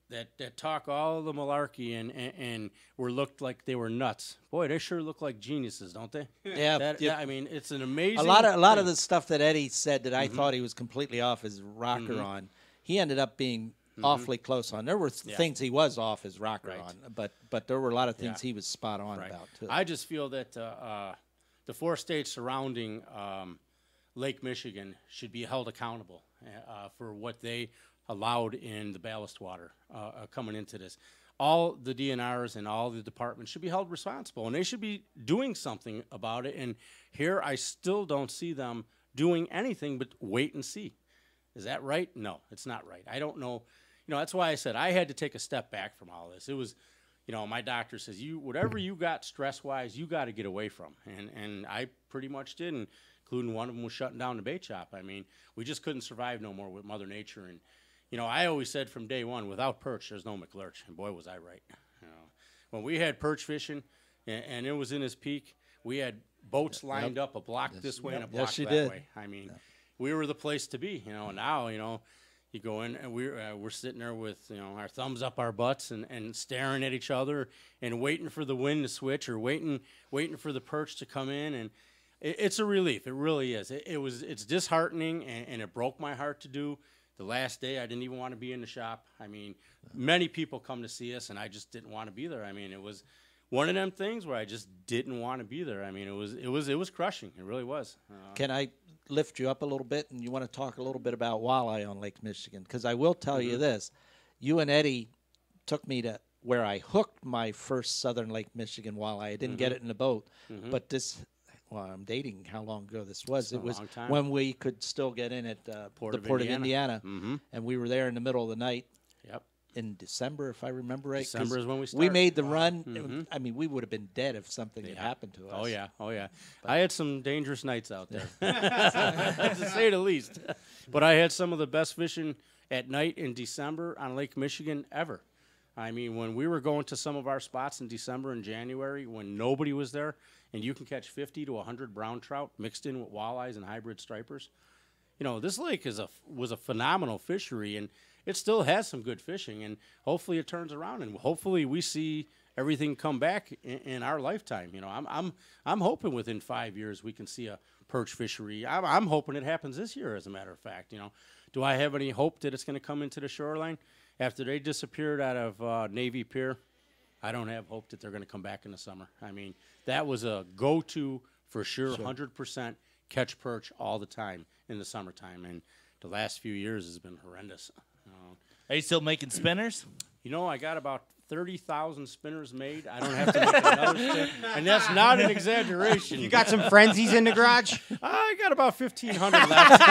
that, that talk all the malarkey and, and, and were looked like they were nuts. Boy, they sure look like geniuses, don't they? Yeah, that, yeah. I mean, it's an amazing. A lot of a lot thing. of the stuff that Eddie said that I Mhm. thought he was completely off his rocker Mhm. on, he ended up being Mhm. awfully close on. There were th- Yeah. things he was off his rocker Right. on, but but there were a lot of things Yeah. he was spot on Right. about too. I just feel that uh, uh, the four states surrounding um, Lake Michigan should be held accountable uh, for what they allowed in the ballast water uh, uh, coming into this. All the D N Rs and all the departments should be held responsible, and they should be doing something about it. And here, I still don't see them doing anything but wait and see. Is that right? No, it's not right. I don't know. You know, that's why I said I had to take a step back from all this. It was, you know, my doctor says, you whatever you got stress-wise, you got to get away from. And and I pretty much did, and including one of them was shutting down the bait shop. I mean, we just couldn't survive no more with Mother Nature. And, you know, I always said from day one, without perch, there's no McLurch. And boy, was I right. You know, when we had perch fishing, and, and it was in its peak, we had boats lined Yep. up a block Yes. this way Yep. and a block Yes, you that did. way. I mean, we were the place to be. You know, now, you know, you go in and we're uh, we're sitting there with, you know, our thumbs up our butts and, and staring at each other and waiting for the wind to switch or waiting waiting for the perch to come in, and it, it's a relief. It really is. It, it was it's disheartening, and, and it broke my heart to do. The last day, I didn't even want to be in the shop. I mean, many people come to see us, and I just didn't want to be there. I mean, it was one of them things where I just didn't want to be there. I mean, it was it was it was crushing. It really was. Uh, Can I lift you up a little bit, and you want to talk a little bit about walleye on Lake Michigan? Because I will tell you Mhm. this: you and Eddie took me to where I hooked my first Southern Lake Michigan walleye. I didn't get Mhm. it in the boat, Mhm. but this. Well, I'm dating how long ago this was. It's It a was long time. when we could still get in at uh, Port the of Port Indiana. of Indiana, Mhm. and we were there in the middle of the night. Yep. In December, if I remember right. 'cause December is when we We started. made the Wow. run. Mhm. I mean, we would have been dead if something had happened to us. Oh yeah, oh yeah. I had some dangerous nights out there, to say the least. But I had some of the best fishing at night in December on Lake Michigan ever. I mean, when we were going to some of our spots in December and January, when nobody was there, and you can catch fifty to a hundred brown trout mixed in with walleyes and hybrid stripers. You know, this lake is a was a phenomenal fishery, and it still has some good fishing. And hopefully, it turns around, and hopefully, we see everything come back in, in our lifetime. You know, I'm I'm I'm hoping within five years we can see a perch fishery. I'm, I'm hoping it happens this year. As a matter of fact, you know, do I have any hope that it's going to come into the shoreline after they disappeared out of uh, Navy Pier? I don't have hope that they're going to come back in the summer. I mean, that was a go-to for sure, Sure. one hundred percent catch perch all the time in the summertime. And the last few years has been horrendous. Uh, Are you still making spinners? You know, I got about thirty thousand spinners made. I don't have to make another spin. And that's not an exaggeration. You got some frenzies in the garage? I got about fifteen hundred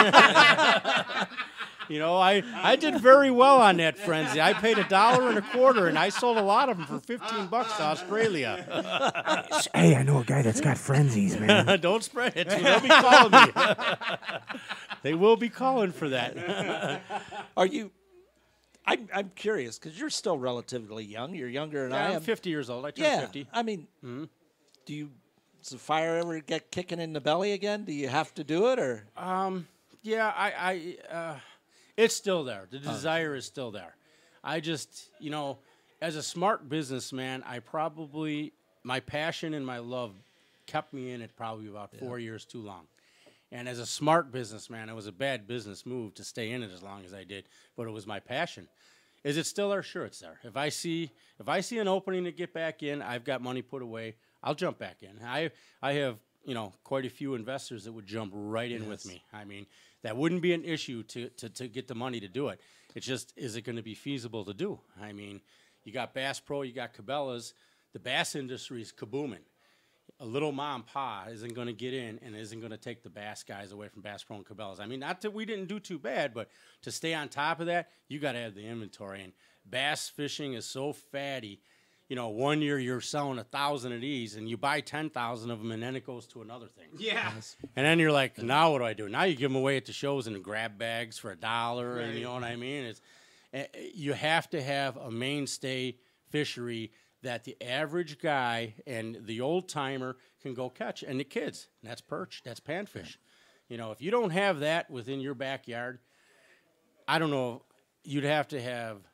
left. You know, I, I did very well on that frenzy. I paid a dollar and a quarter, and I sold a lot of them for fifteen bucks to Australia. Hey, I know a guy that's got frenzies, man. Don't spread it. They'll be calling me. They will be calling for that. Are you? I'm I'm curious because you're still relatively young. You're younger than Yeah, I I'm am. fifty years old. I turned yeah, fifty. I mean, Mhm. do you? Does the fire ever get kicking in the belly again? Do you have to do it or? Um, yeah, I, I, uh, it's still there. The Oh. desire is still there. I just, you know, as a smart businessman, I probably, my passion and my love kept me in it probably about four years too long. And as a smart businessman, it was a bad business move to stay in it as long as I did, but it was my passion. Is it still there? Sure, it's there. If I see, if I see an opening to get back in, I've got money put away, I'll jump back in. I, I have, you know, quite a few investors that would jump right in with Yes. me. I mean, that wouldn't be an issue to, to, to get the money to do it. It's just, is it going to be feasible to do? I mean, you got Bass Pro, you got Cabela's. The bass industry is kabooming. A little mom and pa isn't going to get in and isn't going to take the bass guys away from Bass Pro and Cabela's. I mean, not that we didn't do too bad, but to stay on top of that, you got to have the inventory. And bass fishing is so fatty. You know, one year you're selling a thousand of these, and you buy ten thousand of them, and then it goes to another thing. Yeah. And then you're like, now what do I do? Now you give them away at the shows in grab bags for a dollar, and Right. you know what I mean? It's uh, you have to have a mainstay fishery that the average guy and the old timer can go catch, and the kids. And that's perch, that's panfish. You know, if you don't have that within your backyard, I don't know. You'd have to have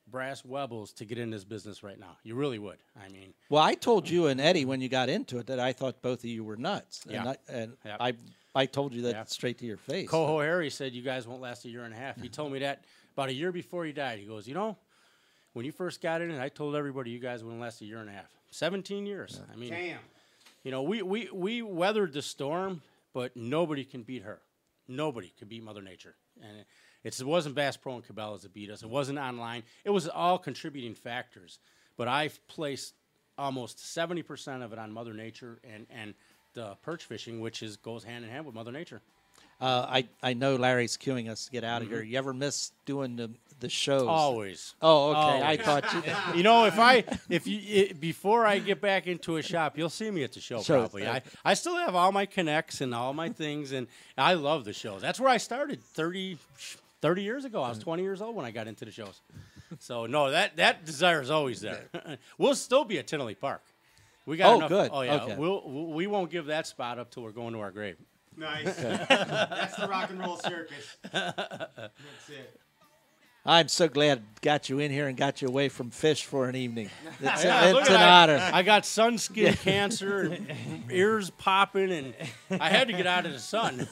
brass webbles to get in this business right now. You really would. I mean, well, I told you and Eddie when you got into it that I thought both of you were nuts. Yeah. And I, and Yep. I, I told you that Yep. straight to your face. Coho Harry said you guys won't last a year and a half. He told me that about a year before he died. He goes, you know, when you first got in it, I told everybody you guys wouldn't last a year and a half. seventeen years. I mean, Damn. you know, we, we, we weathered the storm, but nobody can beat her. Nobody could beat Mother Nature. And it's, it wasn't Bass Pro and Cabela's that beat us. It wasn't online. It was all contributing factors. But I've placed almost seventy percent of it on Mother Nature and, and the perch fishing, which is goes hand in hand with Mother Nature. Uh, I, I know Larry's queuing us to get out of Mhm. here. You ever miss doing the, the shows? Always. Oh, okay. I Always. thought you. You know, if I, if you, it, before I get back into a shop, you'll see me at the show Shows, probably. uh, I, I still have all my connects and all my things, and I love the shows. That's where I started thirty, thirty years ago. I was twenty years old when I got into the shows. So no, that that desire is always there. We'll still be at Tinley Park. We got Oh, enough. good. Oh yeah, Okay. we'll we won't give that spot up till we're going to our grave. Nice. That's the rock and roll circus. That's it. I'm so glad got you in here and got you away from fish for an evening. It's, Yeah, look it's at an that. honor. I got sunskin cancer and ears popping, and I had to get out of the sun.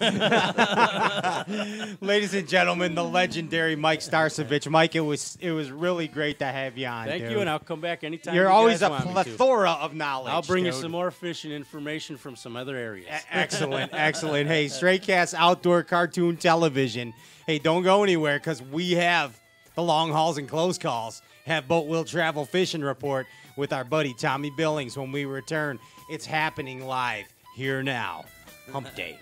Ladies and gentlemen, the legendary Mike Starcevich. Mike, it was it was really great to have you on. Thank dude. you, and I'll come back anytime. You're you always guys a want me to. plethora of knowledge. I'll bring dude. you some more fishing information from some other areas. Excellent, excellent. Hey, Straycast Outdoor Cartoon Television. Hey, don't go anywhere because we have the long hauls and close calls. Have Boat Will Travel Fishing Report with our buddy Tommy Billings when we return. It's happening live here now. Hump Day.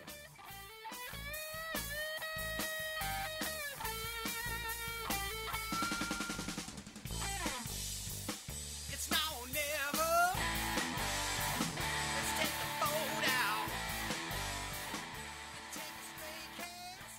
It's now or never. Let's take the boat out. Take a stray cast.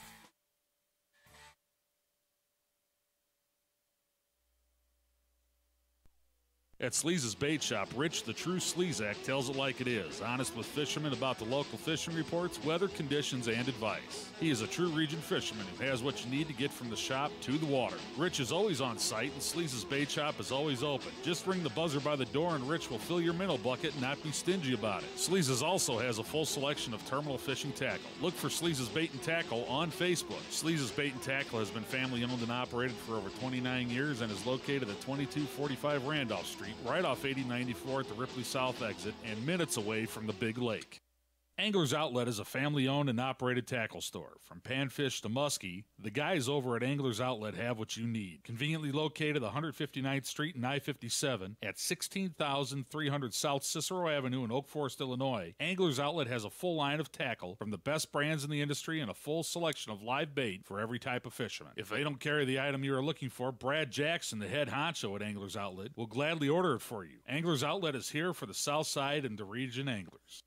At Sleaze's Bait Shop, Rich, the true Sleazak, tells it like it is, honest with fishermen about the local fishing reports, weather conditions, and advice. He is a true region fisherman who has what you need to get from the shop to the water. Rich is always on site, and Sleaze's Bait Shop is always open. Just ring the buzzer by the door, and Rich will fill your minnow bucket and not be stingy about it. Sleaze's also has a full selection of terminal fishing tackle. Look for Sleaze's Bait and Tackle on Facebook. Sleaze's Bait and Tackle has been family owned and operated for over twenty-nine years and is located at twenty-two forty-five Randolph Street, right off eighty ninety-four at the Ripley South exit and minutes away from the Big Lake. Angler's Outlet is a family-owned and operated tackle store. From panfish to muskie, the guys over at Angler's Outlet have what you need. Conveniently located one fifty-ninth Street and I fifty-seven at sixteen thousand three hundred South Cicero Avenue in Oak Forest, Illinois, Angler's Outlet has a full line of tackle from the best brands in the industry and a full selection of live bait for every type of fisherman. If they don't carry the item you are looking for, Brad Jackson, the head honcho at Angler's Outlet, will gladly order it for you. Angler's Outlet is here for the South Side and the region anglers.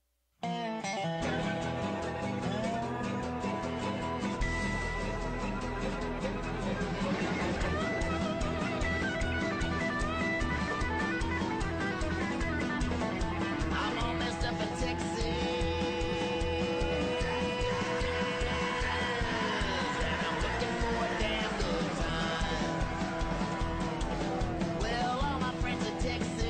I'm all messed up in Texas, and I'm looking for a damn good time. Well, all my friends in Texas,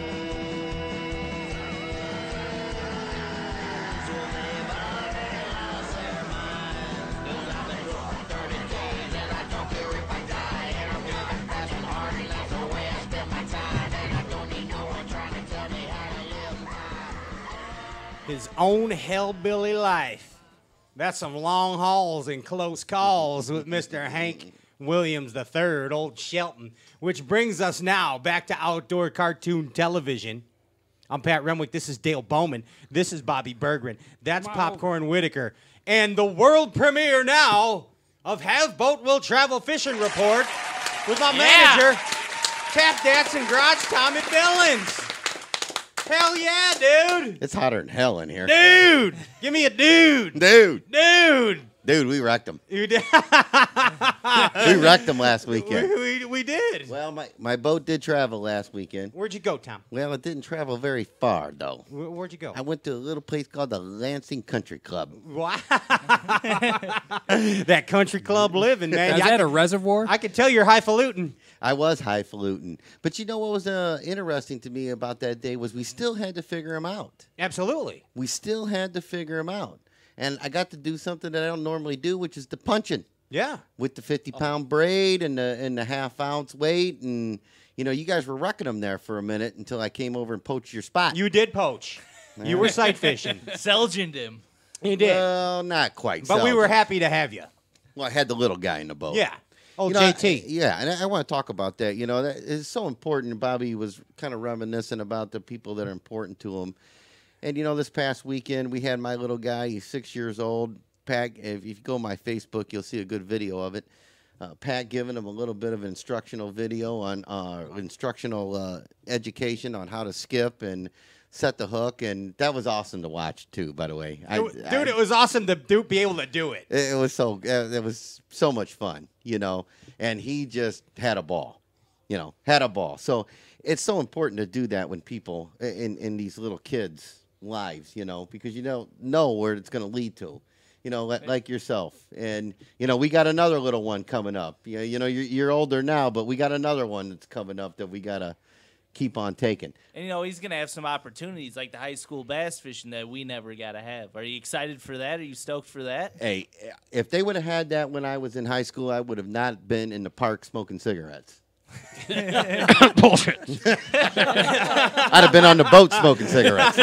well, they've already lost their minds. 'Cause I've been working thirty days, and I don't care if I die. And I'm living fast and hard, and that's the way I spend my time. And I don't need no one trying to tell me how to live mine. His own hellbilly life. That's some long hauls and close calls with Mister Hank Williams the third, Old Shelton, which brings us now back to Outdoor Cartoon Television. I'm Pat Renwick. This is Dale Bowman. This is Bobby Bergren. That's Popcorn Whitacre. And the world premiere now of Have Boat Will Travel Fishing Report with my Yeah. manager, Tap Dats and Garage, Tommy Billings. Hell yeah, dude. It's hotter than hell in here. Dude, give me a dude. Dude. Dude. Dude, we wrecked them. You did. We wrecked them last weekend. We, we, we did. Well, my, my boat did travel last weekend. Where'd you go, Tom? Well, it didn't travel very far, though. Where, where'd you go? I went to a little place called the Lansing Country Club. Wow. That country club living, man. Is Yeah, I that a can- reservoir? I can tell you're highfalutin. I was highfalutin. But you know what was uh, interesting to me about that day was we still had to figure them out. Absolutely. We still had to figure them out. And I got to do something that I don't normally do, which is the punching. Yeah. With the fifty pound braid and the and the half ounce weight. And, you know, you guys were wrecking them there for a minute until I came over and poached your spot. You did poach. You were sight fishing. Selgined him. You did. Well, not quite. But we were Selden. happy to have you. Well, I had the little guy in the boat. Yeah. Oh, You know, J T. I- yeah, and I, I want to talk about that. You know, that is so important. Bobby was kind of reminiscent about the people that are important to him. And, you know, this past weekend, we had my little guy. He's six years old. Pat, if you go on my Facebook, you'll see a good video of it. Uh, Pat giving him a little bit of instructional video on uh, instructional uh, education on how to skip and set the hook. And that was awesome to watch, too, by the way. I, It wa- Dude, it was awesome to do, be able to do it. It, it was so uh, it was so much fun, you know, and he just had a ball, you know, had a ball. So it's so important to do that when people in in these little kids' lives, you know, because you don't know where it's going to lead to, you know, like, like yourself. And you know, we got another little one coming up. You know, you know, you're, you're older now, but we got another one that's coming up that we gotta keep on taking. And, you know, he's going to have some opportunities like the high school bass fishing that we never got to have. Are you excited for that? Are you stoked for that? Hey, if they would have had that when I was in high school, I would have not been in the park smoking cigarettes. Bullshit. I'd have been on the boat smoking cigarettes.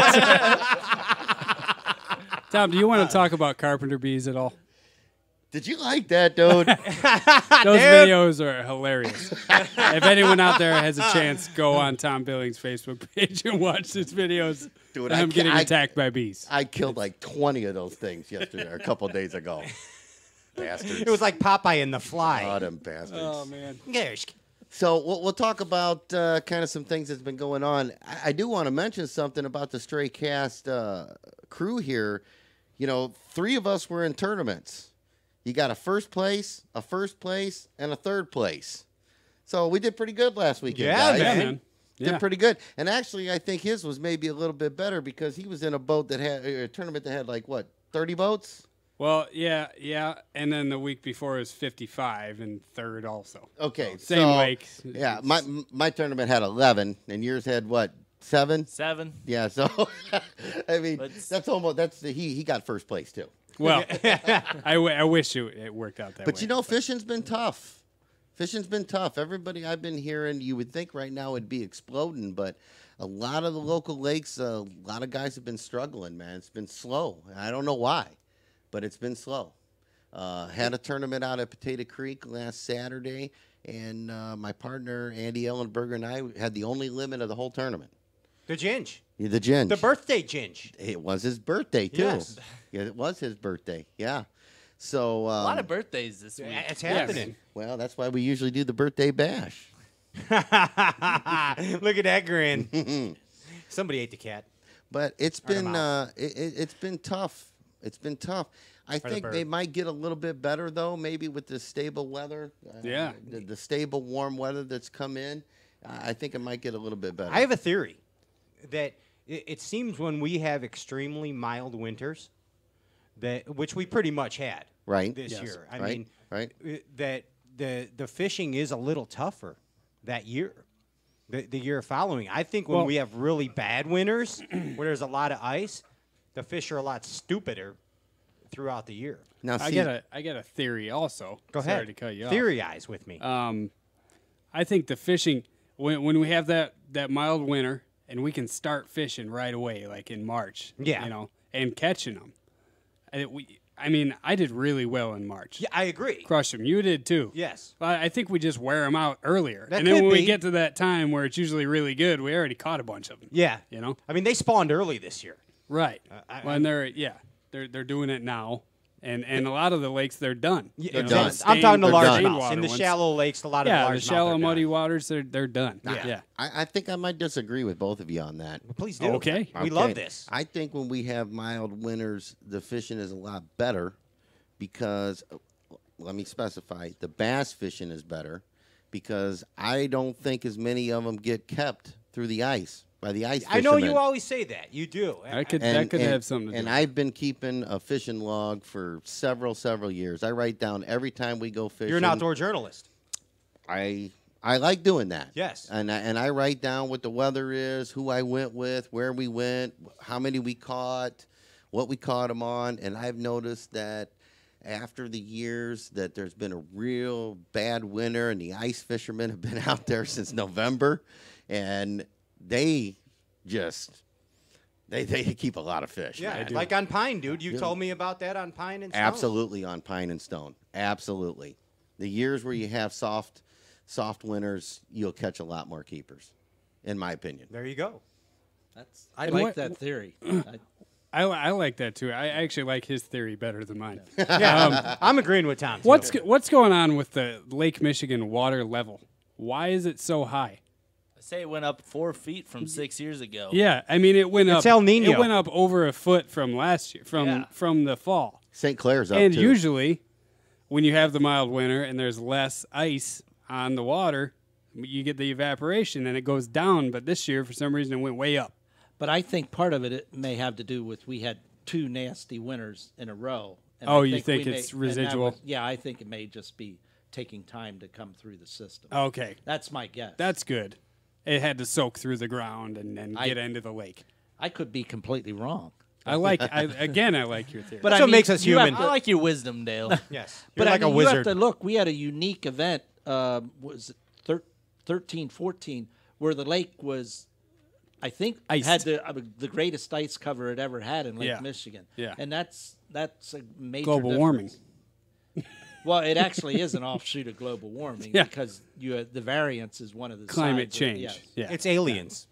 Tom, do you want to talk about carpenter bees at all? Did you like that, dude? Those videos are hilarious. If anyone out there has a chance, go on Tom Billings' Facebook page and watch his videos. Dude, of I him ca- getting I- attacked by bees. I killed like twenty of those things yesterday, or a couple of days ago. Bastards. It was like Popeye and the Fly. Oh, them bastards. Oh, man. Yes. So we'll, we'll talk about uh, kind of some things that's been going on. I, I do want to mention something about the Stray Cast uh, crew here. You know, three of us were in tournaments. You got a first place, a first place, and a third place. So we did pretty good last weekend, Yeah, guys. man. Did Yeah. pretty good. And actually, I think his was maybe a little bit better because he was in a boat that had a tournament that had like, what, thirty boats? Well, yeah, yeah. And then the week before was fifty-five and third also. Okay. So, same so, lake. Yeah, my my tournament had eleven, and yours had what, seven? Seven. Yeah, so, I mean, But- that's almost, that's the, he, he got first place too. Well, I, w- I wish it, it worked out that But way. you know, fishing's been tough. Fishing's been tough. Everybody I've been hearing, you would think right now it'd be exploding, but a lot of the local lakes, uh, a lot of guys have been struggling, man. It's been slow. I don't know why, but it's been slow. Uh, had a tournament out at Potato Creek last Saturday, and uh, my partner, Andy Ellenberger, and I had the only limit of the whole tournament. The ginge. Yeah, the ginge. The birthday ginge. It was his birthday, too. Yes. Yeah, it was his birthday. Yeah. So um, A lot of birthdays this week. Yeah, it's happening. well, that's why we usually do the birthday bash. Look at that grin. Somebody ate the cat. But it's Or the been uh, mouse. it, it, it's been tough. It's been tough. I the think bird. they might get a little bit better though, maybe with the stable weather. Uh, Yeah. the, the stable warm weather that's come in. I I think it might get a little bit better. I have a theory that it, it seems when we have extremely mild winters, that which we pretty much had Right. this Yes. year. I Right, mean, right. uh, that the the fishing is a little tougher that year. The, the year following, I think when Well- we have really bad winters where there's a lot of ice, the fish are a lot stupider throughout the year. Now, I see, got a I got a theory also. Go Sorry ahead. to cut you off. Theorize with me. Um, I think the fishing when when we have that that mild winter and we can start fishing right away, like in March. Yeah. You know, and catching them. I, we, I mean, I did really well in March. Yeah, I agree. Crushed them. You did too. Yes. But I think we just wear them out earlier, That and then could when be. we get to that time where it's usually really good, we already caught a bunch of them. Yeah. You know. I mean, they spawned early this year. Right. I- when they're yeah, they're they're doing it now, and and a lot of the lakes they're done. Yeah, They're You know, done. I'm stained- talking the They're large done. mouths. In the ones. shallow lakes, a lot of Yeah, the the large shallow mouth are muddy done. waters, they're they're done. Yeah. Yeah. I, I think I might disagree with both of you on that. Please do. Okay. We love this. I think when we have mild winters, the fishing is a lot better because, let me specify, the bass fishing is better because I don't think as many of them get kept through the ice by the ice I know fishermen. you always say that. You do. I could And- that could and- have something to do. And with it. I've been keeping a fishing log for several, several years. I write down every time we go fishing. You're an outdoor journalist. I I like doing that. Yes. And I, and I write down what the weather is, who I went with, where we went, how many we caught, what we caught them on, and I've noticed that after the years that there's been a real bad winter and the ice fishermen have been out there since November, and they just they they keep a lot of fish. Yeah, like on Pine, dude. You Yeah. told me about that on Pine and Stone. Absolutely on Pine and Stone. Absolutely. The years where you have soft soft winters, you'll catch a lot more keepers, in my opinion. There you go. That's I And like what- that theory. I, I, I like that too. I actually like his theory better than mine. Yeah, Um, I'm agreeing with Tom. Too. What's go- what's going on with the Lake Michigan water level? Why is it so high? I say it went up four feet from six years ago. Yeah, I mean it went It's up. El Nino. It went up over a foot from last year, from Yeah. from the fall. Saint Clair's up And too. usually, when you have the mild winter and there's less ice on the water, you get the evaporation and it goes down. But this year, for some reason, it went way up. but I think part of it, it may have to do with we had two nasty winters in a row. And Oh, I you think we it's may- and that residual? was- yeah, I think it may just be taking time to come through the system. Okay, That's my guess. that's good. It had to soak through the ground and then I- get into the lake. I could be completely wrong. I like. I, again, I like your theory. But That's I what mean, makes us you have human. I to- like your wisdom, Dale. Yes. But You're I like mean, a you wizard. have to look. We had a unique event. Uh, was it thir- thirteen, fourteen, where the lake was, I think, Iced. had the uh, the greatest ice cover it ever had in Lake Yeah. Michigan. Yeah. and that's that's a major Global difference. warming. Well, it actually is an offshoot of global warming Yeah. because you the variance is one of the Climate sides of- change. yes. Yeah. It's aliens.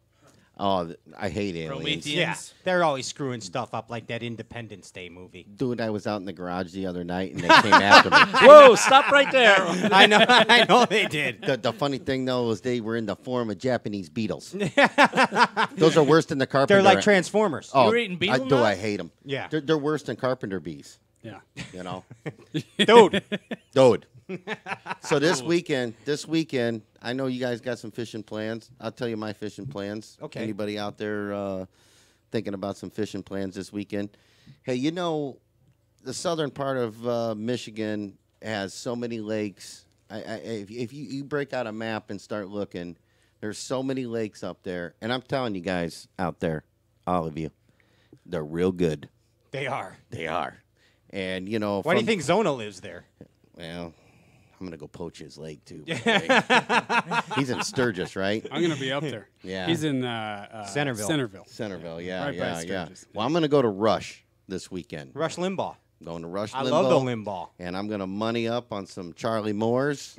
Oh, th- I hate aliens. Prometheus. Yeah, they're always screwing stuff up like that Independence Day movie. Dude, I was out in the garage the other night and they came after me. Whoa! Stop right there. I know, I know they did. The, the funny thing though was they were in the form of Japanese beetles. Those are worse than the carpenter. They're like Transformers. Oh, You were eating beetle I, do I nuts? hate them? Yeah. they're, they're worse than carpenter bees. Yeah. You know, Dude. dude. So this weekend, this weekend, I know you guys got some fishing plans. I'll tell you my fishing plans. Okay. Anybody out there uh, thinking about some fishing plans this weekend? Hey, you know, the southern part of uh, Michigan has so many lakes. I, I, if if you, you break out a map and start looking, there's so many lakes up there. And I'm telling you guys out there, all of you, they're real good. They are. They are. And, you know, Why do you from- think Zona lives there? Well, I'm gonna go poach his lake too. by the way. He's in Sturgis, right? I'm gonna be up there. Yeah. He's in uh, uh, Centerville. Centerville. Centerville, yeah, Right by yeah, yeah. Sturgis. Well, I'm gonna go to Rush this weekend. Rush Limbaugh. Going to Rush I Limbaugh. love the Limbaugh. And I'm gonna money up on some Charlie Moores.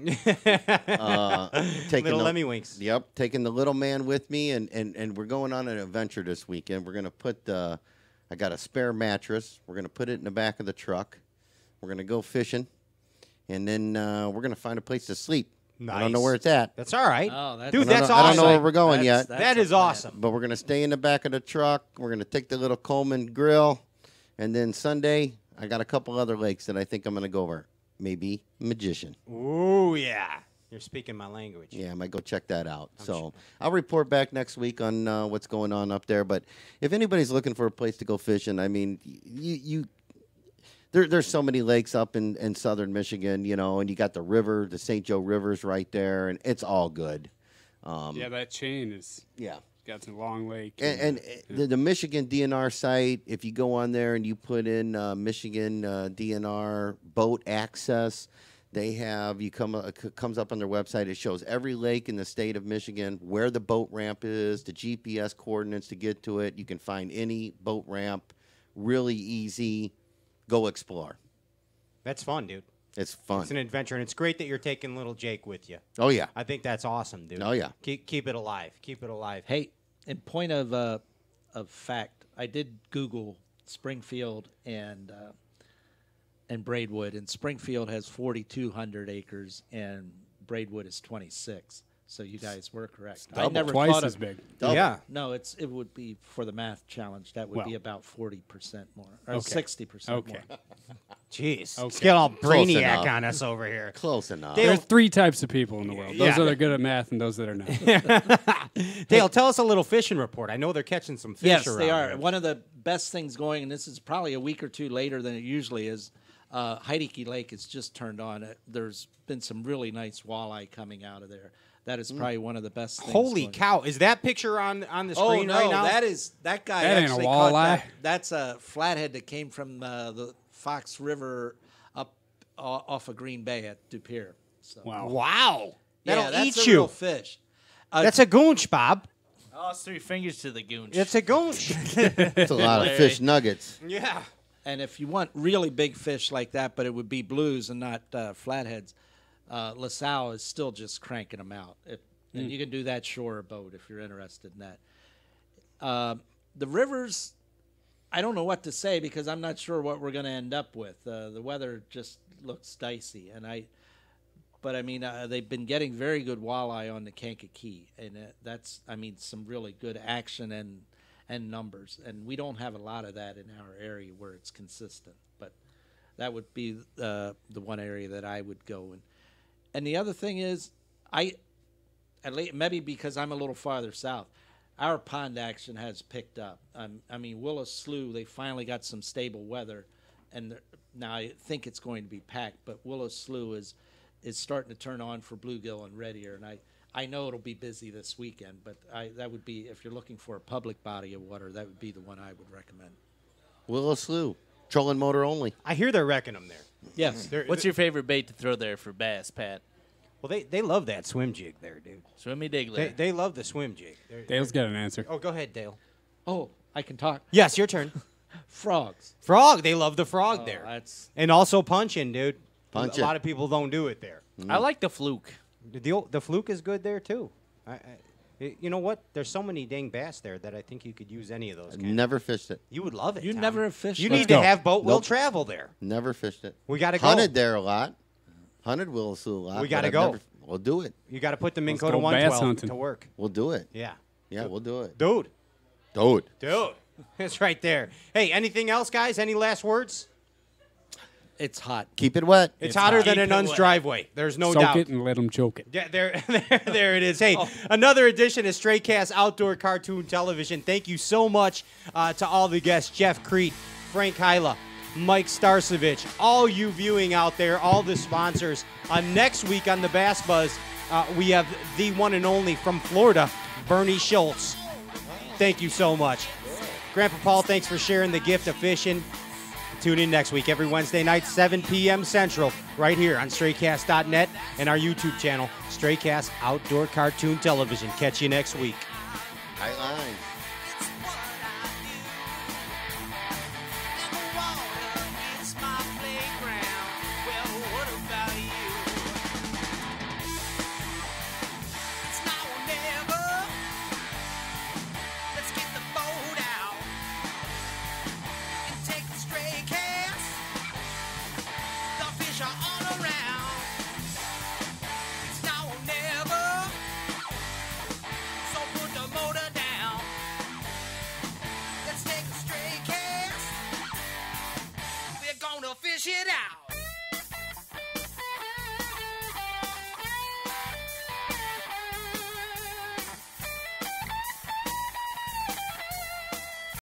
uh, taking Little the, Lemmy Winks. Yep, taking the little man with me, and, and, and we're going on an adventure this weekend. We're gonna put the, I got a spare mattress. We're gonna put it in the back of the truck. We're gonna go fishing, and then uh, we're gonna find a place to sleep. I don't know Nice. where it's at. That's all right. Oh, that's, Dude, I don't that's know, awesome. I don't know where we're going That's- yet. that's That a is plan. awesome. But we're gonna stay in the back of the truck. We're gonna take the little Coleman grill, and then Sunday I got a couple other lakes that I think I'm gonna go over. Maybe Magician. Ooh, yeah. You're speaking my language. Yeah, I might go check that out. so I'll report back next week on uh, what's going on up there. But if anybody's looking for a place to go fishing, I mean, y- you you there, there's so many lakes up in, in southern Michigan, you know, and you got the river, the Saint Joe River's right there, and it's all good. Um, Yeah, that chain is. yeah. Got some long lake. And, and uh, the, the Michigan D N R site, if you go on there and you put in uh, Michigan uh, D N R boat access, they have you come uh, c- comes up on their website. It shows every lake in the state of Michigan, where the boat ramp is, the G P S coordinates to get to it. You can find any boat ramp, really easy. Go explore. That's fun, dude. It's fun. It's an adventure, and it's great that you're taking little Jake with you. Oh yeah. I think that's awesome, dude. Oh, yeah. Keep keep it alive. Keep it alive. Hey, in point of uh, of fact, I did Google Springfield and uh, and Braidwood, and Springfield has forty-two hundred acres, and Braidwood is twenty-six. So you guys were correct. I Double. never Twice thought as of, big. Yeah. No, it's it would be for the math challenge. That would Well. be about forty percent more, or Okay. sixty percent Okay. more. Jeez. Okay. Let's get all Close brainiac enough. on us over here. Close enough. There's three types of people in the world. Those Yeah. that are good at math and those that are not. Dale, tell us a little fishing report. I know they're catching some fish Yes, around they are. here. One of the best things going, and this is probably a week or two later than it usually is, uh, Whitacre Lake has just turned on. Uh, There's been some really nice walleye coming out of there. That is probably one of the best things Holy going. cow. Is that picture on, on the Oh, screen no, right now? that is, that guy That ain't a actually caught walleye. that. That's a flathead that came from uh, the Fox River up uh, off of Green Bay at Dupier. So. Wow. Wow. That'll yeah, that's eat a you. real fish. Uh, That's a goonch, Bob. Oh, it's three fingers to the goonch. It's a goonch. It's a lot of fish nuggets. Yeah. And if you want really big fish like that, but it would be blues and not uh, flatheads, uh, LaSalle is still just cranking them out. If, And you can do that shore or boat if you're interested in that. Uh, the rivers, I don't know what to say because I'm not sure what we're going to end up with. Uh, the weather just looks dicey, and I. But I mean, uh, they've been getting very good walleye on the Kankakee, and uh, that's, I mean, some really good action and and numbers. And we don't have a lot of that in our area where it's consistent. But that would be uh, the one area that I would go in. And the other thing is, I, at least maybe because I'm a little farther south, our pond action has picked up. Um, I mean, Willis Slough, they finally got some stable weather, and they're- now I think it's going to be packed. But Willis Slough is is starting to turn on for bluegill and red ear, and I, I know it'll be busy this weekend. But I that would be, if you're looking for a public body of water, that would be the one I would recommend. Willis Slough, trolling motor only. I hear they're wrecking them there. Yes. They're- What's your favorite bait to throw there for bass, Pat? Well, they, they love that swim jig there, dude. Swimmy Diggler. They, they love the swim jig. They're- Dale's got an answer. Oh, go ahead, Dale. Oh, I can talk. Yes, your turn. Frogs. Frog. They love the frog Oh, there. that's And also punching, dude. Punch A it. lot of people don't do it there. I like the fluke. The, the, the fluke is good there, too. I, I, y- you know what? There's so many dang bass there that I think you could use any of those. kinds. Never fished it. You would love it. You Tom. never have fished You Let's need go. to have boat will Nope. travel there. Never fished it. We got to go. Hunted there a lot. Hunted Willis Slough a lot. We but gotta I've go. never- We'll do it. You got to put the Let's Minn Kota go bass one twelve hunting. to work. We'll do it. Yeah. Yeah, we'll do it. Dude. Dude. Dude. It's right there. Hey, anything else, guys? Any last words? It's hot. Keep it wet. It's, It's hotter hot. than Keep an it nun's wet. driveway. There's no Soak doubt. it and let them choke it. Yeah, there, there, there it is. Hey, another edition of Stray Cast Outdoor Cartoon Television. Thank you so much uh, to all the guests, Jeff Kriet, Frank Hyla, Mike Starcevich, all you viewing out there, all the sponsors. Uh, next week on the Bass Buzz, uh, we have the one and only from Florida, Bernie Schultz. Thank you so much. Grandpa Paul, thanks for sharing the gift of fishing. Tune in next week, every Wednesday night, seven p.m. Central, right here on stray cast dot net and our YouTube channel, Stray Cast Outdoor Cartoon Television. Catch you next week. High line.